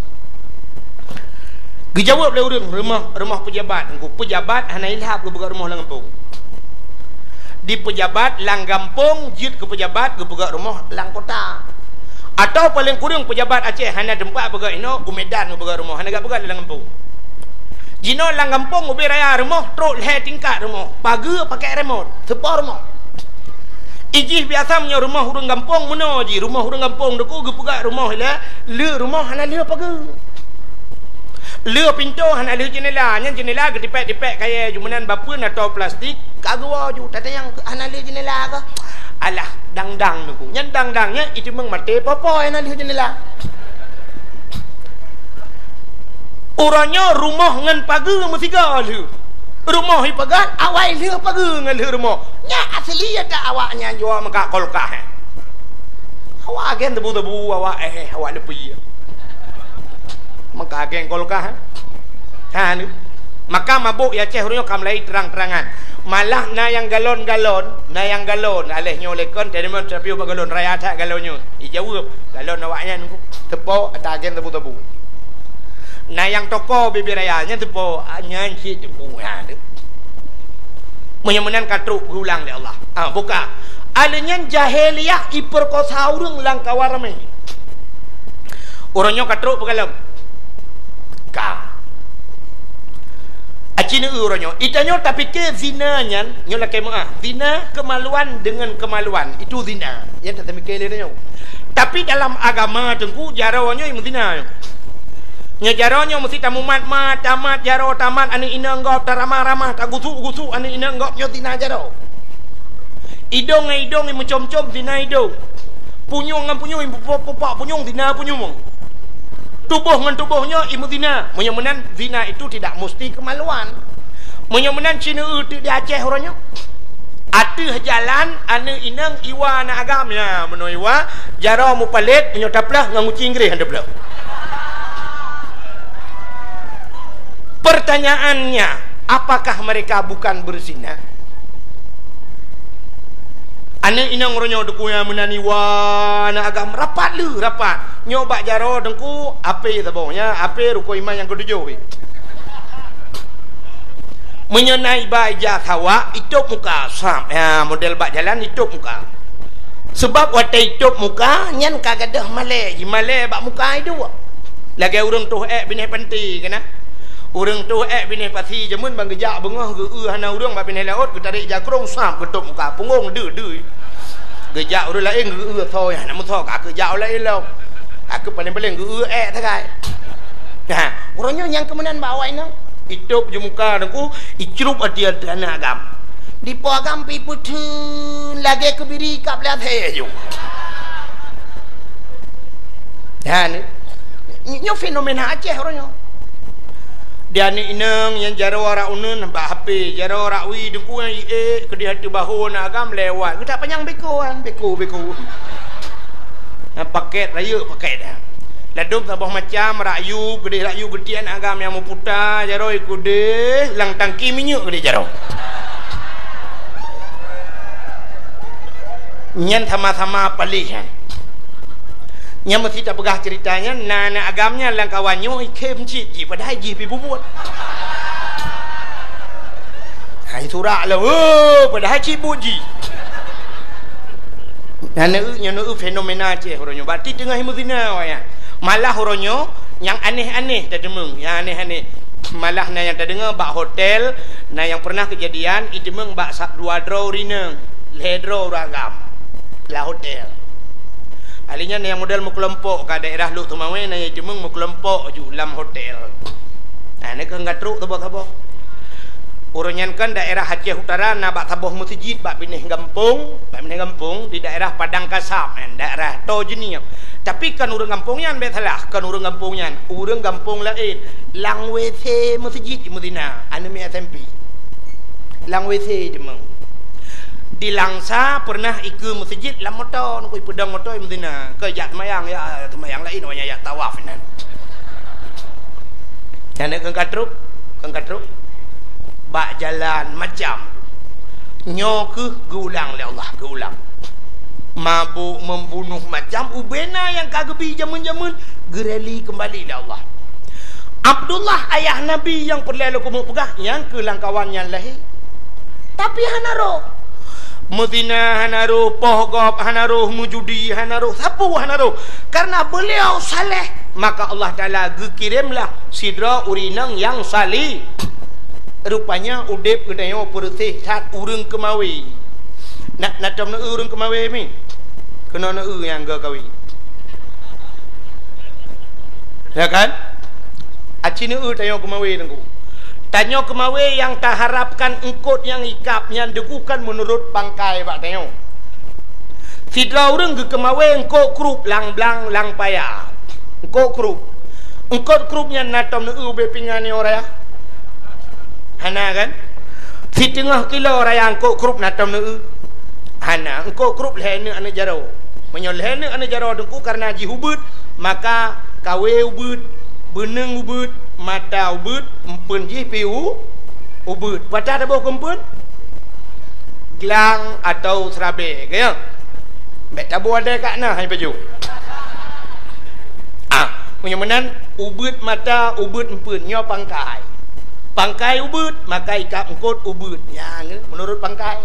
Dijawab oleh orang rumah pejabat. Pejabat hana ilhab ke buka rumah lang kampung. Di pejabat lang kampung jid ke pejabat ke buka rumah lang kota. Atau paling kurang pejabat Aceh hana tempat buka ino ke Medan ke buka rumah. Hana gak buka lang kampung. Jino lang kampung ubi raya rumah truk leher tingkat rumah pagi pakai remote sepa rumah ijih biasa punya rumah orang kampung mana je rumah orang kampung deku ge pegak rumah lah le rumah hana le pagi le pintu hana le jendela nya jendela ge dipek-dipek kaya jumanan bapa atau plastik kagua ju tata yang hana le jendela ke alah dang-dang deku nya dang-dangnya itu meng mate popo hana le jendela. Orangnya rumah ngan pagi mesti galu. Rumah hi pagat awak le pagi ngan le rumah. Nya asli ada awaknya jual maka kolkah. Awak gen tebu-tebu awak awak lepi. Maka gen kolkah. Ni. Maka mabuk ya Aceh orangnya kamlai terang-terangan. Malah na yang galon alehnya lekon tadi men tapi galon raya tak galonnya. Ijawab galon awaknya nunggu tepok atau gen tebu-tebu. Nah yang toko bibi rayanya tu po nyanyi jembu ada. Menyemenan katruk gulang ya Allah. Buka. Alanya jahiliyah iperkosa orang lang kawarame. Orangnya katruk pegalam. Ka. Acina orangnya. Itanya tapi ke zinanya nyola kemah. Zina kemaluan dengan kemaluan. Itu zina. Yang tak mikir dia. Tapi dalam agama tengku jarawanya yang zina. Nya jaronya mesti tamumat tamat jaro tamat ani ina enggop taramah-ramah tak gusu ani ina enggop nyo tina jaro. Idong macam-macam tina idong. Punyung ngan punyung pupak punyung tina punyung. Tubuh ngan tubuhnya imu zina. Menyemenan zina itu tidak mesti kemaluan. Menyemenan Cina di Aceh orangnya. Ada jalan ane inang iwa na agamnya menoiwa jaro mu palit nyo taplah ngan uci Inggris hande pula. Pertanyaannya, Apakah mereka bukan berzina? Anak inang ronyo deku yang menani wana agam rapat lu rapat nyobak jaro dengku ape tabongnya ape ruko iman yang ketujuh menyenai baja tawa itu muka sam ya model bak jalan itu muka sebab watai itu muka nyan kagadah male bak muka itu lagi urang tu bini penti kena urang tu bini pasti jamun bang gejak bengah ge hana urang bak bini laut ge tarik jakrong sam ketuk muka punggung de gejak urang lain ge thôi nak motor ka gejak lain lo aku paling-paling ge takai nah urangnya yang kemenan bawa ini hidup je muka aku icrup dia dana agam di po agam pi putun lagi kebiri kap lihat heju dan ini fenomena Aceh orangnya dia ni inang yang jaro ora unun nampak HP jaro ora wi dengku yang ke di hati bahu nak agam lewat kita panjang bekoan beko paket raya paket dah ladum sabah macam rakyu gede rakyu gedian agam yang muputa jaro ikude lang tangki minyak gede jaro nyan sama-sama palihan nyan mesti tak pegah ceritanya nana agamnya lang kawannya ikem cik padahal ji pi bubut hai surak lah padahal cik buji nana fenomena Aceh orangnya berarti tengah himuzina ya malah oronyo yang aneh-aneh tak demeng yang aneh-aneh malah na yang tak dengar bak hotel na yang pernah kejadian itu demeng bak dua draw rina ledro ragam lah hotel alinya na yang model mukelompok ka daerah Luk Tumawe na yang demeng mukelompok ju lam hotel nah ni ke ngatruk tabo-tabo uronyan kan daerah Aceh Utara na bak taboh masjid bak binih gampung di daerah Padang Kasam daerah Tojeni tapi kan urang kampungnya betalah kan urang kampungnya urang kampung lain lang WC masjid di Medina anu mi SMP lang WC demang di Langsa pernah ikut masjid lam motor nu pedang motor di Medina ke jak semayang ya semayang lain namanya ya tawaf nan dan kan katruk bak jalan macam nyo ke geulang le Allah geulang mabuk membunuh macam ubena yang kagebi jamun-jamun gereli kembali dah Allah Abdullah ayah Nabi yang perlalu kumuk pegah yang ke langkawannya lahir tapi hanaro Medina hanaro pohgop hanaro mujudi hanaro sapu hanaro karena beliau saleh maka Allah Ta'ala kirimlah sidra urinang yang salih rupanya udip kedayo bersih saat urang kemawi nak tom na urang kemawi mi kena na yang ga kawi ya kan aci na tayo kemawi nangku tanyo kemawi yang tak harapkan engkot yang ikap yang degukan menurut bangkai pak tayo sidra urang ge kemawi engkot krup lang blang lang paya engkot krupnya na tom na be pingani ora ya hana kan si tengah kilo raya engkau krup natam nu hana engkau krup lehne ane jaro menyol lehne ane jaro dengku karena ji hubut maka kawe ubut beneng ubut mata ubut empun ji piu ubut pada ada bau kempun gelang atau serabe kaya bet tabu ada kat nah hai baju punya menan ubut mata ubut empun nyo pangkai ubut maka ikap engkot ubut ya menurut pangkai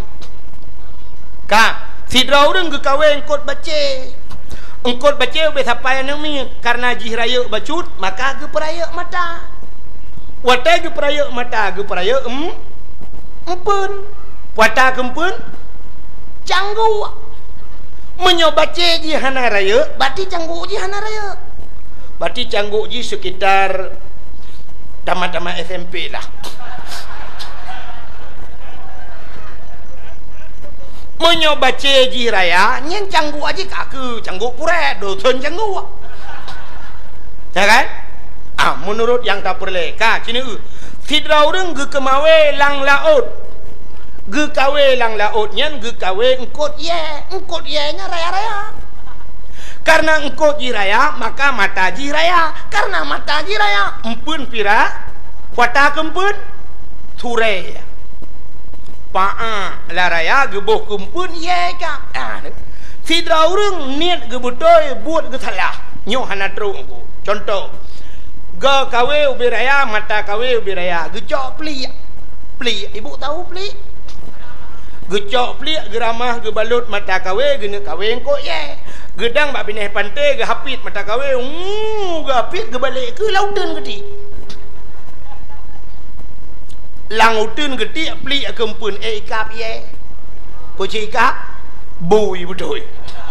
ka sidra urang ge kawe engkot bace be sampai nami karena jih raya bacut maka ge peraya mata watai ge peraya mata ge peraya empun wata kempun canggu menyo bace ji hana raya berarti canggu ji hana raya berarti canggu ji sekitar tamat-tamat SMP lah menyoba ceji raya nyen canggu aja kaku canggu pure dosen canggu ya kan menurut yang tak perle ka cini sidra urang ge kemawe lang laut ge kawe lang laut nyen ge kawe engkot ye nya raya-raya karena engkau jiraya maka mata jiraya karena mata jiraya empun pira wata kempun Ture Pa'a laraya gebuh kumpun ye ka. Si draurung niat gebutoi buat gesalah. Nyo hana terung ku. Contoh. Ga kawe ubi raya mata kawe ubi raya. Gecok pelik. Pelik. Ibu tahu pelik? Gecok pelik geramah gebalut mata kawe gena kawe engkau ye. Gedang bak bineh pantai ge hapit mata kawe. Ge hapit ge balik ke lautan gede. Langutun gede pelik kempun ikap ye. Puji ikap bui betul.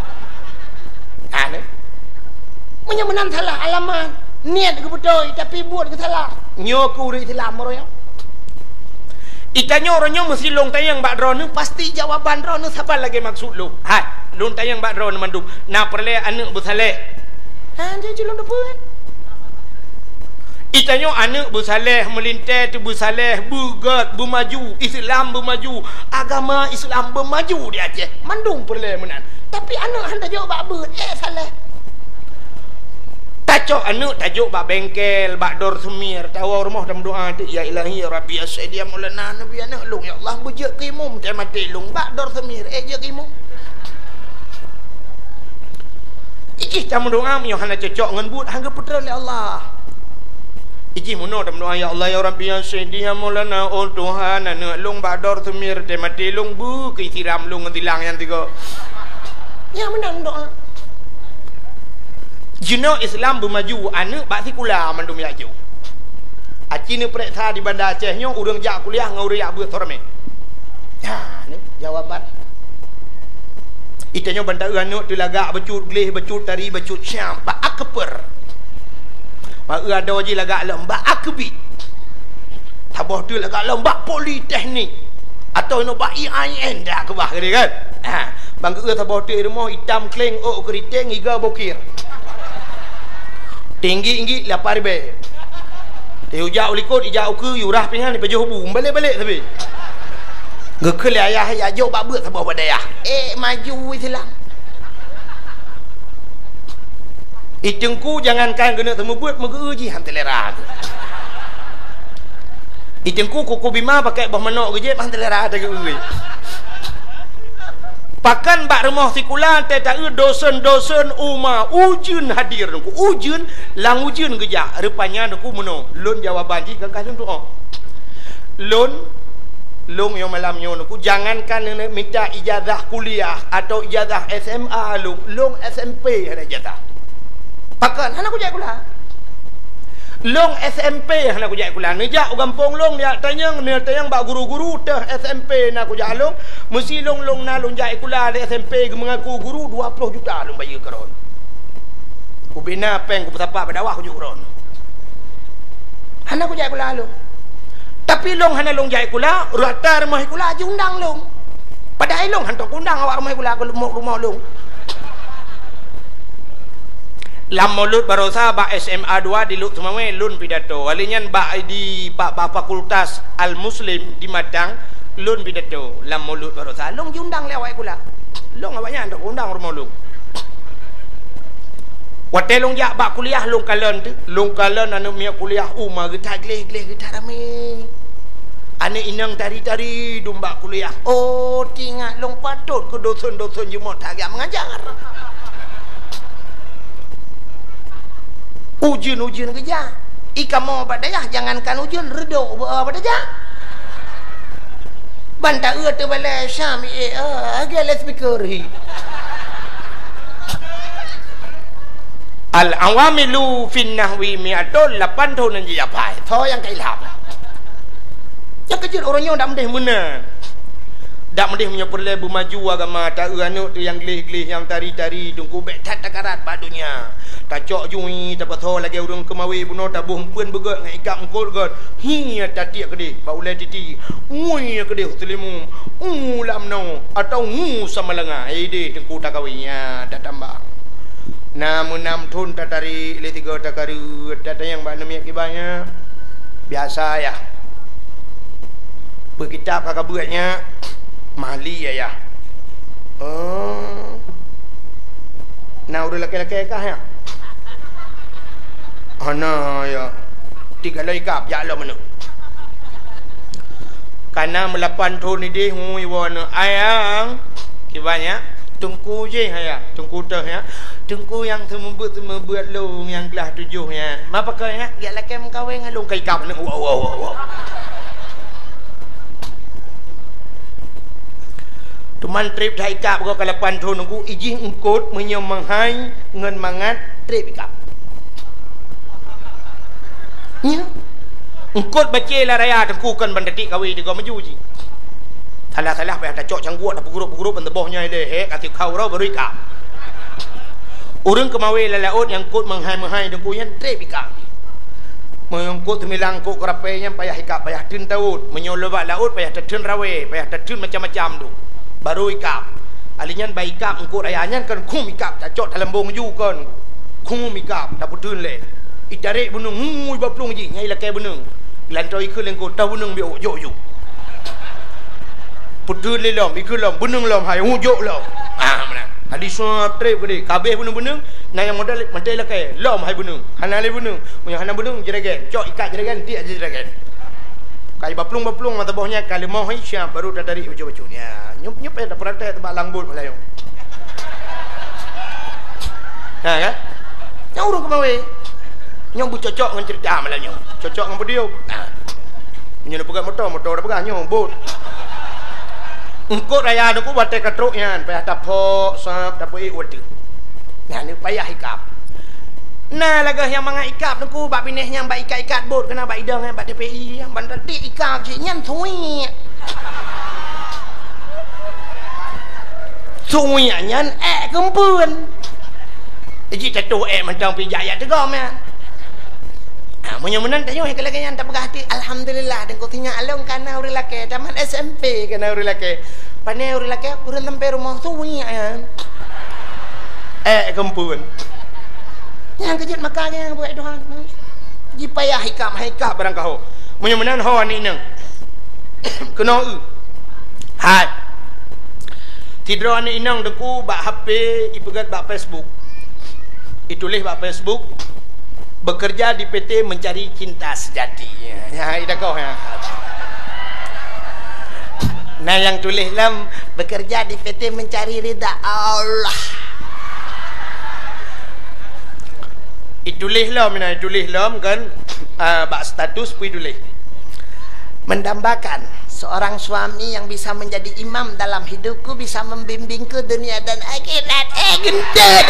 Ane. Menyemenan salah alamat. Niat ke betul tapi buat ke salah. Nyokuri salah moroyo. Itanya orangnya mesti long tayang bak drone pasti jawaban drone sabar lagi maksud lu. Hai, long tayang bak drone mandum. Na perle anak bersaleh. Dia jelon depan. Itanya anak bersaleh melintas tu bersaleh bergat bermaju Islam bermaju agama Islam bermaju di Aceh mandung perle menan tapi anak hang tajuk bak ber saleh tajuk anak tajuk bak bengkel bak dor semir tawa rumah dalam doa tu ya ilahi ya rabbi asaidia maulana nabi anak long ya Allah bejek kimum teh mati long bak dor semir je kimum iki dalam doa mi hang cocok ngan but hang putra oleh Allah. Iji muno dalam doa ya Allah ya Rabbi ya Sayyidi ya Maulana oh Tuhan anak long bador semir te mati long bu ke siram long tilang yang tiga. Ya menang doa. Jino Islam bermaju anak bak sekolah mandum ya ju. Aci ni periksa di Bandar Aceh nyo urang jak kuliah ngau riak beut torme. Ya ni jawaban. Itanya bandar anak tu lagak becut gleh becut tari becut syam bak akper. Mak ada je lagak lembak akbit. Tabah tu lagak lembak politeknik. Atau no bak IAIN dah ke bah kali kan. Bang ke tabah tu rumah hitam kleng oh keriting iga bokir. Tinggi 8 ribu. Teu jau likut ijau ke yurah pingan di pejuh bu balik-balik tapi. Gekel ayah ya jo bak beut tabah badayah. Maju Islam. Itengku jangankan kena temu buat megeuji han telera. Itengku kuku bima pakai bah menok geje han telera tak euy. Pakan bak rumah sikulan teh tak dosen-dosen umma ujun hadir ku ujun lang ujun geja rupanya ku meno lun jawaban ji gagah doa. Lun long yo malam yo ku jangankan minta ijazah kuliah atau ijazah SMA long SMP ada ijazah. Pakan hana ku jai kula. Long SMP hana ku jai kula. Nejak gampong long dia tanyang bak guru-guru teh SMP na ku jai long. Mesti long na long jai kula di SMP mengaku guru 20 juta long bayar karon. Ku bina peng ku tapak berdawah ku juron. Hana ku jai kula long. Tapi long hana long jai kula, rata rumah kula je undang long. Padahal long hantok undang awak rumah kula ke rumah long. Lam mulut barosa bak SMA 2 di Lut Semawe lun pidato. Walinyan bak di pak fakultas Al Muslim di Madang lun pidato. Lam mulut barosa long diundang lewat kula. Long awaknya ndak undang rumah long. Wate long jak bak kuliah long kalon tu. Long kalon anu mia kuliah umma getak gleh-gleh getak rame. Ane inang tari-tari dumba kuliah. Oh, tinggal long patut ke dosen-dosen jemot agak mengajar. Ujun kerja. Ika mau badayah jangankan ujun redok badayah. Banta tu balai Syam agak speaker hi. Al awamilu fin nahwi mi'atul 8 tahun je apa. Tho yang kailham. Yang kecil orangnya dak mendeh mena. Dak mendeh punya perle bermaju agama tak anu tu yang gleh-gleh yang tari-tari tungku bek tat takarat badunya. Tak cok jui tak patho lagi urang kemawi buno tak buh pun begot ngai ikap engkol got. Hi tatik kedih ba ulai titi. Ui kedih telimu. Lam no atau sama lenga. Ide tungku tak kawinya tak tambah. Namun 6 tahun tak tari le 3 tak karu tak yang ba namiak kibanya. Biasa ya. Berkitab kakak buatnya mali ya. Nah udah laki-laki kah ya? Ana ya 3 lekap ya lo mana. Karena melapan tu ni dia hui wana ayang kibanya tungku je ya tungku dah ya tungku yang sembuat long yang kelas 7 ya apa kau ya dia laki mengkawin long kai kap ni wow tuman trip thai kap ko kalapan tu nungku ijih engkut menyom menghai ngen mangat trip kap ya engkut baca lah raya tengku kan bandetik kawi juga maju ji salah payah tak cok cangguat tak pugrup pentebohnya dia hek atik kau rau baru ikap urang kemawi lalaut yang kut menghai tengku yang trip ikap mengkut milang kut kerapainya payah ikap payah tun taut menyolobak laut payah tertun rawe payah tertun macam-macam tu baru ikap alinyan baik ikap engkut rayanya kan kum ikap tak cok dalam bong ju kan kum ikap tak putun le itarik bunung ngui baplung ji nyai lakai bunung lantoi ke lengkut tahu bunung bio jo putun le lom ikut lom bunung lom hai ujuk lom mana hadis suap trip ke kabeh bunung na yang modal mantai lakai lom hai bunung hana le bunung punya hana bunung jeragen cok ikat jeragen tiak jeragen kai baplung mata bohnya kali mau hai siap baru dah tarik baju-baju ni nyup ada praktek tebak langbut malayong kan yang urang kemawe nyong bu cocok dengan cerita malah nyong cocok dengan video nyong pegang motor dah pegang nyong bot engkau raya aku buat katruk yan payah tapok sap tapok ikut tu nah ni payah ikap nah lagah yang manga ikap aku bak pineh yang bak ikat bot kena bak idang yang bak DPI yang bandar dik ikap cik nyan thui nyan kempun jadi tato macam pijak ya tegam ya menang tanya kalau kalian tak pegah hati alhamdulillah dan kau tinggal along karena uri laki taman SMP karena uri laki panai uri laki urang sampai rumah tu ya kempun yang kejut makanya buat doang jipayah hikam barang kau menang ho ni nang kena hai tidur ni inang deku bak HP ipegat bak Facebook itulis bak Facebook bekerja di PT mencari cinta sejati ya ida kau ya nah yang tulis lam bekerja di PT mencari ridha Allah itulis lam kan bak status pui tulis mendambakan seorang suami yang bisa menjadi imam dalam hidupku bisa membimbingku dunia dan akhirat gentar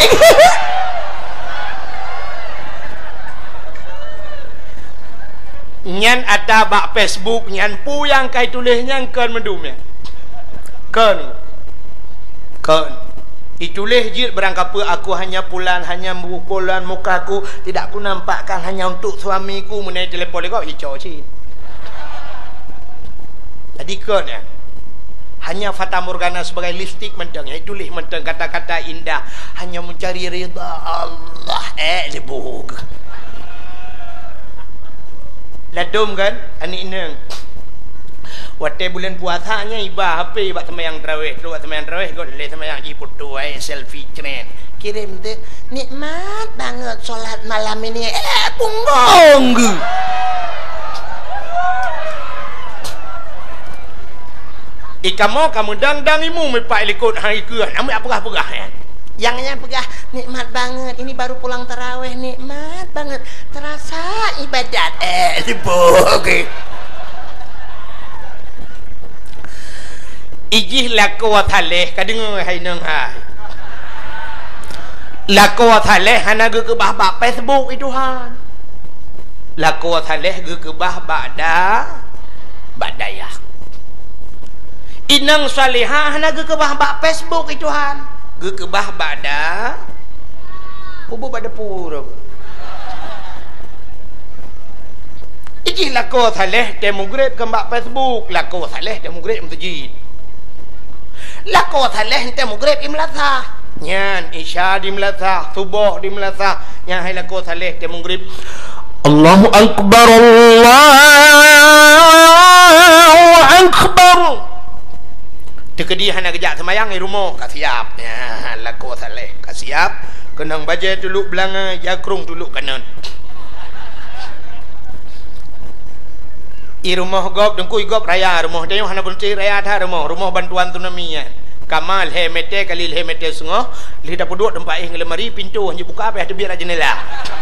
nyan ada bak Facebook nyan pu yang kai tulisnya kan mendum ya kan ditulis je berangkapa aku hanya pulan hanya pulan mukaku tidak aku nampakkan hanya untuk suamiku menaik telefon kau hijau cik jadi kan ya hanya fata morgana sebagai lipstick mentang ya tulis mentang kata-kata indah hanya mencari ridha Allah lebuk ladum kan anik neng waktu bulan puasanya ibah HP ibah semayang tarawih keluar semayang tarawih kau boleh semayang foto selfie trend kirim tu nikmat banget solat malam ini punggong kamu dang imu mepak likut hari ke ambil apa-apa ya Yangnya pegah nikmat banget. Ini baru pulang taraweh, nikmat banget. Terasa ibadat. Oke. Ijih lako thaleh kadeng hai nang hai. Lako thaleh hana ge ke bah ba Facebook itu han. Lako thaleh ge ke bah badaya. Inang salihah hana ge ke bah ba Facebook itu han. Ge ke bah bada pubu bada pura. Ijih lako thaleh demograde ke ba Facebook, lako thaleh demograde masjid. Lako thaleh ente mugrib imlatha nyan isya di mlatha subuh di mlatha nya hai lako thaleh te mugrib Allahu akbar Allahu akbar tekedi hana gejak semayang di rumah ka siap nya lako thaleh ka siap kenang baje tuluk belanga jakrung tuluk kanan I rumah gop dengku gop raya rumah dia hana bunci raya tha rumah bantuan tunami kamal he mete kalil he mete sungo li dapat duduk tempat ngelemari pintu hanya buka apa ada biar jendela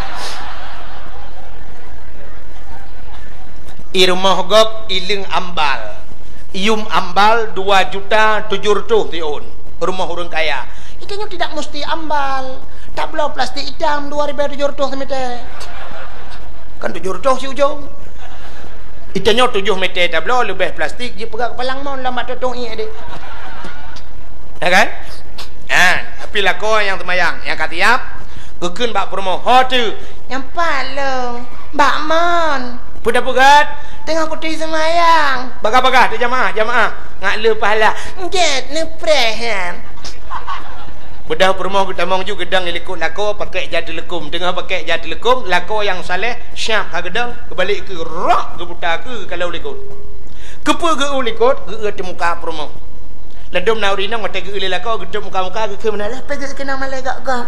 I rumah gop iling ambal ium ambal 2.700.000 tiun rumah orang kaya itanya tidak mesti ambal tablo plastik hitam 2.700 mete kan 700 si ujung itanya 7 meter tablo lebih plastik dia pegang palang mon lambat totong ini adik ya kan tapi lah kau yang temayang yang katiap kekun bak promo hotu yang palung bak mon pudat-pudat tengah kuti semayang bagah-bagah di jamaah ngak le pahala get ne prehan bedah permoh kita mong juga gedang lekuk lako pakai jadi lekum tengah pakai jadi lekum lako yang saleh syap ha gedang kebalik ke rak ke buta ke kalau lekut kepa ke lekut ke di muka permoh ledom naurina ngote ke lako gedom muka-muka ke menalah pegak kena malai gak gak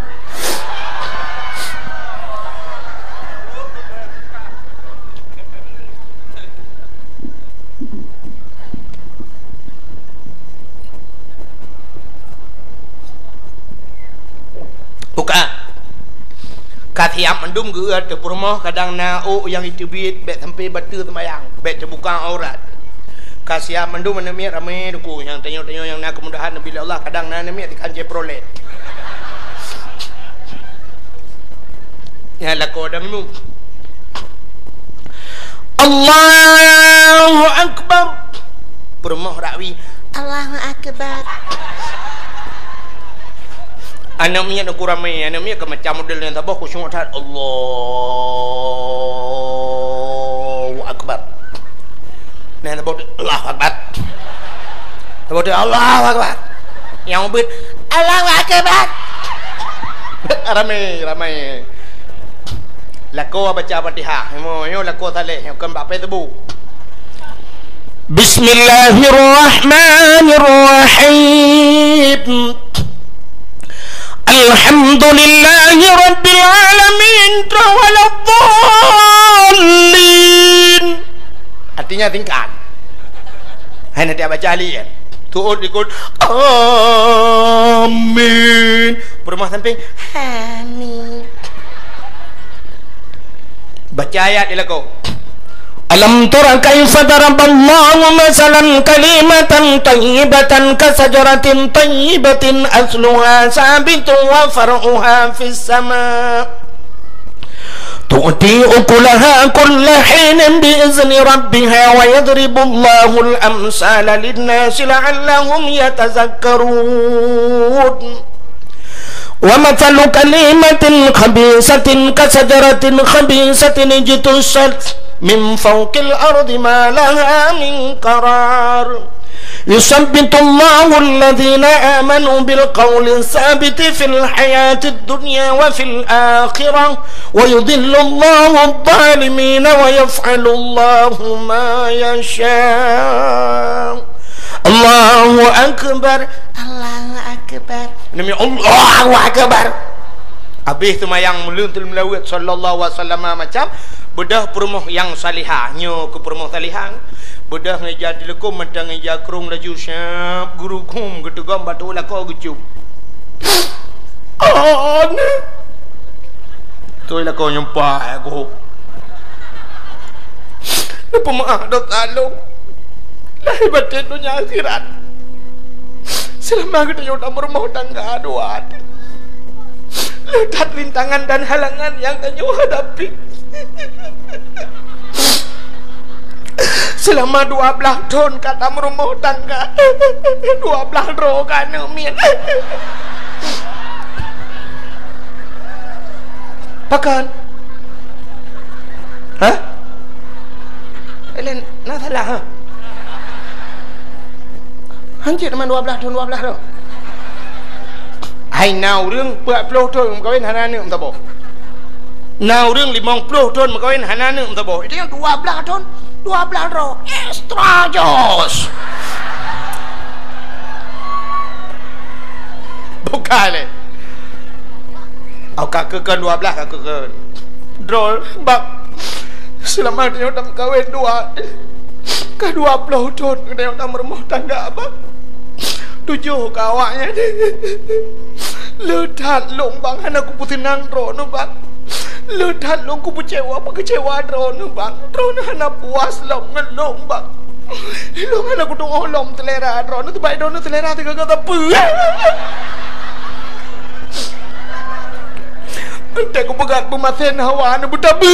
buka katiap mendum ge te rumah kadang na yang itu bit bet sampai batu temayang bet terbuka aurat kasiap mendum menemi ramai duku yang tanyo-tanyo yang nak kemudahan bila Allah kadang na nemi ikan jeprolet ya lako dang nu Allahu akbar rumah rawi Allahu akbar anak minyak nak ramai anak minyak macam model yang tabah khusyuk tak Allahu akbar nah tabah Allahu akbar tabah Allahu akbar yang ubit Allahu akbar ramai lako baca Fatihah yo lako saleh yo kan bapai tebu Bismillahirrahmanirrahim Alhamdulillahi Rabbil Alamin Waladhdallin artinya tingkat hanya dia baca alih tuut ikut amin berumah samping amin baca ayat dia kau Alam tara kaifa daraballahu masalan kalimatan tayyibatan kasajaratin tayyibatin asluha sabitun wa far'uha fis sama' tu'ti ukulaha kulla hinin bi'izni rabbiha wa yadribullahu al-amsala lin-nasi la'allahum yatazakkarun ومثل كلمة خبيثة كشجرة خبيثة اجتثت من فوق الأرض ما لها من قرار يثبت الله الذين آمنوا بالقول الثابت في الحياة الدنيا وفي الآخرة ويضل الله الظالمين ويفعل الله ما يشاء Allahu akbar Allahu akbar demi Allahu akbar habis semayang meluntul melawat sallallahu alaihi wasallam macam bedah perumuh yang salihah nyo ke perumuh salihah bedah ngejad lekum mentang ngejad krung laju syap guru kum gedegam batu lako gucup tu lako nyempai aku apa maaf dok lalu lahir batin dunia akhirat selama kita sudah berumah tangga doa lekat rintangan dan halangan yang kita hadapi selama 12 tahun kata berumah tangga 12 roh kan min pakan hah Elen nak salah ha hancur teman 12 tahun 12 tu hai nào rương 40 tahun makawin hana ni umtabo nào rương 50 tahun makawin hana ni umtabo itu yang 12 tahun 12 roh extra jos bukan ni kak kekan 12 kak kekan drol bak selama dia udah kawin 2 Kah 20 tahun kena nak merumah tangga abang. 7 kawaknya deh. Ledat long bang, anak aku tenang drone bang. Ledat long aku kecewa drone bang. Drone anak puas long ngelong bang. Long anak aku tunggu long telera drone tu baik drone telera tu kagak apa. Entah aku pegat pematen hawa anak buta ber.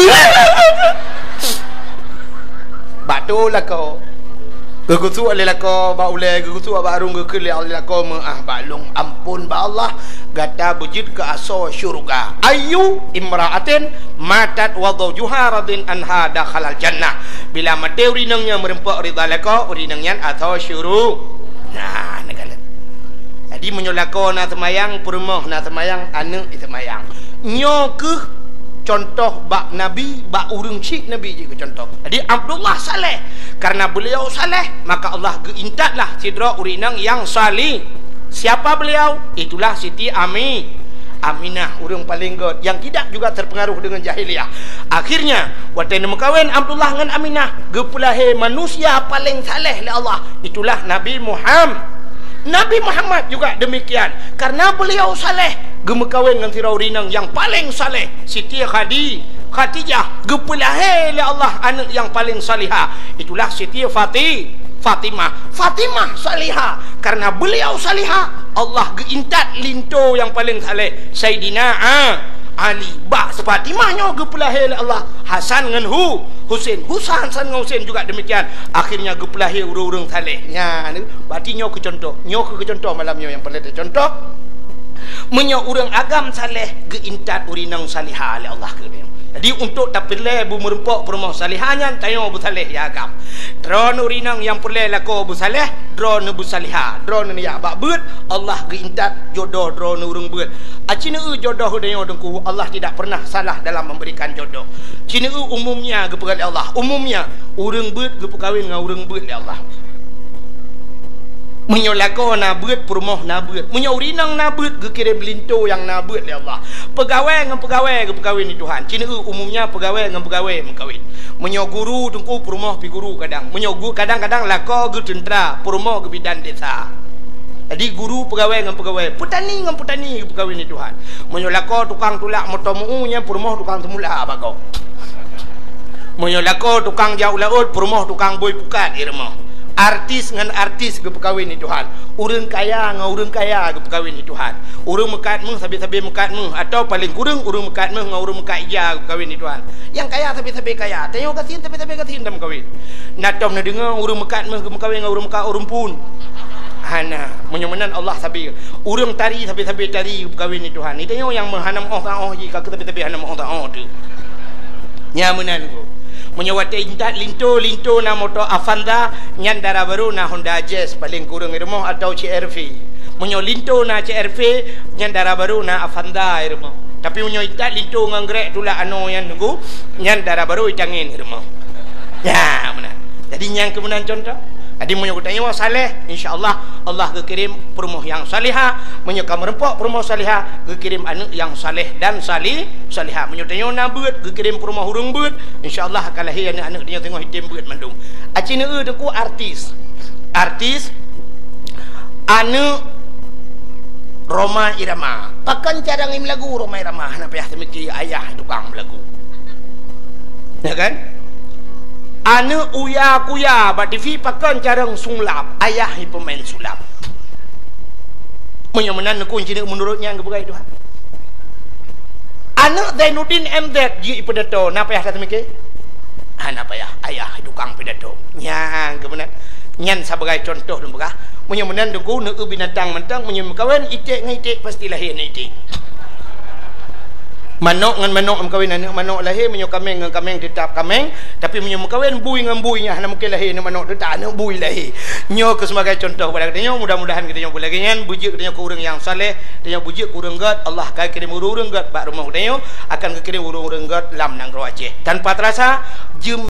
Batu lah kau. Gegusu alelah kau ba ulai gegusu ba arung gekeli alelah kau balung ampun ba Allah gata bujid ke aso syurga ayu imra'atin matat wa zawjuha radin anha dakhalal jannah bila mate urinangnya merempak ridha lako urinangnya aso syuru nah negala jadi menyolako na semayang perumah na semayang anu semayang nyo ke contoh bak Nabi, bak urung syik Nabi juga contoh. Jadi Abdullah saleh. Karena beliau saleh, maka Allah geintatlah sidra urinang yang salih. Siapa beliau? Itulah Siti Aminah, urung paling god yang tidak juga terpengaruh dengan jahiliyah. Akhirnya, waktu mekawin Abdullah dengan Aminah, gepulahe manusia paling saleh oleh Allah. Itulah Nabi Muhammad. Nabi Muhammad juga demikian. Karena beliau saleh, gemekawin dengan sirau rinang yang paling saleh, Siti Khadijah, gepulahe oleh Allah anak yang paling salihah. Itulah Siti Fatimah salihah. Karena beliau salihah, Allah geintat linto yang paling saleh, Sayyidina Ali. Bak Fatimahnya gepulahe oleh Allah, Hasan dengan Husain dengan Husain juga demikian. Akhirnya gepulahe urung-urung saleh. Nya berarti nyo ke contoh malam nyo yang perlu contoh. Menyo urang agam saleh geintat urinang salihah oleh Allah ke dia. Jadi untuk tapile bu merempak perumah salihahnya tayo bu saleh ya agam. Drone urinang yang perlu lako bu saleh, drone bu salihah. Drone ni ya bak beut Allah geintat jodoh drone urang beut. Acina jodoh dayo dengku Allah tidak pernah salah dalam memberikan jodoh. Cina umumnya gepegat Allah. Umumnya urang beut gepekawin dengan urang beut oleh Allah. Menyolako na beut perumah na beut, menyaurinang na beut gekirim linto yang na beut oleh Allah. Pegawai dengan pegawai gepekawin ni Tuhan. Cina umumnya pegawai dengan pegawai mengkawin. Menyo guru tungku perumah pi guru kadang. Menyo guru kadang-kadang lako ge tentera, perumah ge bidan desa. Jadi guru pegawai dengan pegawai, petani dengan petani gepekawin ni Tuhan. Menyo lako tukang tulak motomu nya perumah tukang temula bagau. Menyo lako tukang jau laut perumah tukang boy pukat irmah. Artis dengan artis gepekawin ni Tuhan. Urang kaya dengan urang kaya gepekawin ni Tuhan. Urang mekat meh sabi-sabi mekat meh atau paling kurang urang mekat meh dengan urang mekat ija gepekawin ni Tuhan. Yang kaya sabi-sabi kaya, tengok kasin sabi-sabi kasin dah mekawin. Natom na dengar urang mekat meh gepekawin dengan urang mekat urang pun. Hana menyemenan Allah sabi. Urang tari sabi-sabi tari gepekawin ni Tuhan. Ni tengok yang menghanam oh ji ka sabi-sabi hanam oh tu. Nya menan ko. Menyawat intat linto na motor Avanza nyandara baru na Honda Jazz paling kurang irmo atau CRV. Menyo linto na CRV nyandara baru na Avanza irmo. Tapi menyo intat linto ngangrek tula ano yang nunggu nyandara baru itangin irmo. Ya benar. Jadi yang kemudian contoh. Jadi menyo tanya saleh, insyaallah Allah kekirim perumah yang salihah, menyo merempok perumah salihah, kekirim anak yang saleh dan salihah. Menyo tanya na beut, kekirim perumah hurung beut, insyaallah akan lahir anak-anak dia tengok hitam beut mandung. Acina deku artis anak Roma Irama. Pakan cara ngim lagu Roma Irama, na payah temiki ayah tukang lagu. Ya kan? Anu uya kuya ba TV pakan carang sulap ayah ni pemain sulap. Menyemenan kunci menurutnya yang kebegai Tuhan. Anak Zainuddin MZ ji pedato napa ya kata mikir? Napa ya ayah tukang pedato. Yang kebenar nyan sebagai contoh dong bekah. Menyemenan dengku nak binatang mentang menyemkawan itik ngitik pasti lahir itik. Manok dengan manok mengkawin anak manok lahir menyo kameng dengan kameng tetap kameng tapi menyo mengkawin bui dengan buinya hana mungkin lahir manok tetap anak bui lahir nyo ke sebagai contoh pada katanya mudah-mudahan katanya boleh ganyan bujuk katanya ke urang yang saleh katanya bujuk ke urang god Allah kai kirim urang god bak rumah katanya akan kirim urang god lam nang ro Aceh tanpa terasa